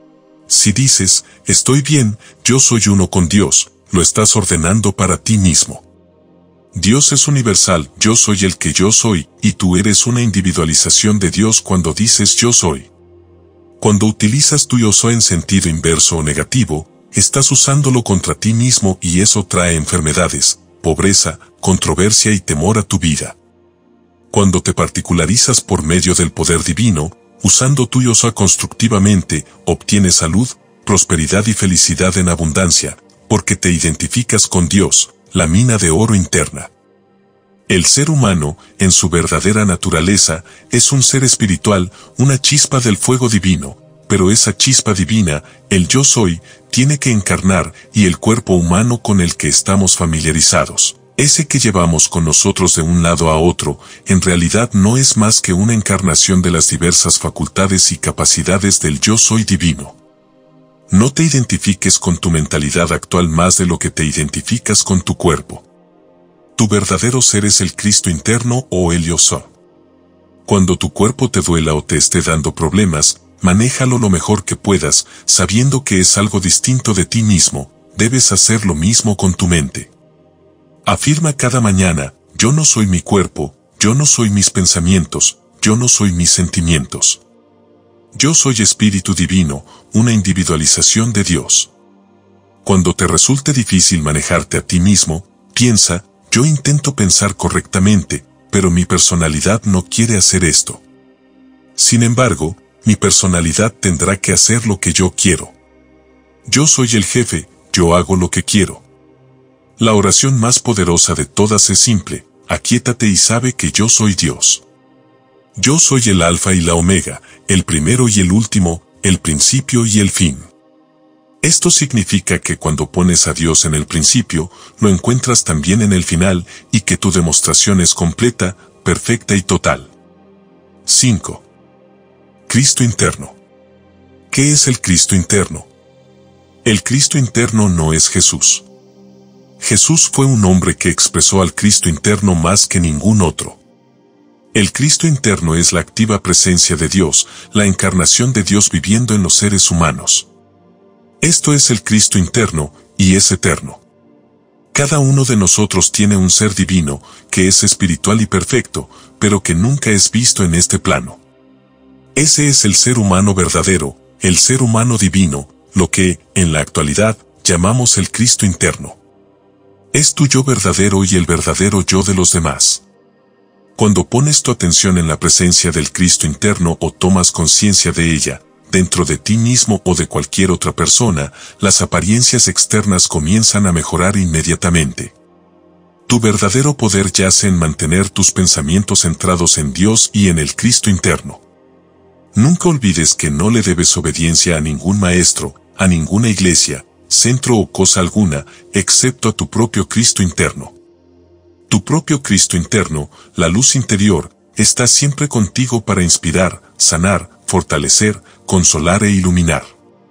Si dices, estoy bien, yo soy uno con Dios, lo estás ordenando para ti mismo. Dios es universal, yo soy el que yo soy, y tú eres una individualización de Dios cuando dices yo soy. Cuando utilizas tu yo soy en sentido inverso o negativo, estás usándolo contra ti mismo y eso trae enfermedades, pobreza, controversia y temor a tu vida. Cuando te particularizas por medio del poder divino, usando tu yo soy constructivamente, obtienes salud, prosperidad y felicidad en abundancia, porque te identificas con Dios, la mina de oro interna. El ser humano, en su verdadera naturaleza, es un ser espiritual, una chispa del fuego divino, pero esa chispa divina, el yo soy, tiene que encarnar, y el cuerpo humano con el que estamos familiarizados, ese que llevamos con nosotros de un lado a otro, en realidad no es más que una encarnación de las diversas facultades y capacidades del yo soy divino. No te identifiques con tu mentalidad actual más de lo que te identificas con tu cuerpo. Tu verdadero ser es el Cristo interno o el Yo Soy. Cuando tu cuerpo te duela o te esté dando problemas, manéjalo lo mejor que puedas, sabiendo que es algo distinto de ti mismo, debes hacer lo mismo con tu mente. Afirma cada mañana, yo no soy mi cuerpo, yo no soy mis pensamientos, yo no soy mis sentimientos. Yo soy Espíritu Divino, una individualización de Dios. Cuando te resulte difícil manejarte a ti mismo, piensa, yo intento pensar correctamente, pero mi personalidad no quiere hacer esto. Sin embargo, mi personalidad tendrá que hacer lo que yo quiero. Yo soy el jefe, yo hago lo que quiero. La oración más poderosa de todas es simple, aquíétate y sabe que yo soy Dios. Yo soy el alfa y la omega, el primero y el último, el principio y el fin. Esto significa que cuando pones a Dios en el principio, lo encuentras también en el final, y que tu demostración es completa, perfecta y total. cinco. Cristo interno. ¿Qué es el Cristo interno? El Cristo interno no es Jesús. Jesús fue un hombre que expresó al Cristo interno más que ningún otro. El Cristo interno es la activa presencia de Dios, la encarnación de Dios viviendo en los seres humanos. Esto es el Cristo interno, y es eterno. Cada uno de nosotros tiene un ser divino, que es espiritual y perfecto, pero que nunca es visto en este plano. Ese es el ser humano verdadero, el ser humano divino, lo que, en la actualidad, llamamos el Cristo interno. Es tu yo verdadero y el verdadero yo de los demás. Cuando pones tu atención en la presencia del Cristo interno o tomas conciencia de ella, dentro de ti mismo o de cualquier otra persona, las apariencias externas comienzan a mejorar inmediatamente. Tu verdadero poder yace en mantener tus pensamientos centrados en Dios y en el Cristo interno. Nunca olvides que no le debes obediencia a ningún maestro, a ninguna iglesia, centro o cosa alguna, excepto a tu propio Cristo interno. Tu propio Cristo interno, la luz interior, está siempre contigo para inspirar, sanar, fortalecer, consolar e iluminar.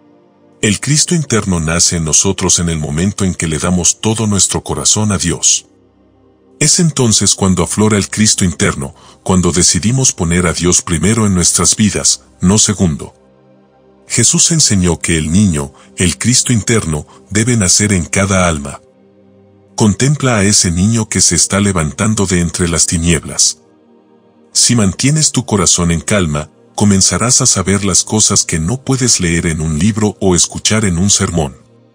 El Cristo interno nace en nosotros en el momento en que le damos todo nuestro corazón a Dios. Es entonces cuando aflora el Cristo interno, cuando decidimos poner a Dios primero en nuestras vidas, no segundo. Jesús enseñó que el niño, el Cristo interno, debe nacer en cada alma. Contempla a ese niño que se está levantando de entre las tinieblas. Si mantienes tu corazón en calma, comenzarás a saber las cosas que no puedes leer en un libro o escuchar en un sermón.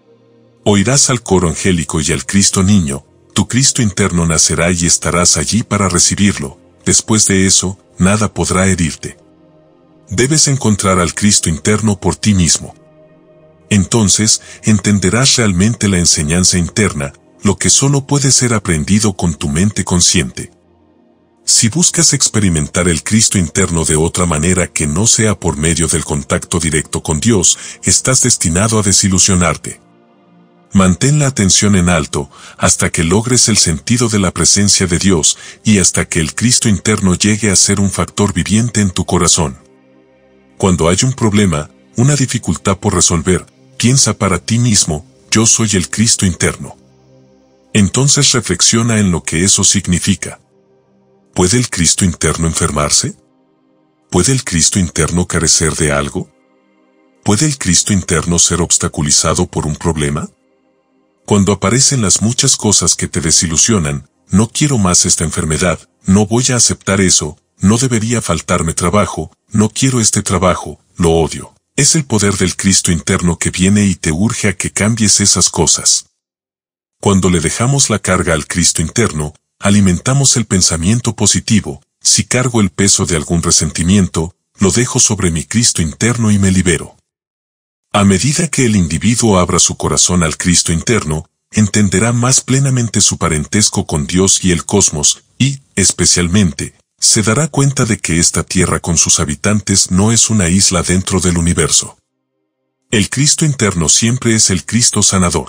Oirás al coro angélico y al Cristo niño, tu Cristo interno nacerá y estarás allí para recibirlo. Después de eso, nada podrá herirte. Debes encontrar al Cristo interno por ti mismo. Entonces, entenderás realmente la enseñanza interna, lo que solo puede ser aprendido con tu mente consciente. Si buscas experimentar el Cristo interno de otra manera que no sea por medio del contacto directo con Dios, estás destinado a desilusionarte. Mantén la atención en alto hasta que logres el sentido de la presencia de Dios y hasta que el Cristo interno llegue a ser un factor viviente en tu corazón. Cuando hay un problema, una dificultad por resolver, piensa para ti mismo, yo soy el Cristo interno. Entonces reflexiona en lo que eso significa. ¿Puede el Cristo interno enfermarse? ¿Puede el Cristo interno carecer de algo? ¿Puede el Cristo interno ser obstaculizado por un problema? Cuando aparecen las muchas cosas que te desilusionan, no quiero más esta enfermedad, no voy a aceptar eso, no debería faltarme trabajo, no quiero este trabajo, lo odio. Es el poder del Cristo interno que viene y te urge a que cambies esas cosas. Cuando le dejamos la carga al Cristo interno, alimentamos el pensamiento positivo. Si cargo el peso de algún resentimiento, lo dejo sobre mi Cristo interno y me libero. A medida que el individuo abra su corazón al Cristo interno, entenderá más plenamente su parentesco con Dios y el cosmos, y, especialmente, se dará cuenta de que esta tierra con sus habitantes no es una isla dentro del universo. El Cristo interno siempre es el Cristo sanador.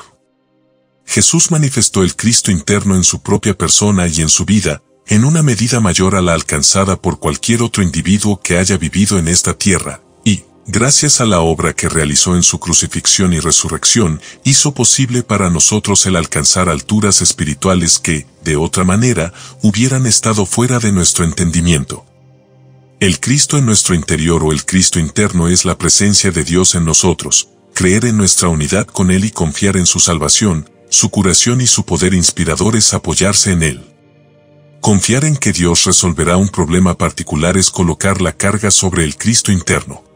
Jesús manifestó el Cristo interno en su propia persona y en su vida, en una medida mayor a la alcanzada por cualquier otro individuo que haya vivido en esta tierra, y, gracias a la obra que realizó en su crucifixión y resurrección, hizo posible para nosotros el alcanzar alturas espirituales que, de otra manera, hubieran estado fuera de nuestro entendimiento. El Cristo en nuestro interior o el Cristo interno es la presencia de Dios en nosotros, creer en nuestra unidad con Él y confiar en su salvación, su curación y su poder inspirador es apoyarse en Él. Confiar en que Dios resolverá un problema particular es colocar la carga sobre el Cristo interno.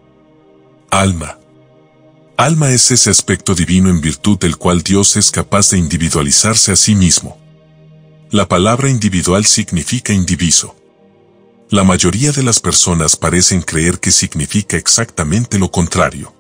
Alma. Alma es ese aspecto divino en virtud del cual Dios es capaz de individualizarse a sí mismo. La palabra individual significa indiviso. La mayoría de las personas parecen creer que significa exactamente lo contrario.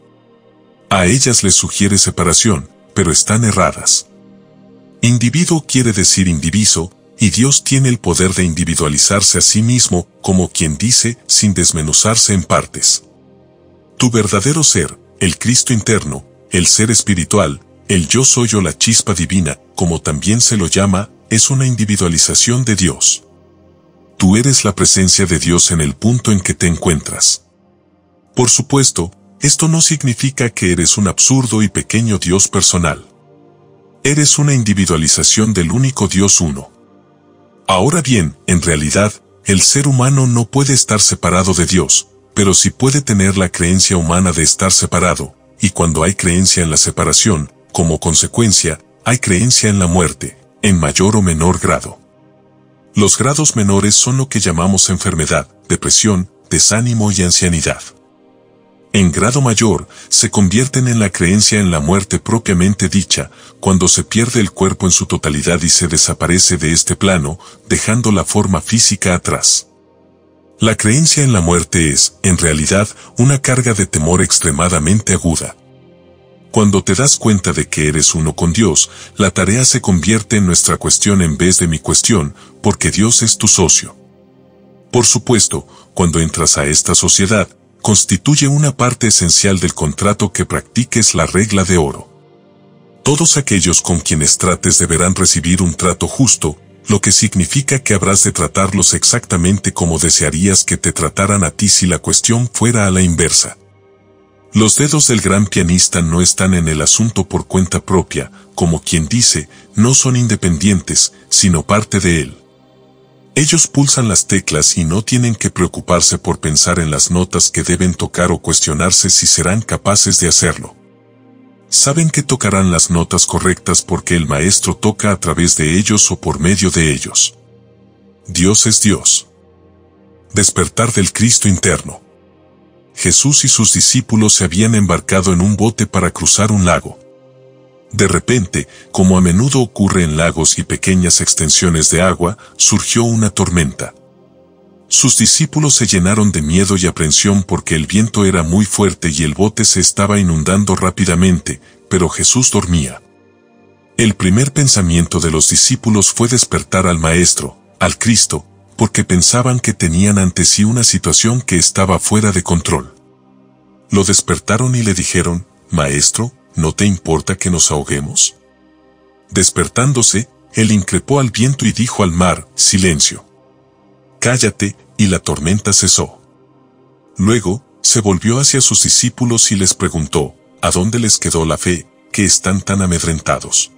A ellas les sugiere separación, pero están erradas. Individuo quiere decir indiviso, y Dios tiene el poder de individualizarse a sí mismo, como quien dice, sin desmenuzarse en partes. Tu verdadero ser, el Cristo interno, el ser espiritual, el yo soy o la chispa divina, como también se lo llama, es una individualización de Dios. Tú eres la presencia de Dios en el punto en que te encuentras. Por supuesto, esto no significa que eres un absurdo y pequeño Dios personal. Eres una individualización del único Dios uno. Ahora bien, en realidad, el ser humano no puede estar separado de Dios, pero sí puede tener la creencia humana de estar separado, y cuando hay creencia en la separación, como consecuencia, hay creencia en la muerte, en mayor o menor grado. Los grados menores son lo que llamamos enfermedad, depresión, desánimo y ancianidad. En grado mayor, se convierten en la creencia en la muerte propiamente dicha, cuando se pierde el cuerpo en su totalidad y se desaparece de este plano, dejando la forma física atrás. La creencia en la muerte es, en realidad, una carga de temor extremadamente aguda. Cuando te das cuenta de que eres uno con Dios, la tarea se convierte en nuestra cuestión en vez de mi cuestión, porque Dios es tu socio. Por supuesto, cuando entras a esta sociedad, constituye una parte esencial del contrato que practiques la regla de oro. Todos aquellos con quienes trates deberán recibir un trato justo, lo que significa que habrás de tratarlos exactamente como desearías que te trataran a ti si la cuestión fuera a la inversa. Los dedos del gran pianista no están en el asunto por cuenta propia, como quien dice, no son independientes, sino parte de él. Ellos pulsan las teclas y no tienen que preocuparse por pensar en las notas que deben tocar o cuestionarse si serán capaces de hacerlo. Saben que tocarán las notas correctas porque el maestro toca a través de ellos o por medio de ellos. Dios es Dios. Despertar del Cristo interno. Jesús y sus discípulos se habían embarcado en un bote para cruzar un lago. De repente, como a menudo ocurre en lagos y pequeñas extensiones de agua, surgió una tormenta. Sus discípulos se llenaron de miedo y aprensión porque el viento era muy fuerte y el bote se estaba inundando rápidamente, pero Jesús dormía. El primer pensamiento de los discípulos fue despertar al Maestro, al Cristo, porque pensaban que tenían ante sí una situación que estaba fuera de control. Lo despertaron y le dijeron, «Maestro, ¿no te importa que nos ahoguemos?». Despertándose, él increpó al viento y dijo al mar, «Silencio. Cállate», y la tormenta cesó. Luego, se volvió hacia sus discípulos y les preguntó, ¿a dónde les quedó la fe, que están tan amedrentados?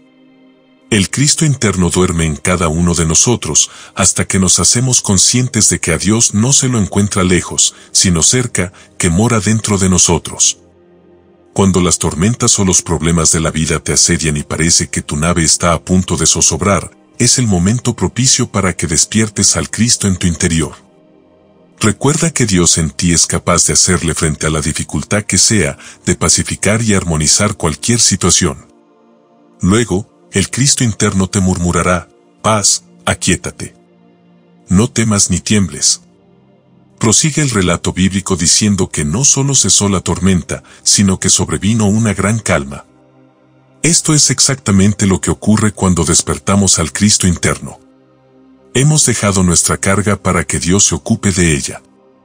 El Cristo interno duerme en cada uno de nosotros, hasta que nos hacemos conscientes de que a Dios no se lo encuentra lejos, sino cerca, que mora dentro de nosotros. Cuando las tormentas o los problemas de la vida te asedian y parece que tu nave está a punto de zozobrar, es el momento propicio para que despiertes al Cristo en tu interior. Recuerda que Dios en ti es capaz de hacerle frente a la dificultad que sea, de pacificar y armonizar cualquier situación. Luego, el Cristo interno te murmurará, «Paz, aquíétate. No temas ni tiembles». Prosigue el relato bíblico diciendo que no solo cesó la tormenta, sino que sobrevino una gran calma. Esto es exactamente lo que ocurre cuando despertamos al Cristo interno. Hemos dejado nuestra carga para que Dios se ocupe de ella.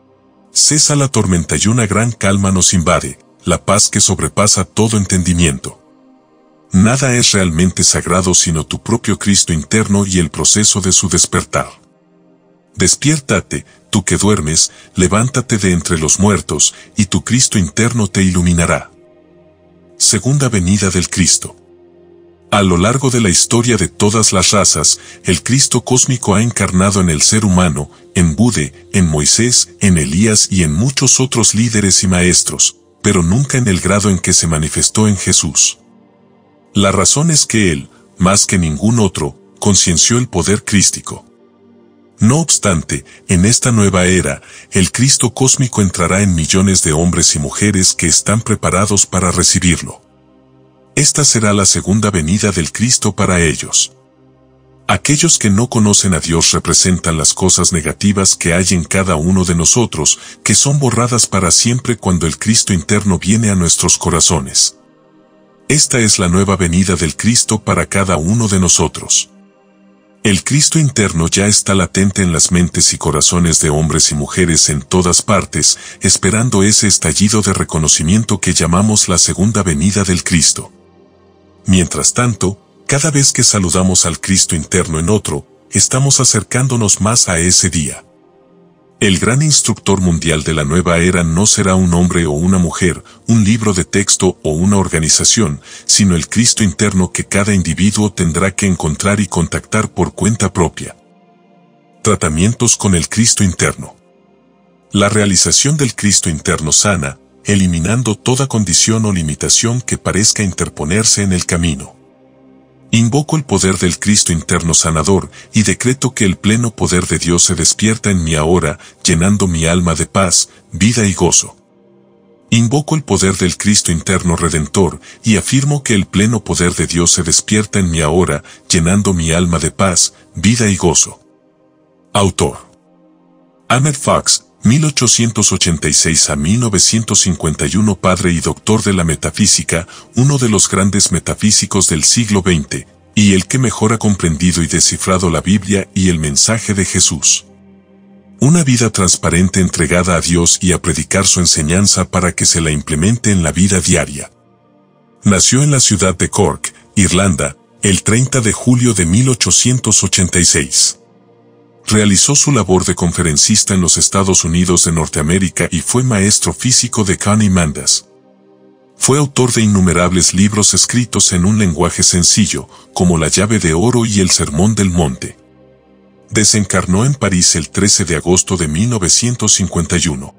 Cesa la tormenta y una gran calma nos invade, la paz que sobrepasa todo entendimiento. Nada es realmente sagrado sino tu propio Cristo interno y el proceso de su despertar. Despiértate, tú que duermes, levántate de entre los muertos, y tu Cristo interno te iluminará. Segunda venida del Cristo. A lo largo de la historia de todas las razas, el Cristo cósmico ha encarnado en el ser humano, en Buda, en Moisés, en Elías y en muchos otros líderes y maestros, pero nunca en el grado en que se manifestó en Jesús. La razón es que Él, más que ningún otro, concienció el poder crístico. No obstante, en esta nueva era, el Cristo cósmico entrará en millones de hombres y mujeres que están preparados para recibirlo. Esta será la segunda venida del Cristo para ellos. Aquellos que no conocen a Dios representan las cosas negativas que hay en cada uno de nosotros, que son borradas para siempre cuando el Cristo interno viene a nuestros corazones. Esta es la nueva venida del Cristo para cada uno de nosotros. El Cristo interno ya está latente en las mentes y corazones de hombres y mujeres en todas partes, esperando ese estallido de reconocimiento que llamamos la segunda venida del Cristo. Mientras tanto, cada vez que saludamos al Cristo interno en otro, estamos acercándonos más a ese día. El gran instructor mundial de la nueva era no será un hombre o una mujer, un libro de texto o una organización, sino el Cristo interno que cada individuo tendrá que encontrar y contactar por cuenta propia. Tratamientos con el Cristo interno. La realización del Cristo interno sana, eliminando toda condición o limitación que parezca interponerse en el camino. Invoco el poder del Cristo interno sanador, y decreto que el pleno poder de Dios se despierta en mí ahora, llenando mi alma de paz, vida y gozo. Invoco el poder del Cristo interno redentor, y afirmo que el pleno poder de Dios se despierta en mí ahora, llenando mi alma de paz, vida y gozo. Autor: Ahmed Fox, mil ochocientos ochenta y seis a mil novecientos cincuenta y uno, padre y doctor de la metafísica, uno de los grandes metafísicos del siglo veinte, y el que mejor ha comprendido y descifrado la Biblia y el mensaje de Jesús. Una vida transparente entregada a Dios y a predicar su enseñanza para que se la implemente en la vida diaria. Nació en la ciudad de Cork, Irlanda, el treinta de julio de mil ochocientos ochenta y seis. Realizó su labor de conferencista en los Estados Unidos de Norteamérica y fue maestro físico de Connie Mandas. Fue autor de innumerables libros escritos en un lenguaje sencillo, como La llave de oro y El sermón del monte. Desencarnó en París el trece de agosto de mil novecientos cincuenta y uno.